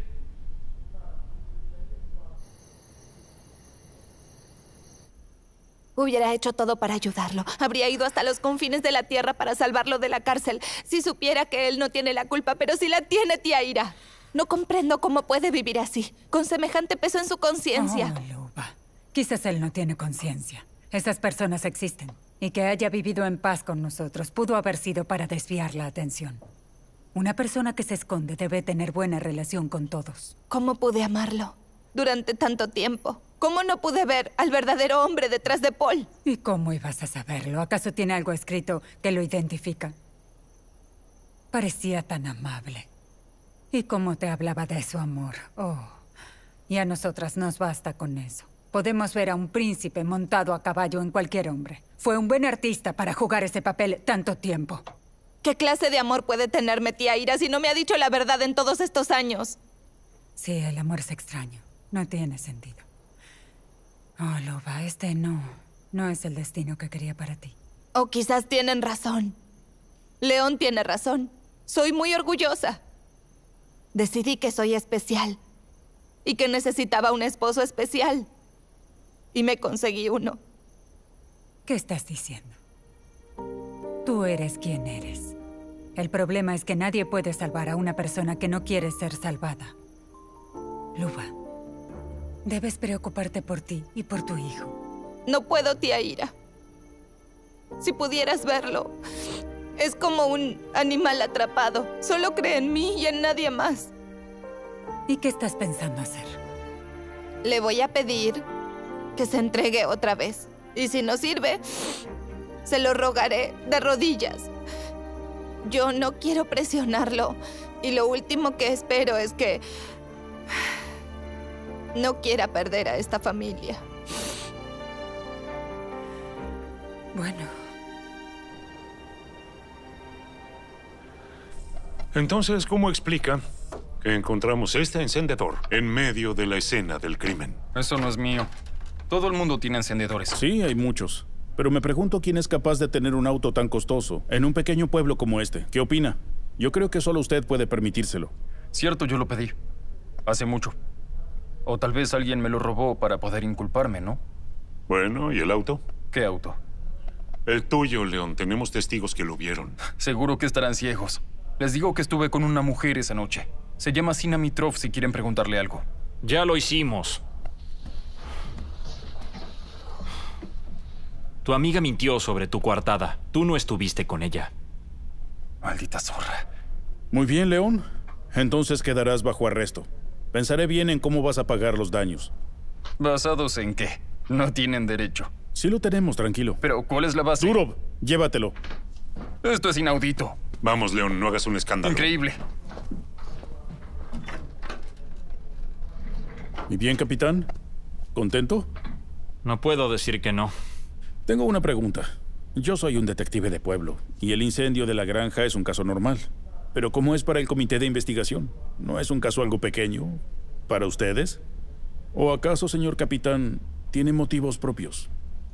Hubiera hecho todo para ayudarlo. Habría ido hasta los confines de la tierra para salvarlo de la cárcel. Si supiera que él no tiene la culpa, pero sí la tiene, tía Ira. No comprendo cómo puede vivir así, con semejante peso en su conciencia. Oh, Luba. Quizás él no tiene conciencia. Esas personas existen. Y que haya vivido en paz con nosotros pudo haber sido para desviar la atención. Una persona que se esconde debe tener buena relación con todos. ¿Cómo pude amarlo durante tanto tiempo? ¿Cómo no pude ver al verdadero hombre detrás de Paul? ¿Y cómo ibas a saberlo? ¿Acaso tiene algo escrito que lo identifica? Parecía tan amable. ¿Y cómo te hablaba de su amor? Oh, y a nosotras nos basta con eso. Podemos ver a un príncipe montado a caballo en cualquier hombre. Fue un buen artista para jugar ese papel tanto tiempo. ¿Qué clase de amor puede tenerme, tía Ira, si no me ha dicho la verdad en todos estos años? Sí, el amor es extraño. No tiene sentido. Oh, Luba, este no. No es el destino que quería para ti. O quizás tienen razón. León tiene razón. Soy muy orgullosa. Decidí que soy especial. Y que necesitaba un esposo especial. Y me conseguí uno. ¿Qué estás diciendo? Tú eres quien eres. El problema es que nadie puede salvar a una persona que no quiere ser salvada. Luba, debes preocuparte por ti y por tu hijo. No puedo, tía Ira. Si pudieras verlo, es como un animal atrapado. Solo cree en mí y en nadie más. ¿Y qué estás pensando hacer? Le voy a pedir que se entregue otra vez. Y si no sirve, se lo rogaré de rodillas. Yo no quiero presionarlo. Y lo último que espero es que no quiera perder a esta familia. Bueno. Entonces, ¿cómo explica que encontramos este encendedor en medio de la escena del crimen? Eso no es mío. Todo el mundo tiene encendedores. Sí, hay muchos. Pero me pregunto quién es capaz de tener un auto tan costoso en un pequeño pueblo como este. ¿Qué opina? Yo creo que solo usted puede permitírselo. Cierto, yo lo pedí. Hace mucho. O tal vez alguien me lo robó para poder inculparme, ¿no? Bueno, ¿y el auto? ¿Qué auto? El tuyo, León. Tenemos testigos que lo vieron. Seguro que estarán ciegos. Les digo que estuve con una mujer esa noche. Se llama Sina Mitrov si quieren preguntarle algo. Ya lo hicimos. Tu amiga mintió sobre tu coartada. Tú no estuviste con ella. Maldita zorra. Muy bien, León. Entonces quedarás bajo arresto. Pensaré bien en cómo vas a pagar los daños. ¿Basados en qué? No tienen derecho. Sí lo tenemos, tranquilo. Pero, ¿cuál es la base? Durov, llévatelo. Esto es inaudito. Vamos, León, no hagas un escándalo. Increíble. ¿Y bien, capitán? ¿Contento? No puedo decir que no. Tengo una pregunta. Yo soy un detective de pueblo, y el incendio de la granja es un caso normal. Pero ¿cómo es para el comité de investigación? ¿No es un caso algo pequeño para ustedes? ¿O acaso, señor capitán, tiene motivos propios?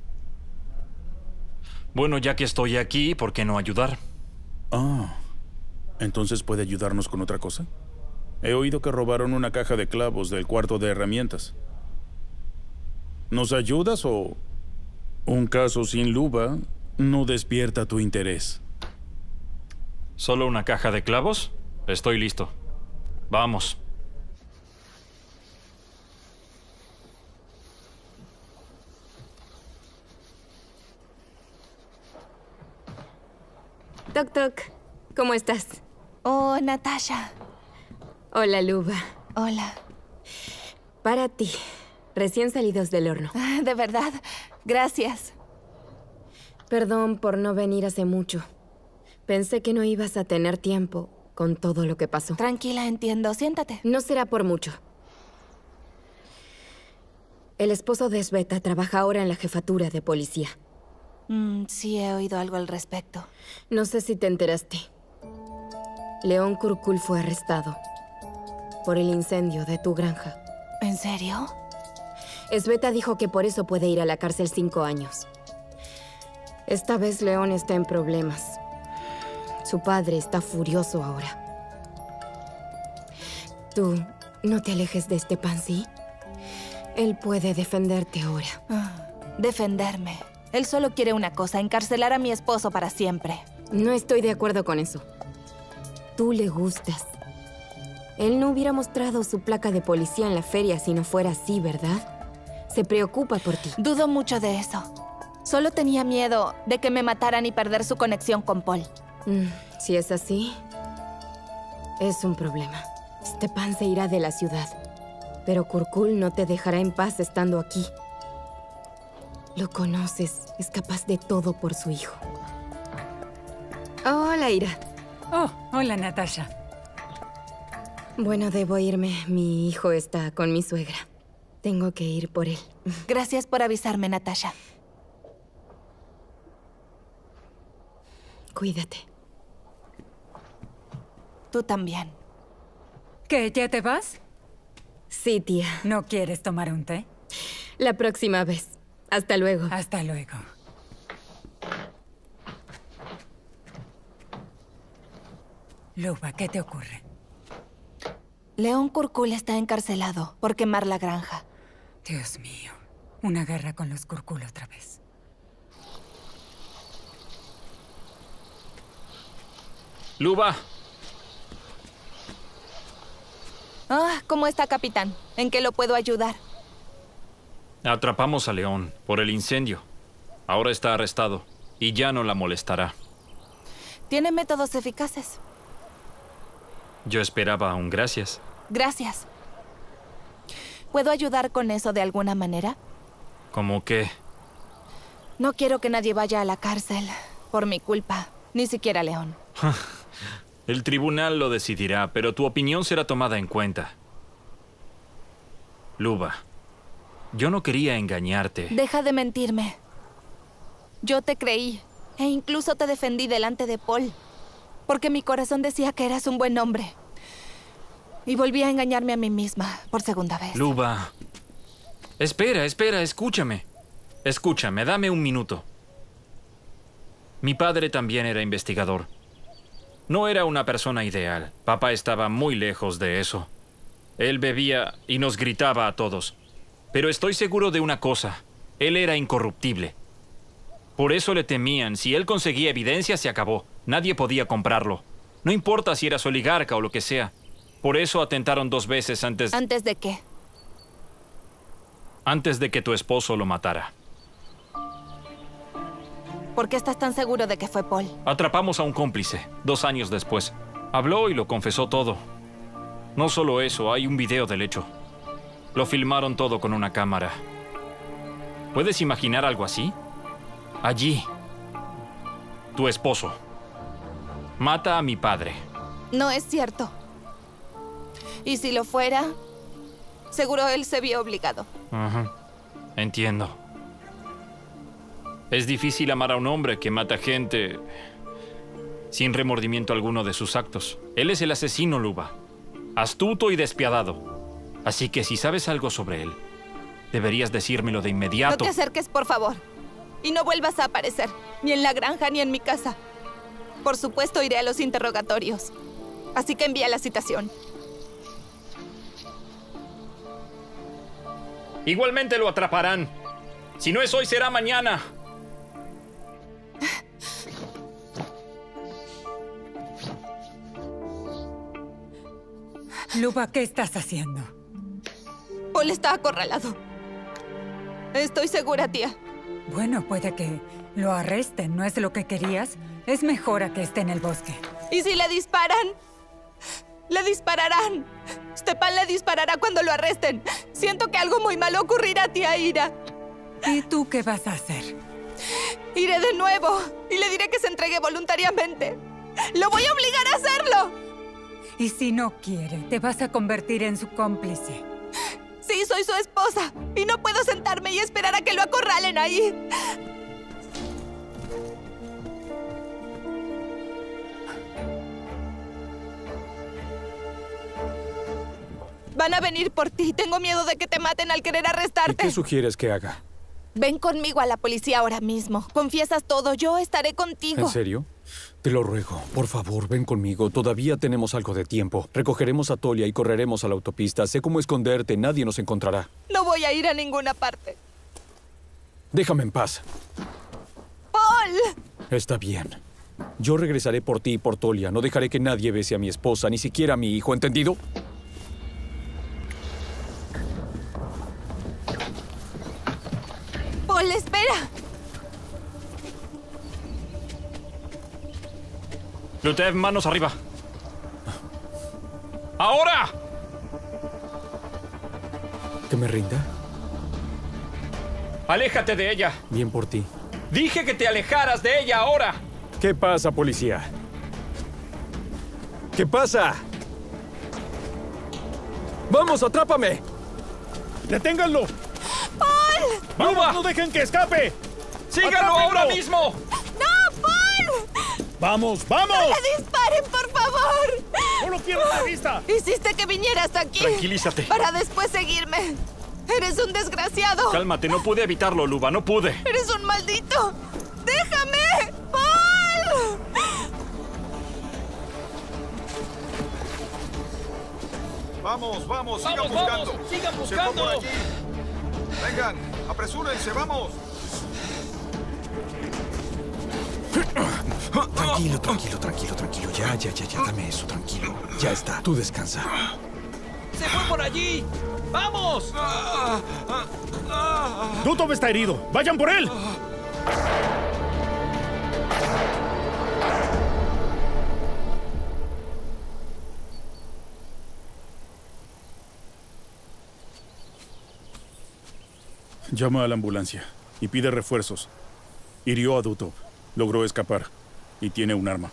Bueno, ya que estoy aquí, ¿por qué no ayudar? Ah, ¿entonces puede ayudarnos con otra cosa? He oído que robaron una caja de clavos del cuarto de herramientas. ¿Nos ayudas o un caso sin Luba no despierta tu interés? ¿Solo una caja de clavos? Estoy listo. Vamos. Toc, toc. ¿Cómo estás? Oh, Natasha. Hola, Luba. Hola. Para ti. Recién salidos del horno. Ah, ¿de verdad? Gracias. Perdón por no venir hace mucho. Pensé que no ibas a tener tiempo con todo lo que pasó. Tranquila, entiendo. Siéntate. No será por mucho. El esposo de Sveta trabaja ahora en la jefatura de policía. Mm, sí, he oído algo al respecto. No sé si te enteraste. León Kurkul fue arrestado por el incendio de tu granja. ¿En serio? Sveta dijo que por eso puede ir a la cárcel cinco años. Esta vez León está en problemas. Su padre está furioso ahora. Tú, no te alejes de Stepan, ¿sí? Él puede defenderte ahora. Ah, defenderme. Él solo quiere una cosa, encarcelar a mi esposo para siempre. No estoy de acuerdo con eso. Tú le gustas. Él no hubiera mostrado su placa de policía en la feria si no fuera así, ¿verdad? Se preocupa por ti. Dudo mucho de eso. Solo tenía miedo de que me mataran y perder su conexión con Paul. Mm, si es así, es un problema. Stepan se irá de la ciudad, pero Kurkul no te dejará en paz estando aquí. Lo conoces, es capaz de todo por su hijo. Hola, Ira. Oh, hola, Natasha. Bueno, debo irme. Mi hijo está con mi suegra. Tengo que ir por él. Gracias por avisarme, Natasha. Cuídate. Tú también. ¿Qué, ya te vas? Sí, tía. ¿No quieres tomar un té? La próxima vez. Hasta luego. Hasta luego. Luba, ¿qué te ocurre? León Kurkul está encarcelado por quemar la granja. Dios mío. Una guerra con los Kurkul otra vez. Luba. Ah, ¿cómo está, capitán? ¿En qué lo puedo ayudar? Atrapamos a León por el incendio. Ahora está arrestado y ya no la molestará. ¿Tiene métodos eficaces? Yo esperaba un gracias. Gracias. ¿Puedo ayudar con eso de alguna manera? ¿Cómo qué? No quiero que nadie vaya a la cárcel por mi culpa, ni siquiera León. El tribunal lo decidirá, pero tu opinión será tomada en cuenta. Luba, yo no quería engañarte. Deja de mentirme. Yo te creí, e incluso te defendí delante de Paul, porque mi corazón decía que eras un buen hombre. Y volví a engañarme a mí misma por segunda vez. Luba, espera, espera, escúchame. Escúchame, dame un minuto. Mi padre también era investigador. No era una persona ideal. Papá estaba muy lejos de eso. Él bebía y nos gritaba a todos. Pero estoy seguro de una cosa. Él era incorruptible. Por eso le temían. Si él conseguía evidencia, se acabó. Nadie podía comprarlo. No importa si eras oligarca o lo que sea. Por eso atentaron dos veces antes... ¿Antes de qué? Antes de que tu esposo lo matara. ¿Por qué estás tan seguro de que fue Paul? Atrapamos a un cómplice, dos años después. Habló y lo confesó todo. No solo eso, hay un video del hecho. Lo filmaron todo con una cámara. ¿Puedes imaginar algo así? Allí, tu esposo mata a mi padre. No es cierto. Y si lo fuera, seguro él se vio obligado. Ajá. Entiendo. Es difícil amar a un hombre que mata gente sin remordimiento alguno de sus actos. Él es el asesino, Luba. Astuto y despiadado. Así que si sabes algo sobre él, deberías decírmelo de inmediato. No te acerques, por favor. Y no vuelvas a aparecer, ni en la granja ni en mi casa. Por supuesto, iré a los interrogatorios. Así que envía la citación. Igualmente lo atraparán. Si no es hoy, será mañana. Luba, ¿qué estás haciendo? Paul está acorralado. Estoy segura, tía. Bueno, puede que lo arresten. ¿No es lo que querías? Es mejor a que esté en el bosque. ¿Y si le disparan? ¡Le dispararán! Stepan le disparará cuando lo arresten. Siento que algo muy malo ocurrirá, tía Ira. ¿Y tú qué vas a hacer? Iré de nuevo y le diré que se entregue voluntariamente. ¡Lo voy a obligar a hacerlo! Y si no quiere, te vas a convertir en su cómplice. Si Sí, soy su esposa. Y no puedo sentarme y esperar a que lo acorralen ahí. Van a venir por ti. Tengo miedo de que te maten al querer arrestarte. ¿Qué sugieres que haga? Ven conmigo a la policía ahora mismo. Confiesas todo. Yo estaré contigo. ¿En serio? Te lo ruego. Por favor, ven conmigo. Todavía tenemos algo de tiempo. Recogeremos a Tolia y correremos a la autopista. Sé cómo esconderte. Nadie nos encontrará. No voy a ir a ninguna parte. Déjame en paz. ¡Paul! Está bien. Yo regresaré por ti y por Tolia. No dejaré que nadie bese a mi esposa, ni siquiera a mi hijo. ¿Entendido? Paul, espera. Lutev, manos arriba. ¡Ahora! ¿Que me rinda? ¡Aléjate de ella! Bien por ti. ¡Dije que te alejaras de ella ahora! ¿Qué pasa, policía? ¿Qué pasa? ¡Vamos, atrápame! ¡Deténganlo! ¡Paul! ¡Vamos, no dejen que escape! ¡Síganlo ¡Atrápenlo! ahora mismo! ¡No, Paul! ¡Vamos, vamos! ¡No le disparen, por favor! ¡Solo quiero la vista! Hiciste que viniera hasta aquí. Tranquilízate. Para después seguirme. Eres un desgraciado. Cálmate, no pude evitarlo, Luba, no pude. Eres un maldito. ¡Déjame! ¡Paul! Vamos, vamos, sigan Vamos, buscando. vamos, sigan Se fue buscando. por allí. Vengan, apresúrense, vamos. Tranquilo, tranquilo, tranquilo, tranquilo. Ya, ya, ya, ya. Dame eso, tranquilo. Ya está. Tú descansa. ¡Se fue por allí! ¡Vamos! Dutov está herido. ¡Vayan por él! Llama a la ambulancia y pide refuerzos. Hirió a Dutov. Logró escapar y tiene un arma.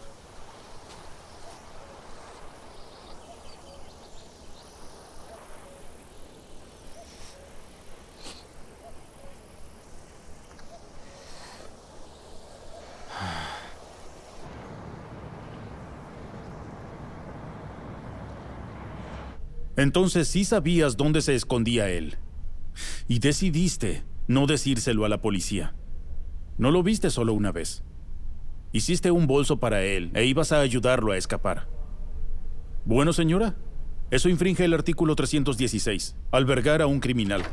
Entonces sí sabías dónde se escondía él. Y decidiste no decírselo a la policía. No lo viste solo una vez. Hiciste un bolso para él e ibas a ayudarlo a escapar. Bueno, señora, eso infringe el artículo trescientos dieciséis, albergar a un criminal.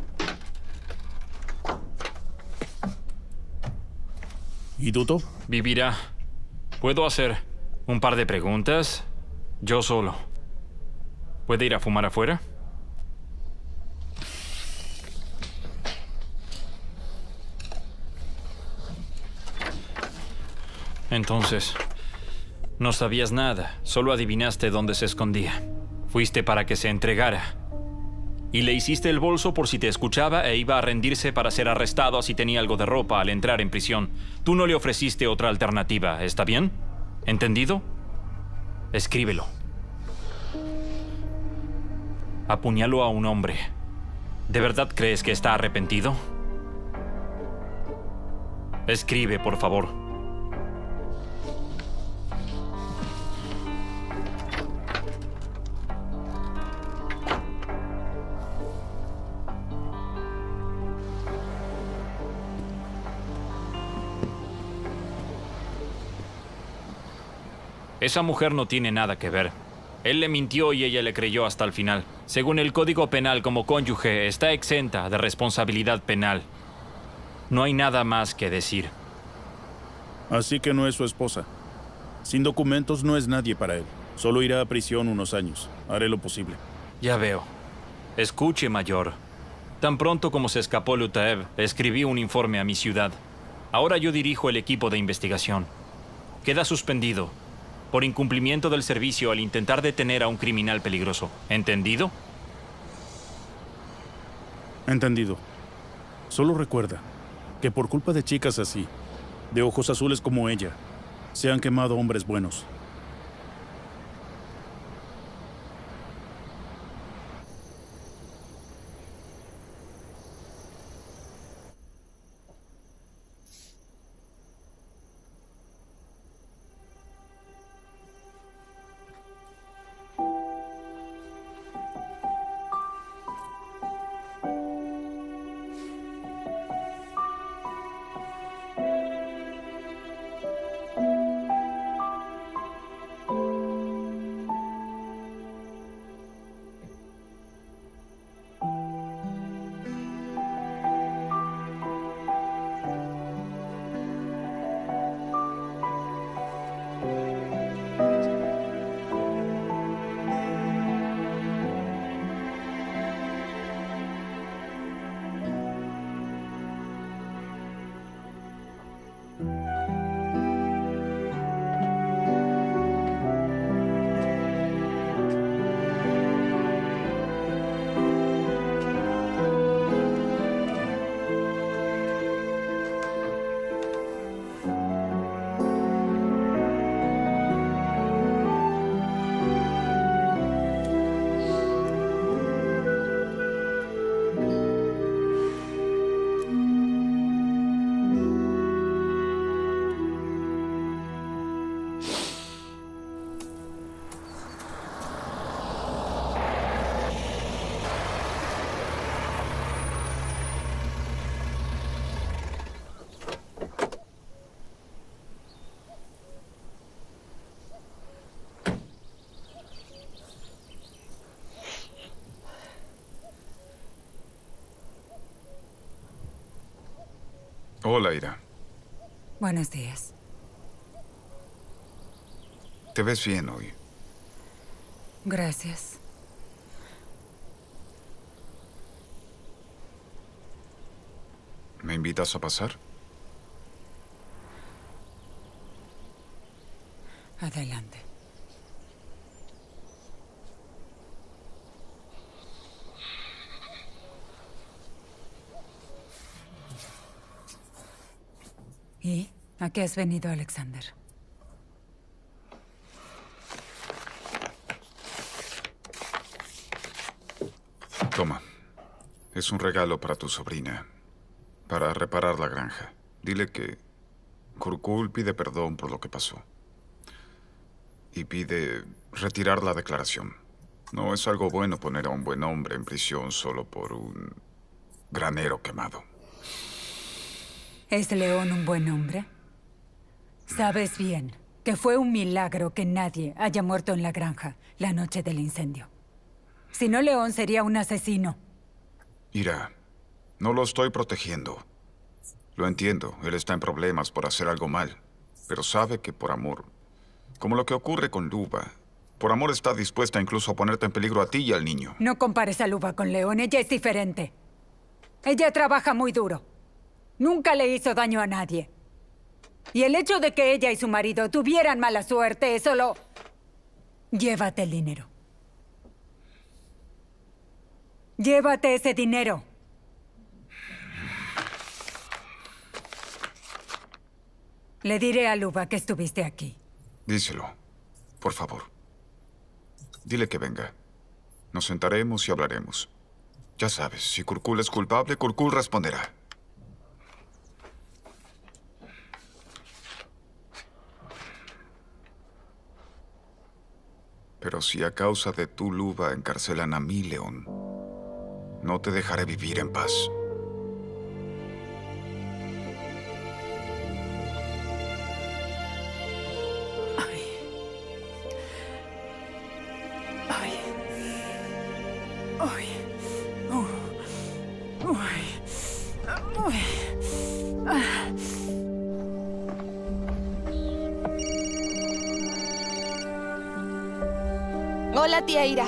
¿Y Dutov? Vivirá. ¿Puedo hacer un par de preguntas? Yo solo. ¿Puede ir a fumar afuera? Entonces, no sabías nada, solo adivinaste dónde se escondía. Fuiste para que se entregara. Y le hiciste el bolso por si te escuchaba e iba a rendirse para ser arrestado si tenía algo de ropa al entrar en prisión. Tú no le ofreciste otra alternativa, ¿está bien? ¿Entendido? Escríbelo. Apuñaló a un hombre. ¿De verdad crees que está arrepentido? Escribe, por favor. Esa mujer no tiene nada que ver. Él le mintió y ella le creyó hasta el final. Según el Código Penal, como cónyuge, está exenta de responsabilidad penal. No hay nada más que decir. Así que no es su esposa. Sin documentos no es nadie para él. Solo irá a prisión unos años. Haré lo posible. Ya veo. Escuche, mayor. Tan pronto como se escapó Lutaev, escribí un informe a mi ciudad. Ahora yo dirijo el equipo de investigación. Queda suspendido por incumplimiento del servicio al intentar detener a un criminal peligroso. ¿Entendido? Entendido. Solo recuerda que por culpa de chicas así, de ojos azules como ella, se han quemado hombres buenos. Hola, Ira. Buenos días. Te ves bien hoy. Gracias. ¿Me invitas a pasar? Adelante. ¿Y a qué has venido, Alexander? Toma. Es un regalo para tu sobrina. Para reparar la granja. Dile que Kurkul pide perdón por lo que pasó. Y pide retirar la declaración. No es algo bueno poner a un buen hombre en prisión solo por un granero quemado. ¿Es León un buen hombre? Sabes bien que fue un milagro que nadie haya muerto en la granja la noche del incendio. Si no, León sería un asesino. Ira, no lo estoy protegiendo. Lo entiendo, él está en problemas por hacer algo mal. Pero sabe que por amor, como lo que ocurre con Luba, por amor está dispuesta incluso a ponerte en peligro a ti y al niño. No compares a Luba con León, ella es diferente. Ella trabaja muy duro. Nunca le hizo daño a nadie. Y el hecho de que ella y su marido tuvieran mala suerte es solo... Llévate el dinero. Llévate ese dinero. Le diré a Luba que estuviste aquí. Díselo, por favor. Dile que venga. Nos sentaremos y hablaremos. Ya sabes, si Kurkul es culpable, Kurkul responderá. Pero si a causa de tu Luba encarcelan a mí, León, no te dejaré vivir en paz. Hola, tía Ira.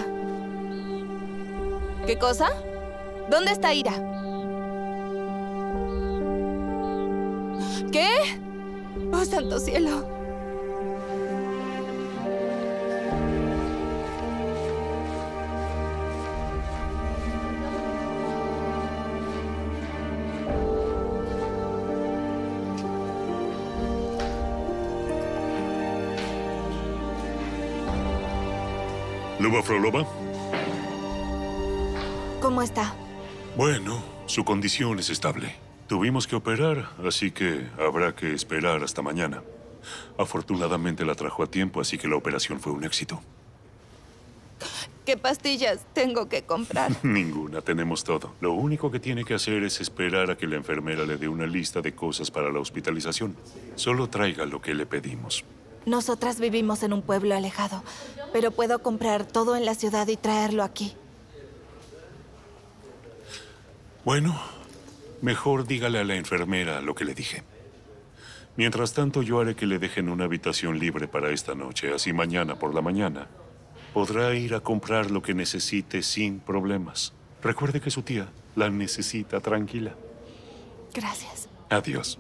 ¿Qué cosa? ¿Dónde está Ira? ¿Qué? Oh, santo cielo. ¿Luba Frolova? ¿Cómo está? Bueno, su condición es estable. Tuvimos que operar, así que habrá que esperar hasta mañana. Afortunadamente la trajo a tiempo, así que la operación fue un éxito. ¿Qué pastillas tengo que comprar? Ninguna, tenemos todo. Lo único que tiene que hacer es esperar a que la enfermera le dé una lista de cosas para la hospitalización. Solo traiga lo que le pedimos. Nosotras vivimos en un pueblo alejado, pero puedo comprar todo en la ciudad y traerlo aquí. Bueno, mejor dígale a la enfermera lo que le dije. Mientras tanto, yo haré que le dejen una habitación libre para esta noche, así mañana por la mañana podrá ir a comprar lo que necesite sin problemas. Recuerde que su tía la necesita tranquila. Gracias. Adiós.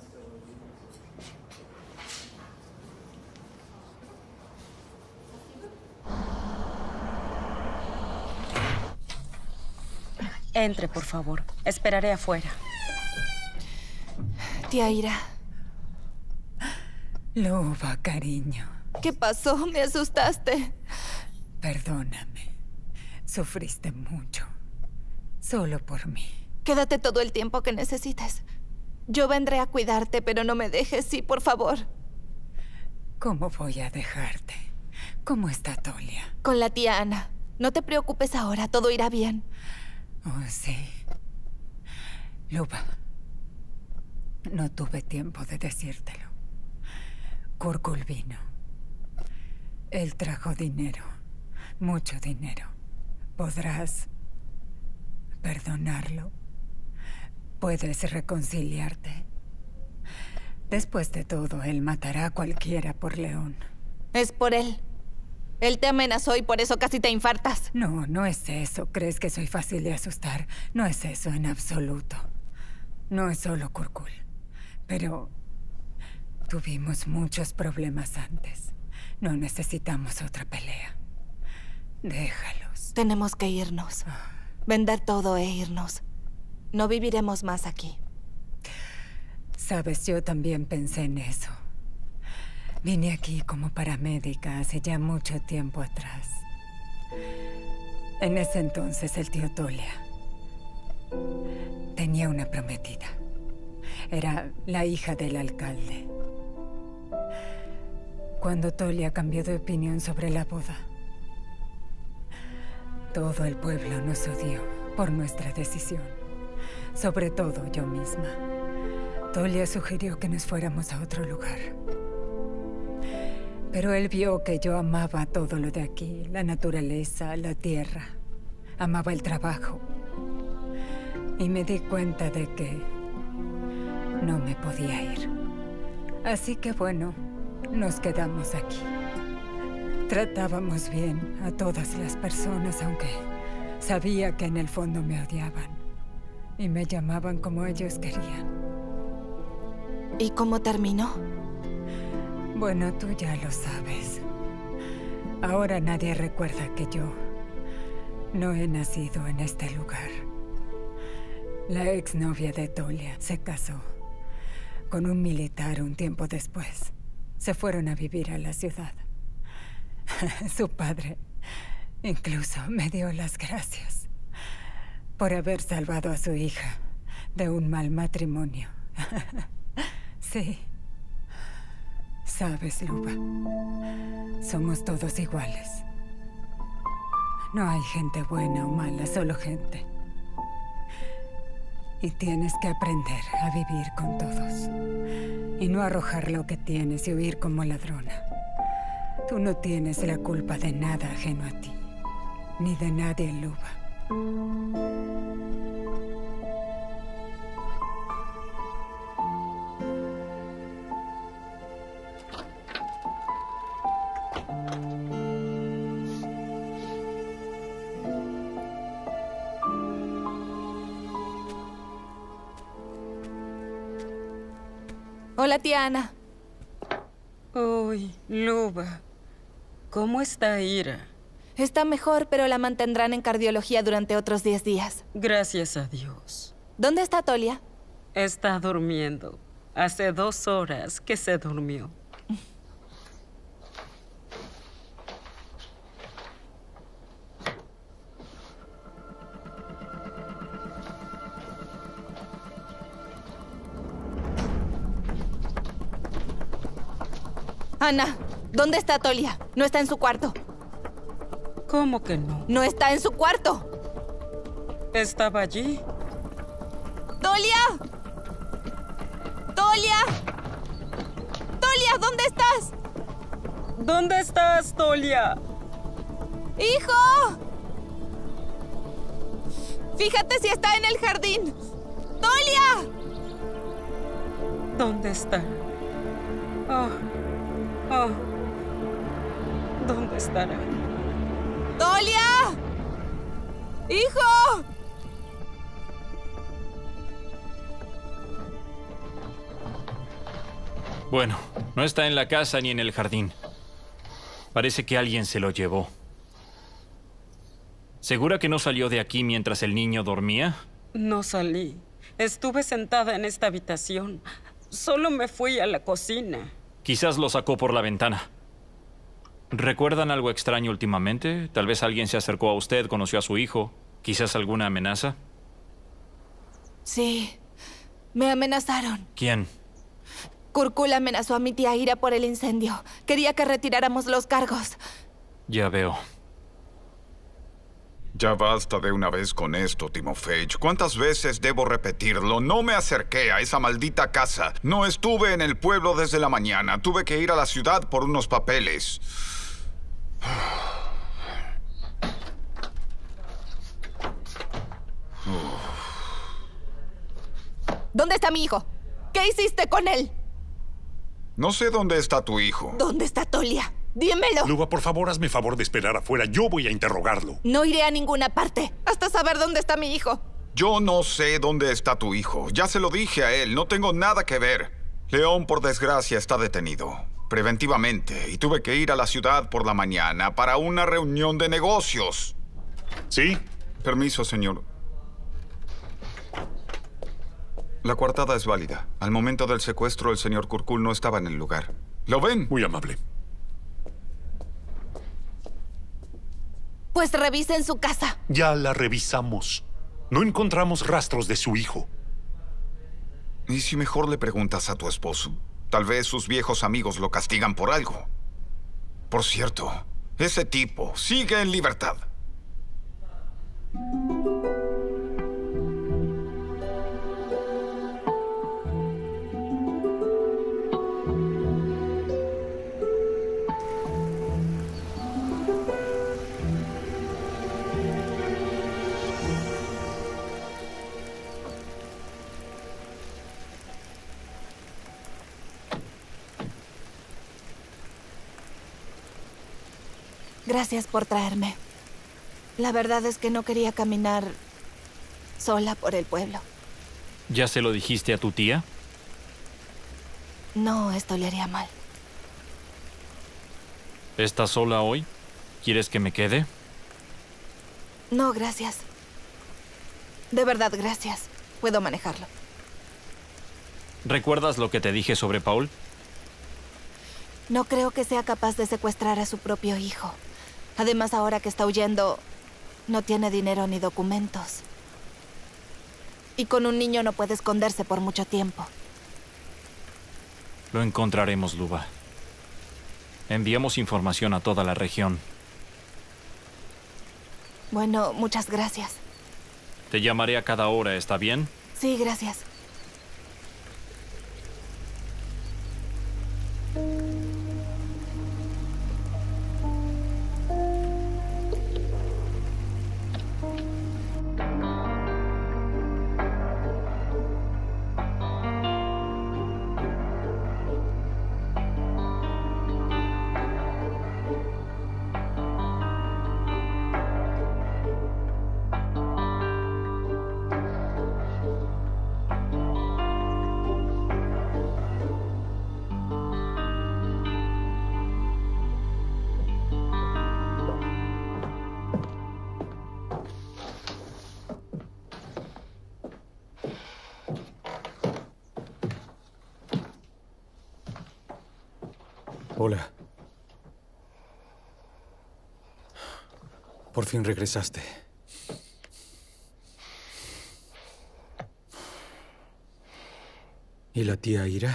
Entre, por favor. Esperaré afuera. Tía Ira. Luba, cariño. ¿Qué pasó? Me asustaste. Perdóname. Sufriste mucho. Solo por mí. Quédate todo el tiempo que necesites. Yo vendré a cuidarte, pero no me dejes, sí, por favor. ¿Cómo voy a dejarte? ¿Cómo está Tolia? Con la tía Ana. No te preocupes ahora, todo irá bien. Oh, sí. Luba, no tuve tiempo de decírtelo. Kurkul vino. Él trajo dinero. Mucho dinero. ¿Podrás perdonarlo? ¿Puedes reconciliarte? Después de todo, él matará a cualquiera por León. Es por él. Él te amenazó y por eso casi te infartas. No, no es eso. ¿Crees que soy fácil de asustar? No es eso en absoluto. No es solo Kurkul. Pero tuvimos muchos problemas antes. No necesitamos otra pelea. Déjalos. Tenemos que irnos. Vender todo e irnos. No viviremos más aquí. Sabes, yo también pensé en eso. Vine aquí como paramédica hace ya mucho tiempo atrás. En ese entonces el tío Tolia tenía una prometida. Era la hija del alcalde. Cuando Tolia cambió de opinión sobre la boda, todo el pueblo nos odió por nuestra decisión. Sobre todo yo misma. Tolia sugirió que nos fuéramos a otro lugar. Pero él vio que yo amaba todo lo de aquí, la naturaleza, la tierra. Amaba el trabajo. Y me di cuenta de que no me podía ir. Así que bueno, nos quedamos aquí. Tratábamos bien a todas las personas, aunque sabía que en el fondo me odiaban. Y me llamaban como ellos querían. ¿Y cómo terminó? Bueno, tú ya lo sabes. Ahora nadie recuerda que yo no he nacido en este lugar. La exnovia de Tolia se casó con un militar un tiempo después. Se fueron a vivir a la ciudad. Su padre incluso me dio las gracias por haber salvado a su hija de un mal matrimonio. Sí. Sabes, Luba, somos todos iguales. No hay gente buena o mala, solo gente. Y tienes que aprender a vivir con todos. Y no arrojar lo que tienes y huir como ladrona. Tú no tienes la culpa de nada ajeno a ti. Ni de nadie, Luba. Hola, tía Ana. Uy, Luba. ¿Cómo está Ira? Está mejor, pero la mantendrán en cardiología durante otros diez días. Gracias a Dios. ¿Dónde está Tolia? Está durmiendo. Hace dos horas que se durmió. Ana, ¿dónde está Tolia? No está en su cuarto. ¿Cómo que no? No está en su cuarto. Estaba allí. ¡Tolia! ¡Tolia! ¡Tolia! ¿Dónde estás? ¿Dónde estás, Tolia? ¡Hijo! Fíjate si está en el jardín. ¡Tolia! ¿Dónde está? Oh. Oh. ¿Dónde estará? ¡Tolia! ¡Hijo! Bueno, no está en la casa ni en el jardín. Parece que alguien se lo llevó. ¿Segura que no salió de aquí mientras el niño dormía? No salí. Estuve sentada en esta habitación. Solo me fui a la cocina. Quizás lo sacó por la ventana. ¿Recuerdan algo extraño últimamente? Tal vez alguien se acercó a usted, conoció a su hijo. ¿Quizás alguna amenaza? Sí. Me amenazaron. ¿Quién? Kurkul amenazó a mi tía Ira por el incendio. Quería que retiráramos los cargos. Ya veo. Ya basta de una vez con esto, Timofeich. ¿Cuántas veces debo repetirlo? No me acerqué a esa maldita casa. No estuve en el pueblo desde la mañana. Tuve que ir a la ciudad por unos papeles. ¿Dónde está mi hijo? ¿Qué hiciste con él? No sé dónde está tu hijo. ¿Dónde está Tolia? ¡Dímelo! Luba, por favor, hazme favor de esperar afuera. Yo voy a interrogarlo. No iré a ninguna parte hasta saber dónde está mi hijo. Yo no sé dónde está tu hijo. Ya se lo dije a él. No tengo nada que ver. León, por desgracia, está detenido. Preventivamente. Y tuve que ir a la ciudad por la mañana para una reunión de negocios. ¿Sí? Permiso, señor. La coartada es válida. Al momento del secuestro, el señor Kurkul no estaba en el lugar. ¿Lo ven? Muy amable. Pues revisen su casa. Ya la revisamos. No encontramos rastros de su hijo. ¿Y si mejor le preguntas a tu esposo? Tal vez sus viejos amigos lo castigan por algo. Por cierto, ese tipo sigue en libertad. Gracias por traerme. La verdad es que no quería caminar sola por el pueblo. ¿Ya se lo dijiste a tu tía? No, esto le haría mal. ¿Estás sola hoy? ¿Quieres que me quede? No, gracias. De verdad, gracias. Puedo manejarlo. ¿Recuerdas lo que te dije sobre Paul? No creo que sea capaz de secuestrar a su propio hijo. Además, ahora que está huyendo, no tiene dinero ni documentos. Y con un niño no puede esconderse por mucho tiempo. Lo encontraremos, Luba. Enviamos información a toda la región. Bueno, muchas gracias. Te llamaré a cada hora, ¿está bien? Sí, gracias. Hola. Por fin regresaste. ¿Y la tía Ira?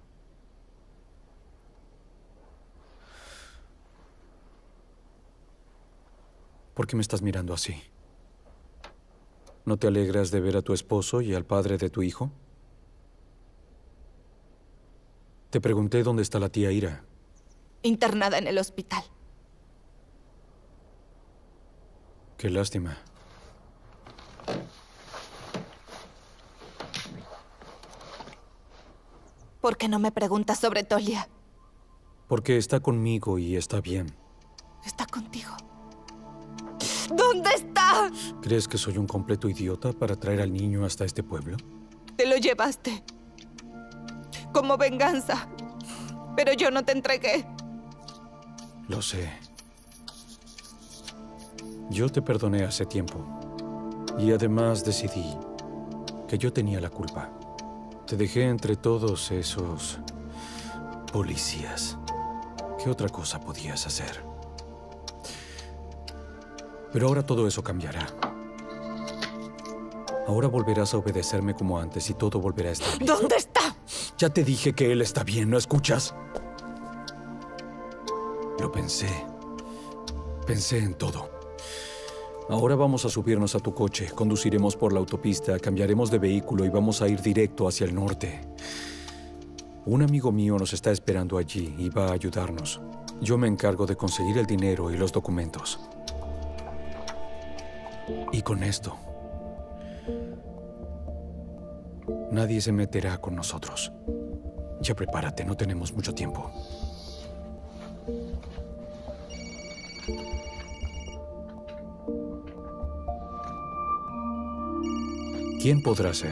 ¿Por qué me estás mirando así? ¿No te alegras de ver a tu esposo y al padre de tu hijo? Te pregunté dónde está la tía Ira. Internada en el hospital. Qué lástima. ¿Por qué no me preguntas sobre Tolia? Porque está conmigo y está bien. Está contigo. ¿Dónde está? ¿Crees que soy un completo idiota para traer al niño hasta este pueblo? Te lo llevaste. Como venganza. Pero yo no te entregué. Lo sé. Yo te perdoné hace tiempo. Y además decidí que yo tenía la culpa. Te dejé entre todos esos policías. ¿Qué otra cosa podías hacer? Pero ahora todo eso cambiará. Ahora volverás a obedecerme como antes y todo volverá a estar bien. ¿Dónde está? Ya te dije que él está bien, ¿no escuchas? Lo pensé. Pensé en todo. Ahora vamos a subirnos a tu coche, conduciremos por la autopista, cambiaremos de vehículo y vamos a ir directo hacia el norte. Un amigo mío nos está esperando allí y va a ayudarnos. Yo me encargo de conseguir el dinero y los documentos. Y con esto, nadie se meterá con nosotros. Ya prepárate, no tenemos mucho tiempo. ¿Quién podrá ser?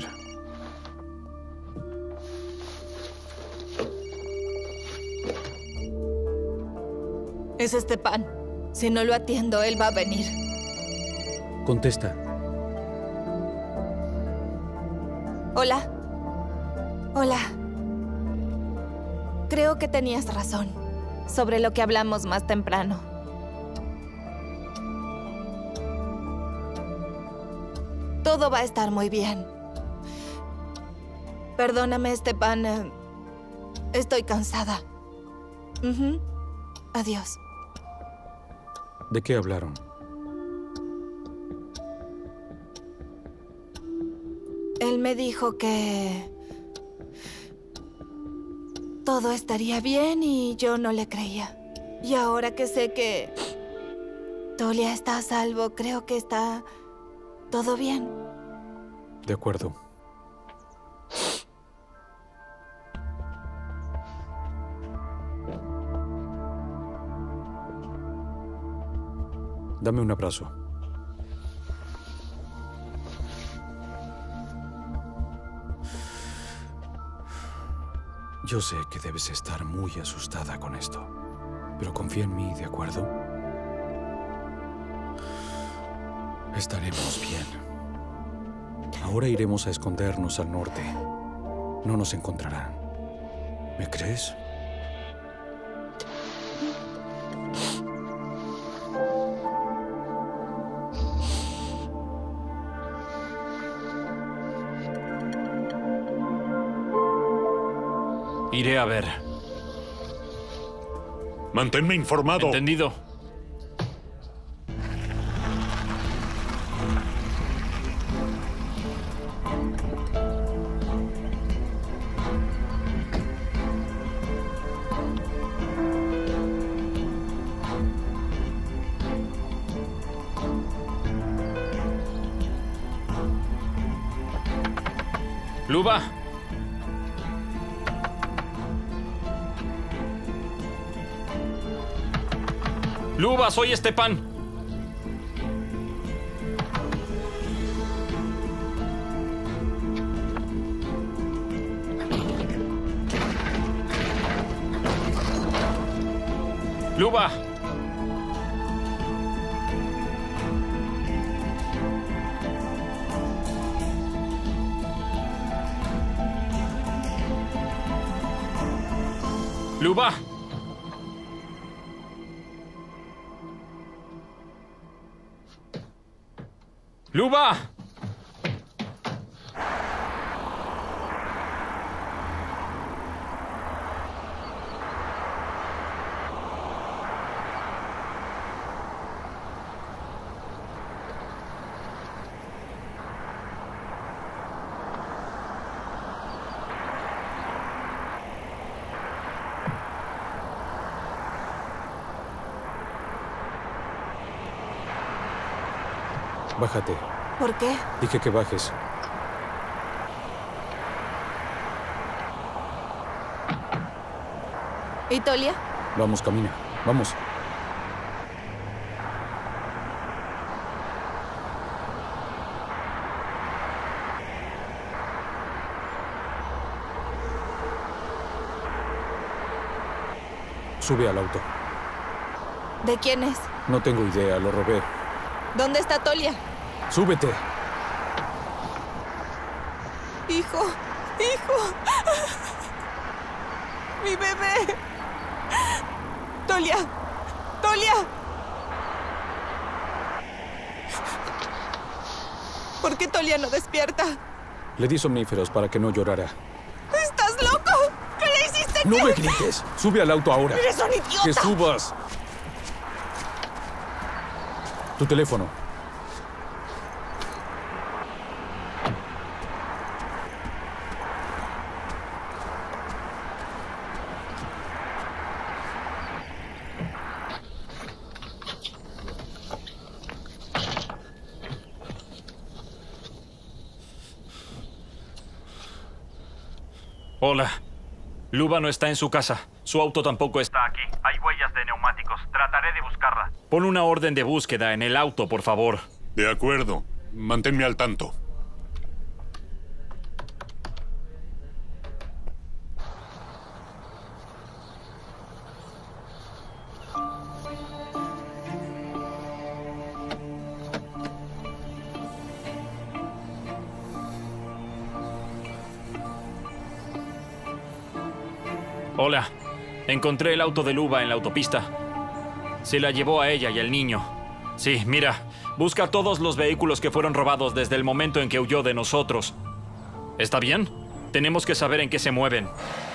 Es Stepan. Si no lo atiendo, él va a venir. Contesta. Hola. Hola. Creo que tenías razón sobre lo que hablamos más temprano. Todo va a estar muy bien. Perdóname, Stepan. eh, Estoy cansada. Ujú. Adiós. ¿De qué hablaron? Él me dijo que todo estaría bien y yo no le creía. Y ahora que sé que Tolia está a salvo, creo que está todo bien. De acuerdo. Dame un abrazo. Yo sé que debes estar muy asustada con esto, pero confía en mí, ¿de acuerdo? Estaremos bien. Ahora iremos a escondernos al norte. No nos encontrarán. ¿Me crees? Iré a ver. Manténme informado. Entendido. Luba. Luba, soy Stepan. Luba. Luba. Luba. Bájate. ¿Por qué? Dije que bajes. ¿Y Tolia? Vamos, camina. Vamos. Sube al auto. ¿De quién es? No tengo idea, lo robé. ¿Dónde está Tolia? ¡Súbete! Hijo, hijo. Mi bebé. Tolia, Tolia. ¿Por qué Tolia no despierta? Le di somníferos para que no llorara. ¿Estás loco? ¿Qué le hiciste? ¡No me grites! ¡Sube al auto ahora! ¡Eres un idiota! ¡Que subas! Tu teléfono. Hola. Luba no está en su casa. Su auto tampoco está aquí. Hay huellas de neumáticos. Trataré de buscarla. Pon una orden de búsqueda en el auto, por favor. De acuerdo. Manténme al tanto. Hola. Encontré el auto de Luba en la autopista. Se la llevó a ella y al niño. Sí, mira. Busca todos los vehículos que fueron robados desde el momento en que huyó de nosotros. ¿Está bien? Tenemos que saber en qué se mueven.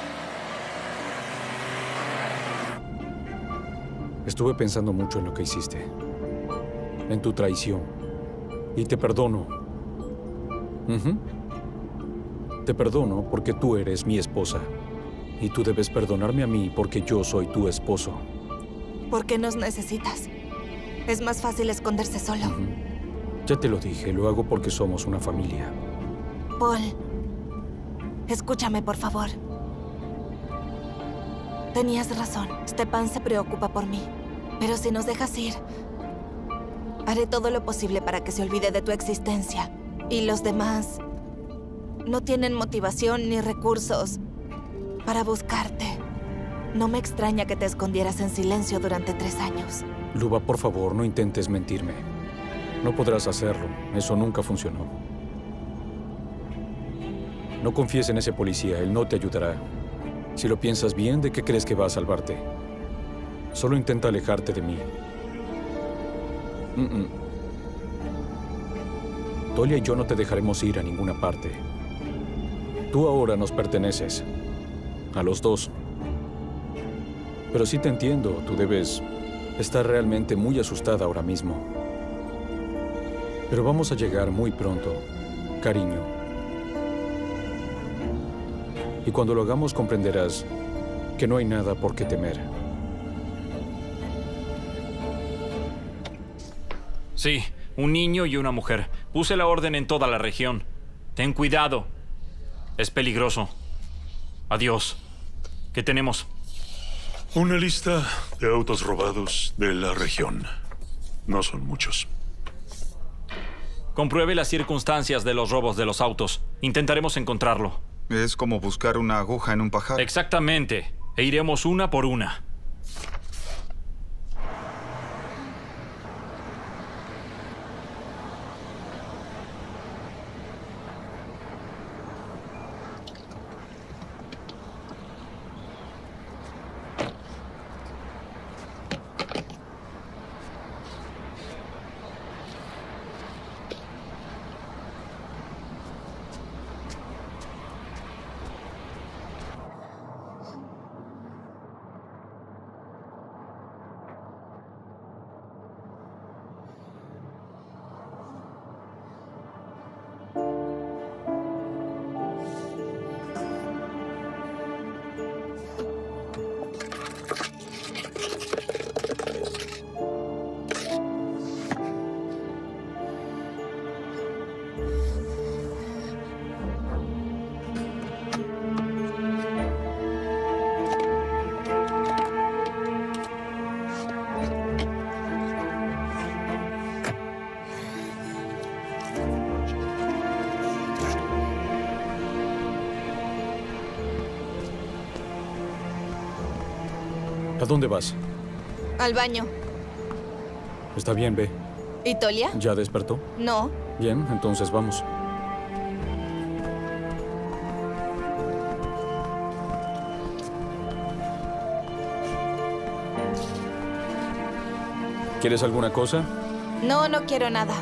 Estuve pensando mucho en lo que hiciste. En tu traición. Y te perdono. Uh-huh. Te perdono porque tú eres mi esposa. Y tú debes perdonarme a mí porque yo soy tu esposo. ¿Por qué nos necesitas? Es más fácil esconderse solo. Uh-huh. Ya te lo dije, lo hago porque somos una familia. Paul, escúchame, por favor. Tenías razón. Stepan se preocupa por mí. Pero si nos dejas ir, haré todo lo posible para que se olvide de tu existencia. Y los demás no tienen motivación ni recursos para buscarte. No me extraña que te escondieras en silencio durante tres años. Luba, por favor, no intentes mentirme. No podrás hacerlo. Eso nunca funcionó. No confíes en ese policía. Él no te ayudará. Si lo piensas bien, ¿de qué crees que va a salvarte? Solo intenta alejarte de mí. Mm-mm. Tolia y yo no te dejaremos ir a ninguna parte. Tú ahora nos perteneces. A los dos. Pero sí te entiendo. Tú debes estar realmente muy asustada ahora mismo. Pero vamos a llegar muy pronto, cariño. Y cuando lo hagamos comprenderás que no hay nada por qué temer. Sí, un niño y una mujer. Puse la orden en toda la región. Ten cuidado. Es peligroso. Adiós. ¿Qué tenemos? Una lista de autos robados de la región. No son muchos. Compruebe las circunstancias de los robos de los autos. Intentaremos encontrarlo. Es como buscar una aguja en un pajar. Exactamente. E iremos una por una. ¿A dónde vas? Al baño. Está bien, ve. ¿Y Tolia? ¿Ya despertó? No. Bien, entonces vamos. ¿Quieres alguna cosa? No, no quiero nada.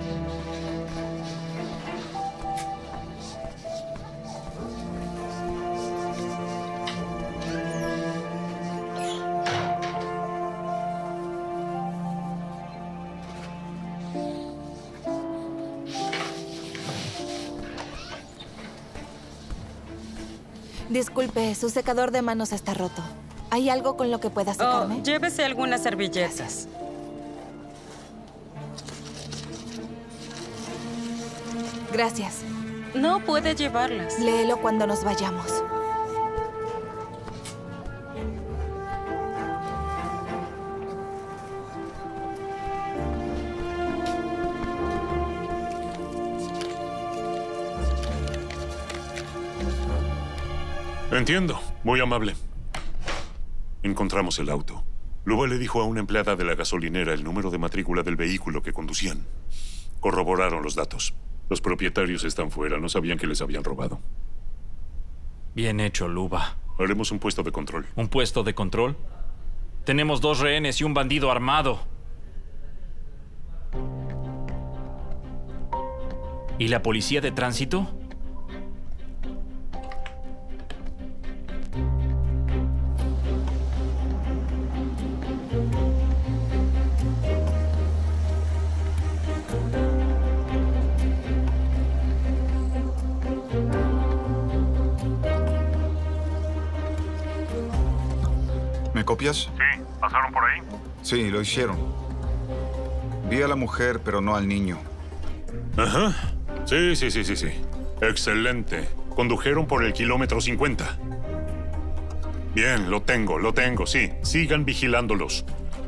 Disculpe, su secador de manos está roto. ¿Hay algo con lo que pueda secarme? Oh, llévese algunas servilletas. Gracias. No puede llevarlas. Léelo cuando nos vayamos. Entiendo. Muy amable. Encontramos el auto. Luba le dijo a una empleada de la gasolinera el número de matrícula del vehículo que conducían. Corroboraron los datos. Los propietarios están fuera. No sabían que les habían robado. Bien hecho, Luba. Haremos un puesto de control. ¿Un puesto de control? Tenemos dos rehenes y un bandido armado. ¿Y la policía de tránsito? ¿Me copias? Sí, ¿pasaron por ahí? Sí, lo hicieron. Vi a la mujer, pero no al niño. Ajá. Sí, sí, sí, sí, sí. Excelente. Condujeron por el kilómetro cincuenta. Bien, lo tengo, lo tengo, sí. Sigan vigilándolos.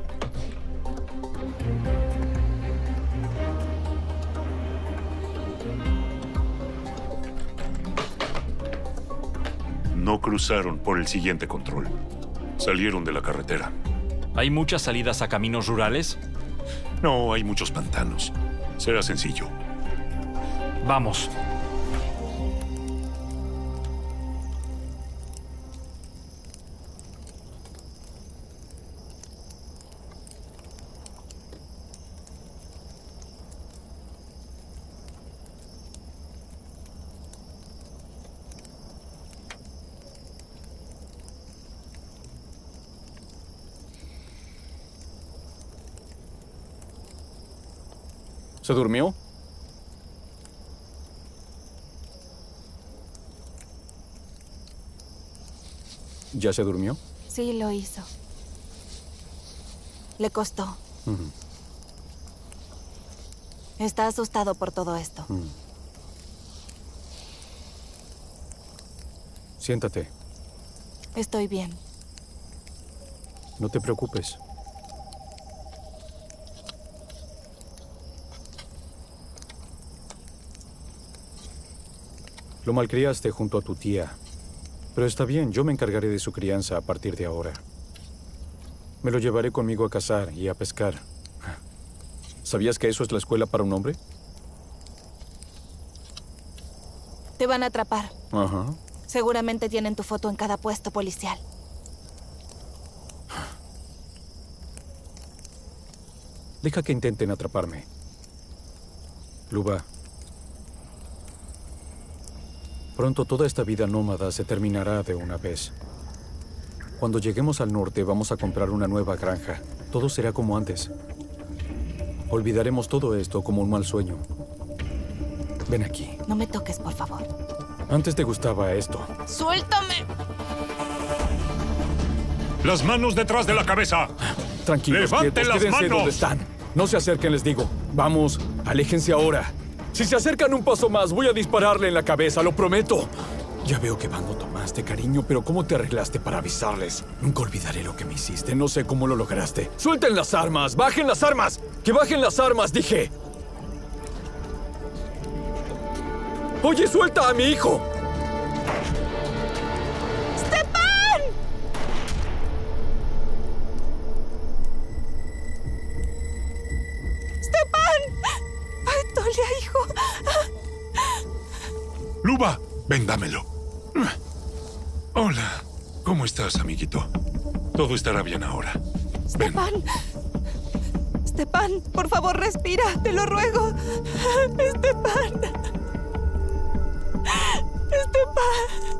No cruzaron por el siguiente control. Salieron de la carretera. ¿Hay muchas salidas a caminos rurales? No, hay muchos pantanos. Será sencillo. Vamos. ¿Se durmió? ¿Ya se durmió? Sí, lo hizo. Le costó. Uh-huh. Está asustado por todo esto. Uh-huh. Siéntate. Estoy bien. No te preocupes. Lo malcriaste junto a tu tía. Pero está bien, yo me encargaré de su crianza a partir de ahora. Me lo llevaré conmigo a cazar y a pescar. ¿Sabías que eso es la escuela para un hombre? Te van a atrapar. Ajá. Seguramente tienen tu foto en cada puesto policial. Deja que intenten atraparme. Luba. Pronto toda esta vida nómada se terminará de una vez. Cuando lleguemos al norte vamos a comprar una nueva granja. Todo será como antes. Olvidaremos todo esto como un mal sueño. Ven aquí. No me toques, por favor. Antes te gustaba esto. ¡Suéltame! ¡Las manos detrás de la cabeza! Tranquilos, ¡Levanten quietos, las quédense manos! donde están. No se acerquen, les digo. Vamos, aléjense ahora. Si se acercan un paso más, voy a dispararle en la cabeza, lo prometo. Ya veo que bando tomaste, cariño, pero ¿cómo te arreglaste para avisarles? Nunca olvidaré lo que me hiciste, no sé cómo lo lograste. ¡Suelten las armas! ¡Bajen las armas! ¡Que bajen las armas, dije! ¡Oye, suelta a mi hijo! ¡Stepan! ¡Stepan! ¡Ay, Tolia, hijo! Luba, ven, dámelo. Hola. ¿Cómo estás, amiguito? Todo estará bien ahora. ¡Stepan! ¡Stepan! Por favor, respira, te lo ruego. ¡Stepan! ¡Stepan!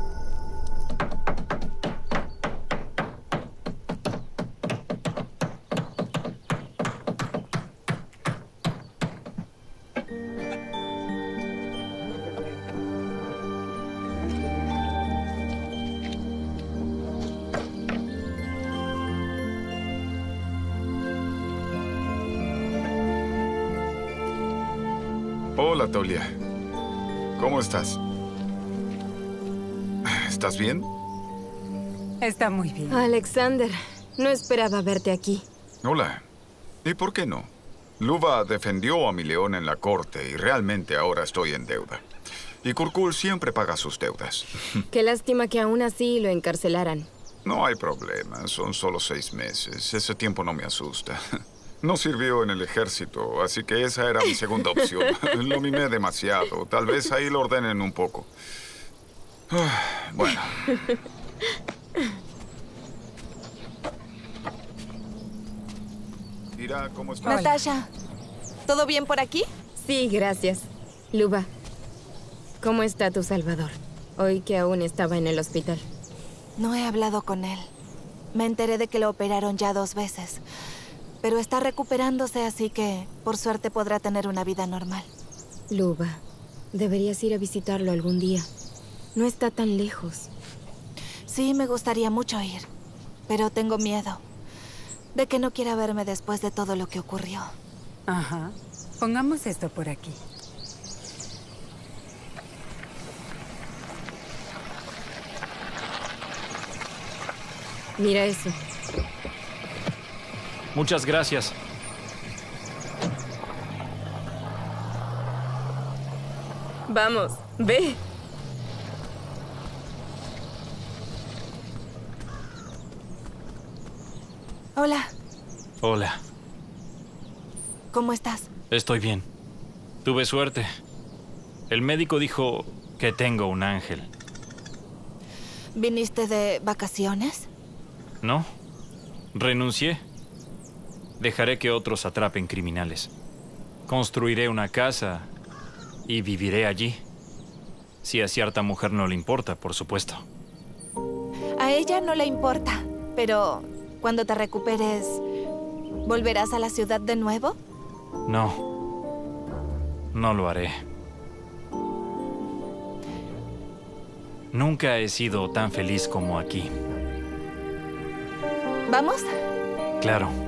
Hola, Tolia. ¿Cómo estás? ¿Estás bien? Está muy bien. Alexander, no esperaba verte aquí. Hola. ¿Y por qué no? Luba defendió a mi león en la corte y realmente ahora estoy en deuda. Y Kurkul siempre paga sus deudas. Qué lástima que aún así lo encarcelaran. No hay problema, son solo seis meses. Ese tiempo no me asusta. No sirvió en el ejército, así que esa era mi segunda opción. Lo mimé demasiado. Tal vez ahí lo ordenen un poco. Bueno. Mira, ¿cómo estás? Natasha, ¿todo bien por aquí? Sí, gracias. Luba, ¿cómo está tu Salvador? Hoy que aún estaba en el hospital. No he hablado con él. Me enteré de que lo operaron ya dos veces. Pero está recuperándose, así que por suerte podrá tener una vida normal. Luba, deberías ir a visitarlo algún día. No está tan lejos. Sí, me gustaría mucho ir. Pero tengo miedo de que no quiera verme después de todo lo que ocurrió. Ajá. Pongamos esto por aquí. Mira eso. Muchas gracias. Vamos, ve. Hola, Hola, ¿cómo estás? estoy bien. Tuve suerte. El médico dijo que tengo un ángel. ¿Viniste de vacaciones? ¿No? Renuncié. Dejaré que otros atrapen criminales. Construiré una casa y viviré allí. Si a cierta mujer no le importa, por supuesto. A ella no le importa, pero cuando te recuperes, ¿volverás a la ciudad de nuevo? No. No lo haré. Nunca he sido tan feliz como aquí. ¿Vamos? Claro.